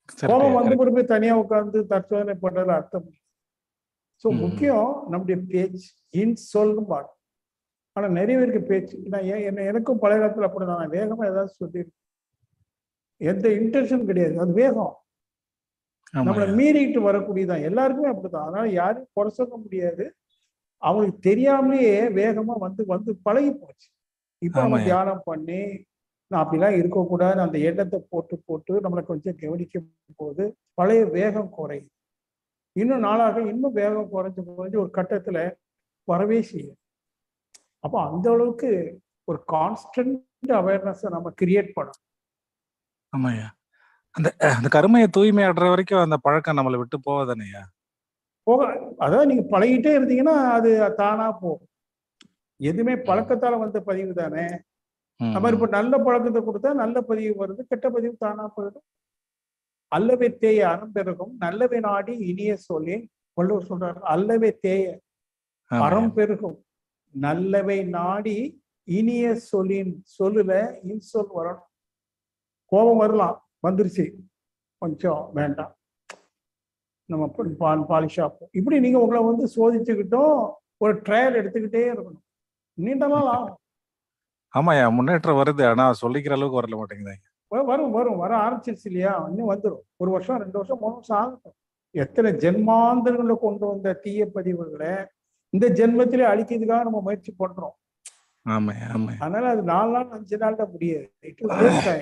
கோபம் வந்த பிறகு தனியா உட்கார்ந்து தற்சோதனை பண்றது அர்த்தம். ஸோ முக்கியம் நம்முடைய பேச்சு, இன் சொல்லும் பாடு. ஆனா நிறைய பேருக்கு பேச்சு, நான் என்ன எனக்கும் பழைய காலத்துல அப்படி நான் வேகமா ஏதாவது சொல்லியிருக்கேன், எந்த இன்டென்ஷன் கிடையாது, அது வேகம் நம்மளை மீறிட்டு வரக்கூடியதான். எல்லாருக்குமே அப்படிதான். அதனால யாரும் குறை சொல்ல முடியாது. அவங்களுக்கு தெரியாமலேயே வேகமா வந்து வந்து பழகி போச்சு. இப்ப நம்ம தியானம் பண்ணி நான் அப்படிலாம் இருக்கக்கூடாது அந்த எண்ணத்தை போட்டு போட்டு நம்மளை கொஞ்சம் கவனிக்கும் போது பழைய வேகம் குறையுது. இன்னும் நாளாக இன்னும் வேகம் குறைஞ்சு குறைஞ்சு ஒரு கட்டத்துல வரவே செய்யும். அப்போ அந்த அளவுக்கு ஒரு கான்ஸ்டன்ட் அவேர்னஸ் நம்ம கிரியேட் பண்ணணும். ஆமாய்யா. அந்த அந்த கருமையை தூய்மையாடுற வரைக்கும் அந்த பழக்கம் நம்மளை விட்டு போவதானேயா? போக அதாவது நீங்க பழகிட்டே இருந்தீங்கன்னா அது தானா போகும். எதுவுமே பழக்கத்தால வந்த பதிவு தானே. நம்ம இப்ப நல்ல பழக்கத்தை கொடுத்தா நல்ல பதிவு வருது, கெட்ட பதிவு தானா போயிடும். அல்லவே தேய அறம் பெருகும் நல்லவை நாடி இனிய சொல்லி வள்ளுவர் சொல்றாரு. அல்லவே தேய அறம் பெருகும் நல்லவை நாடி இனிய சொல்லின் சொல்லுல இன்சொல் வரணும். கோபம் வரலாம், வந்துருச்சு, கொஞ்சம் வேண்டாம், நம்ம பாலிஷ் ஆப்போம். இப்படி நீங்க உங்களை வந்து சோதிச்சுக்கிட்டும் ஒரு ட்ரையல் எடுத்துக்கிட்டே இருக்கணும். நீண்ட நாள் ஆகும். ஆமாய்யா, முன்னேற்றம் வருது. ஆனா சொல்லிக்கிற அளவுக்கு வரல மாட்டேங்குதாங்க. வரும் வரும் வர ஆரம்பிச்சிருச்சு இல்லையா? இன்னும் வந்துடும். ஒரு வருஷம் ரெண்டு வருஷம் மூணு வருஷம் ஆகட்டும். எத்தனை ஜென்மாந்தர்களை கொண்டு வந்த தீய பதிவுகளை இந்த ஜென்மத்திலே அழிக்கிறதுக்காக நம்ம முயற்சி பண்றோம். ஆமாய்யா ஆமாய்யா. அதனால அது நாலு நாள் அஞ்சு நாள் தான் முடியாது.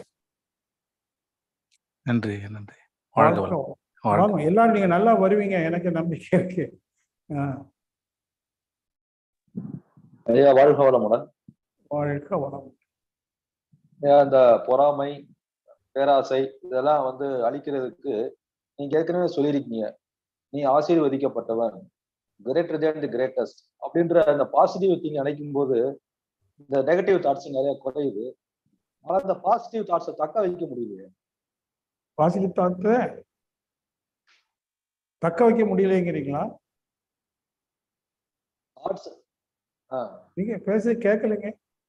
நன்றி நன்றி. வாங்க, எல்லாரும் நீங்க நல்லா வருவீங்க, எனக்கு நம்பிக்கை இருக்கு. ஐயா வாழ்க வளமுடன். வாழ்க வளம். அந்த பொறாமை, பேராசை இதெல்லாம் வந்து அழிக்கிறதுக்கு நீங்க ஏற்கனவே சொல்லியிருக்கீங்க, நீ ஆசீர்வதிக்கப்பட்டவன், கிரேட்டர் தேன் தி கிரேட்டஸ்ட் அப்படின்ற அந்த பாசிட்டிவ் திங் நினைக்கும் போது இந்த நெகட்டிவ் தாட்ஸ் நிறைய குறையுது. ஆனா இந்த பாசிட்டிவ் தாட்ஸை தக்க வைக்க முடியலையே. பாசிட்டிவ் தாட்ஸை தக்க வைக்க முடியலைங்கிறீங்களா? நீங்க பேச கேட்கலைங்க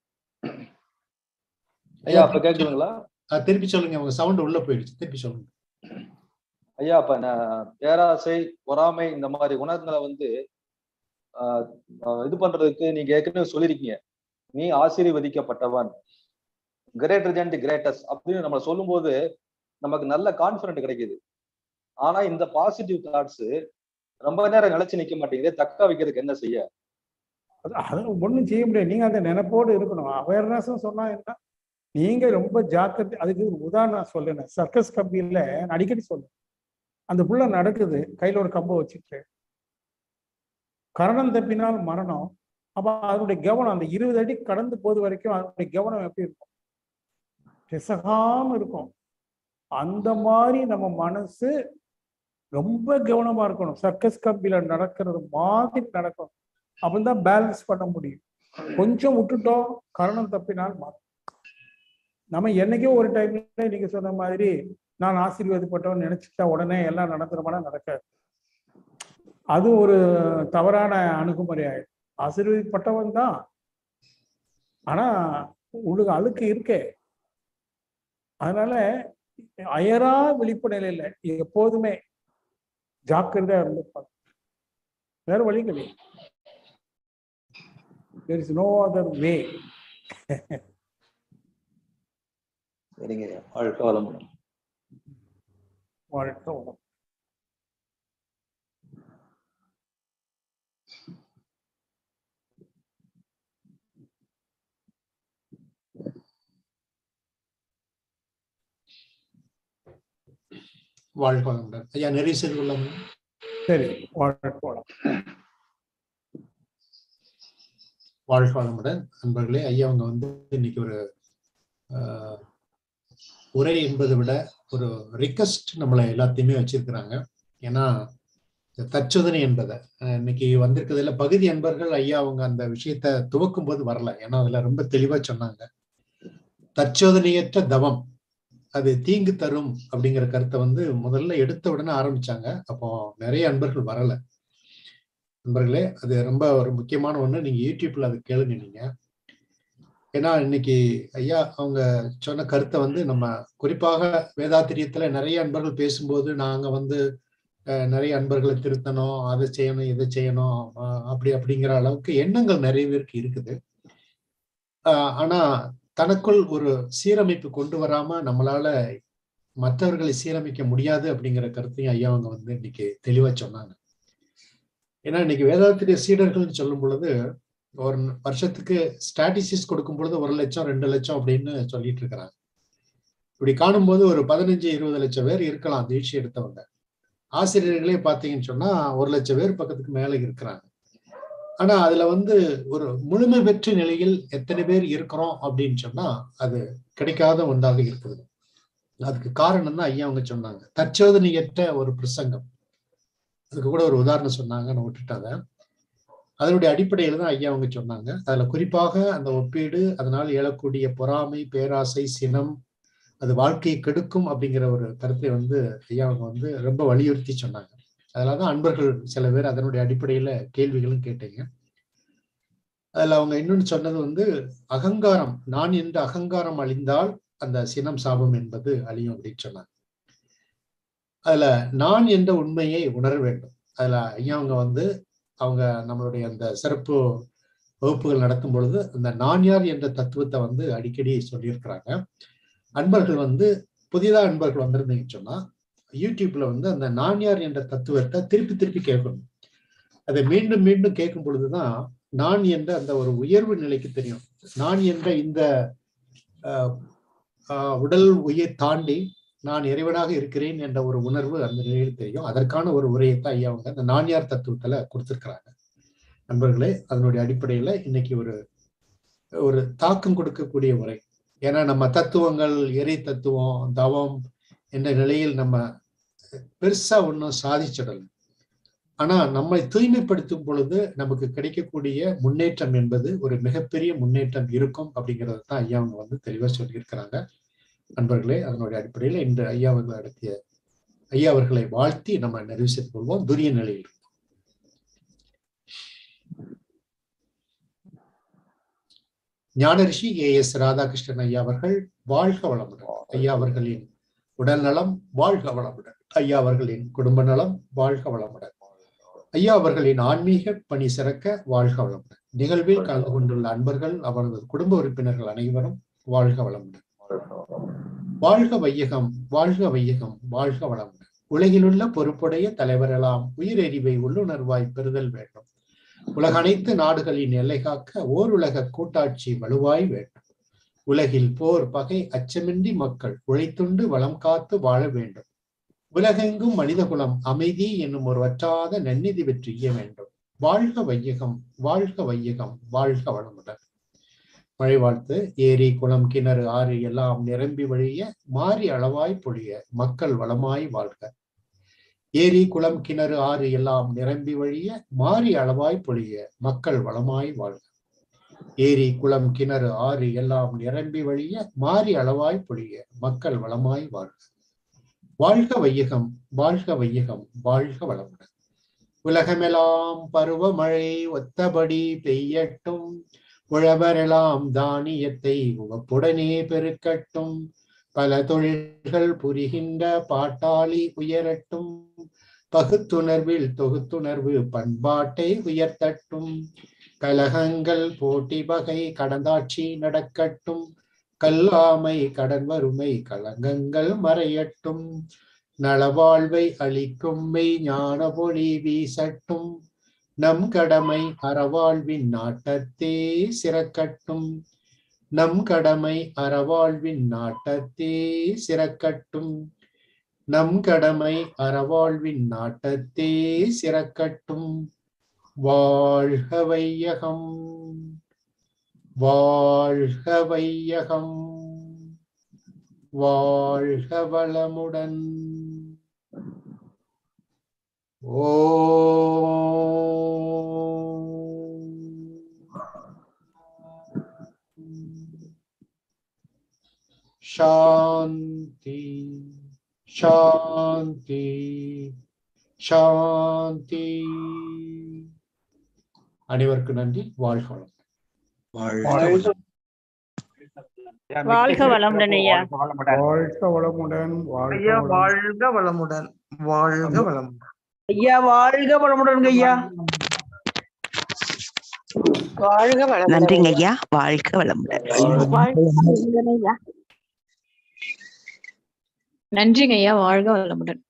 ஐயா. அப்ப கேக்குதுங்களா? திருப்பி சொல்லுங்க, உங்க சவுண்ட் உள்ள போயிடுச்சு, திருப்பி சொல்லுங்க ஐயா. அப்ப பேராசை, பொறாமை இந்த மாதிரி குணங்களை வந்து ஆஹ் இது பண்றதுக்கு நீங்க ஏற்கனவே சொல்லியிருக்கீங்க, நீ ஆசீர்வதிக்கப்பட்டவன், கிரேட்டர் தேன் தி கிரேட்டஸ்ட் அப்படின்னு நம்ம சொல்லும் போது நமக்கு நல்ல கான்பிடன்ட் கிடைக்குது. ஆனா இந்த பாசிட்டிவ் தாட்ஸ் ரொம்ப நேரம் நிலைச்சு நிக்க மாட்டேங்குது. தக்க வைக்கிறதுக்கு என்ன செய்ய? அது ஒண்ணும் செய்ய முடியாது. நீங்க அந்த நினைப்போடு இருக்கணும். அவேர்னஸ் சொன்னா என்ன, நீங்க ரொம்ப ஜாக்கிரதை. அதுக்கு ஒரு உதாரணம் சொல்லுங்க. சர்க்கஸ் கம்பியில அடிக்கடி சொல்லுங்க, அந்த புள்ள நடக்குது, கையில ஒரு கம்பை வச்சுட்டு, கரணம் தப்பினால் மரணம். அப்ப அதனுடைய கவனம் அந்த இருபது அடி கடந்து போது வரைக்கும் அதனுடைய கவனம் எப்படி இருக்கும்? பிசகாம இருக்கும். அந்த மாதிரி நம்ம மனசு ரொம்ப கவனமா இருக்கணும். சர்க்கஸ் கம்பியில நடக்கிறது மாதிரி நடக்கணும். அப்பதான் பேலன்ஸ் பண்ண முடியும். கொஞ்சம் விட்டுட்டோம், கரணம் தப்பினால் மாறும். நம்ம என்னைக்கோ ஒரு டைம்ல நீங்க சொன்ன மாதிரி நான் ஆசீர்வாதப்பட்டவன் நினைச்சுட்டா உடனே எல்லாம் நடந்துருமானா நடக்காது. அது ஒரு தவறான அணுகுமுறை ஆயிடும். ஆசீர்வதிப்பட்டவன் தான், ஆனா உங்களுக்கு அழுக்கு இருக்கே. அதனால அயரா விழிப்பு நிலையில எப்போதுமே ஜாக்கிரதையா இருந்திருப்பாங்க. வேற வழி கிடையாது. There is no other way. சரிங்க. வாழ்க வளமுடன். வாழ்க வளம். வாழ்க வளமுடன் ஐயா. நிறைய செய்து கொள்ளாம. சரி, வாழ்க வளம். வாழ்க வளமுடன் நண்பர்களே. ஐயா அவங்க வந்து இன்னைக்கு ஒரு உரை என்பதை விட ஒரு ரிக்வெஸ்ட் நம்மளை எல்லாத்தையுமே வச்சிருக்கிறாங்க. ஏன்னா தற்சோதனை என்பதை இன்னைக்கு வந்திருக்கிறதுல பகுதி அன்பர்கள் ஐயா அவங்க அந்த விஷயத்த துவக்கும் போது வரல. ஏன்னா அதுல ரொம்ப தெளிவா சொன்னாங்க, தற்சோதனையற்ற தவம் அது தீங்கு தரும் அப்படிங்கிற கருத்தை வந்து முதல்ல எடுத்த உடனே ஆரம்பிச்சாங்க. அப்போ நிறைய அன்பர்கள் வரல. நண்பர்களே, அது ரொம்ப ஒரு முக்கியமான ஒண்ணு. நீங்க யூடியூப்ல அதை கேளுங்க. நீங்க ஏன்னா இன்னைக்கு ஐயா அவங்க சொன்ன கருத்தை வந்து நம்ம குறிப்பாக வேதாத்திரியத்துல நிறைய அன்பர்கள் பேசும்போது நாங்க வந்து அஹ், நிறைய அன்பர்களை திருத்தணும், அதை செய்யணும், இதை செய்யணும், அஹ், அப்படி அப்படிங்கிற அளவுக்கு எண்ணங்கள் நிறைய பேருக்கு இருக்குது. ஆஹ் ஆனா தனக்குள் ஒரு சீரமைப்பு கொண்டு வராம நம்மளால மற்றவர்களை சீரமைக்க முடியாது அப்படிங்கிற கருத்தையும் ஐயா அவங்க வந்து இன்னைக்கு தெளிவா சொன்னாங்க. ஏன்னா இன்னைக்கு வேதாத்திரிய சீடர்கள்னு சொல்லும் பொழுது ஒரு வருஷத்துக்கு ஸ்டாட்டிஸ்டிக்ஸ் கொடுக்கும் பொழுது ஒரு லட்சம் ரெண்டு லட்சம் அப்படின்னு சொல்லிட்டு இருக்கிறாங்க. இப்படி காணும்போது ஒரு பதினஞ்சு இருபது லட்சம் பேர் இருக்கலாம் தீட்சை எடுத்தவங்க. ஆசிரியர்களே பார்த்தீங்கன்னு சொன்னா ஒரு லட்சம் பேர் பக்கத்துக்கு மேல இருக்கிறாங்க. ஆனா அதுல வந்து ஒரு முழுமை பெற்ற நிலையில் எத்தனை பேர் இருக்கிறோம் அப்படின்னு சொன்னா அது கிடைக்காத ஒன்றாக இருக்குது. அதுக்கு காரணம் தான் ஐயா அவங்க சொன்னாங்க, தற்சோதனையற்ற ஒரு பிரசங்கம். அதுக்கு கூட ஒரு உதாரணம் சொன்னாங்க, நான் விட்டுட்டாங்க. அதனுடைய அடிப்படையில தான் ஐயா அவங்க சொன்னாங்க. அதுல குறிப்பாக அந்த ஒப்பீடு, அதனால் எழக்கூடிய பொறாமை, பேராசை, சினம், அது வாழ்க்கையை கெடுக்கும் அப்படிங்கிற ஒரு கருத்தை வந்து ஐயா அவங்க வந்து ரொம்ப வலியுறுத்தி சொன்னாங்க. அதனாலதான் அன்பர்கள் சில பேர் அதனுடைய அடிப்படையில கேள்விகளும் கேட்டீங்க. அதுல அவங்க இன்னொன்னு சொன்னது வந்து அகங்காரம், நான் என்ற அகங்காரம் அழிந்தால் அந்த சினம் சாபம் என்பது அழியும் அப்படின்னு சொன்னாங்க. அதுல நான் என்ற உண்மையை உணர வேண்டும். அதுல ஐயா அவங்க வந்து அவங்க நம்மளுடைய அந்த சிறப்பு வகுப்புகள் நடத்தும் பொழுது அந்த நான் யார் என்ற தத்துவத்தை வந்து அடிக்கடி சொல்லியிருக்கிறாங்க. அன்பர்கள் வந்து புதிதா அன்பர்கள் வந்திருந்தீங்கன்னு சொன்னா யூடியூப்ல வந்து அந்த நான் யார் என்ற தத்துவத்தை திருப்பி திருப்பி கேட்கணும். அதை மீண்டும் மீண்டும் கேட்கும் பொழுதுதான் நான் என்ற அந்த ஒரு உயர்வு நிலைக்கு தெரியும். நான் என்ற இந்த உடல் உயிர் தாண்டி நான் இறைவனாக இருக்கிறேன் என்ற ஒரு உணர்வு அந்த நிலையில் தெரியும். அதற்கான ஒரு உரையைத்தான் ஐயா அவங்க அந்த நான் யார் தத்துவத்துல கொடுத்திருக்கிறாங்க. நண்பர்களே, அதனுடைய அடிப்படையில இன்னைக்கு ஒரு ஒரு தாக்கம் கொடுக்கக்கூடிய உரை. ஏன்னா நம்ம தத்துவங்கள், இறை தத்துவம், தவம் என்ற நிலையில் நம்ம பெருசா ஒன்றும் சாதிச்சிடல. ஆனா நம்மை தூய்மைப்படுத்தும் பொழுது நமக்கு கிடைக்கக்கூடிய முன்னேற்றம் என்பது ஒரு மிகப்பெரிய முன்னேற்றம் இருக்கும் அப்படிங்கிறது தான் ஐயா அவங்க வந்து தெளிவா சொல்லியிருக்கிறாங்க. நண்பர்களே, அதனுடைய அடிப்படையில் இன்று ஐயா அவர்கள் நடத்திய ஐயா அவர்களை வாழ்த்தி நம்ம நிறைவு செய்து கொள்வோம். துரிய நிலையில் ஞானரிஷி ஏ எஸ் ராதாகிருஷ்ணன் ஐயா அவர்கள் வாழ்க வளமுடன். ஐயா அவர்களின் உடல் நலம் வாழ்க வளமுடன். ஐயா அவர்களின் குடும்ப நலம் வாழ்க வளமுடன். ஐயா அவர்களின் ஆன்மீக பணி சிறக்க வாழ்க வளமுடன். நிகழ்வில் கலந்து கொண்டுள்ள அன்பர்கள், அவரது குடும்ப உறுப்பினர்கள் அனைவரும் வாழ்க வளமுடன். வாழ்க வையகம், வாழ்க வையகம், வாழ்க வளமுடன். உலகிலுள்ள பொறுப்புடைய தலைவரெல்லாம் உயிரெறிவை உள்ளுணர்வாய் பெறுதல் வேண்டும். உலக அனைத்து நாடுகளின் எல்லை காக்க ஓர் உலக கூட்டாட்சி வலுவாய் வேண்டும். உலகில் போர் பகை அச்சமின்றி மக்கள் உழைத்துண்டு வளம் காத்து வாழ வேண்டும். உலகெங்கும் மனிதகுலம் அமைதி என்னும் ஒரு வற்றாத நன்னிதி வெற்றிய வேண்டும். வாழ்க வையகம், வாழ்க வையகம், வாழ்க வளமுடன். மழை வாழ்த்து. ஏரி குளம் கிணறு ஆறு எல்லாம் நிரம்பி வழிய மாறி அளவாய் பொழிய மக்கள் வளமாய் வாழ்க. ஏரி குளம் கிணறு ஆறு எல்லாம் நிரம்பி வழிய மாறி அளவாய் பொழிய மக்கள் வளமாய் வாழ்க. ஏரி குளம் கிணறு ஆறு எல்லாம் நிரம்பி வழிய மாறி அளவாய் பொழிய மக்கள் வளமாய் வாழ்க. வாழ்க வையகம், வாழ்க வையகம், வாழ்க வளமுடன். உலகமெல்லாம் பருவமழை ஒத்தபடி பெய்யட்டும். உழவரெல்லாம் தானியத்தை உவப்புடனே பெருக்கட்டும். பல தொழில்கள் புரிகின்ற பாட்டாளி உயரட்டும். பகுத்துணர்வில் தொகுத்துணர்வு பண்பாட்டை உயர்த்தட்டும். கலகங்கள் போட்டி பகை கடந்தாட்சி நடக்கட்டும். கல்லாமை கடன் வறுமை களங்கங்கள் மறையட்டும். நலவாழ்வை அளிக்கும் மெய் ஞான பொழி வீசட்டும். நம் கடமை அறவாழ்வின் நாட்டத்தே சிறக்கட்டும். நம் கடமை அறவாழ்வின் நாட்டத்தே சிறக்கட்டும். நம் கடமை அறவாழ்வின் நாட்டத்தே சிறக்கட்டும். வாழ்க வையகம், வாழ்க வையகம், வாழ்க வளமுடன். ஓ சாந்தி சாந்தி சாந்தி. அனைவருக்கும் நன்றி. வாழ்க வளமுடன். வாழ்க வாழ்க வளமுடன் ஐயா. வாழ்க வளமுடன். வாழ்க ஐயா வளமுடன். வாழ்க வளமுடன். வாழ்க வளமுடன். ஐயா வாழ்க வளமுடன் ஐயா. வாழ்க வளமுடன். நன்றிங்க ஐயா. வாழ்க வளமுடன். நன்றிங்க ஐயா. வாழ்க வளமுடன்.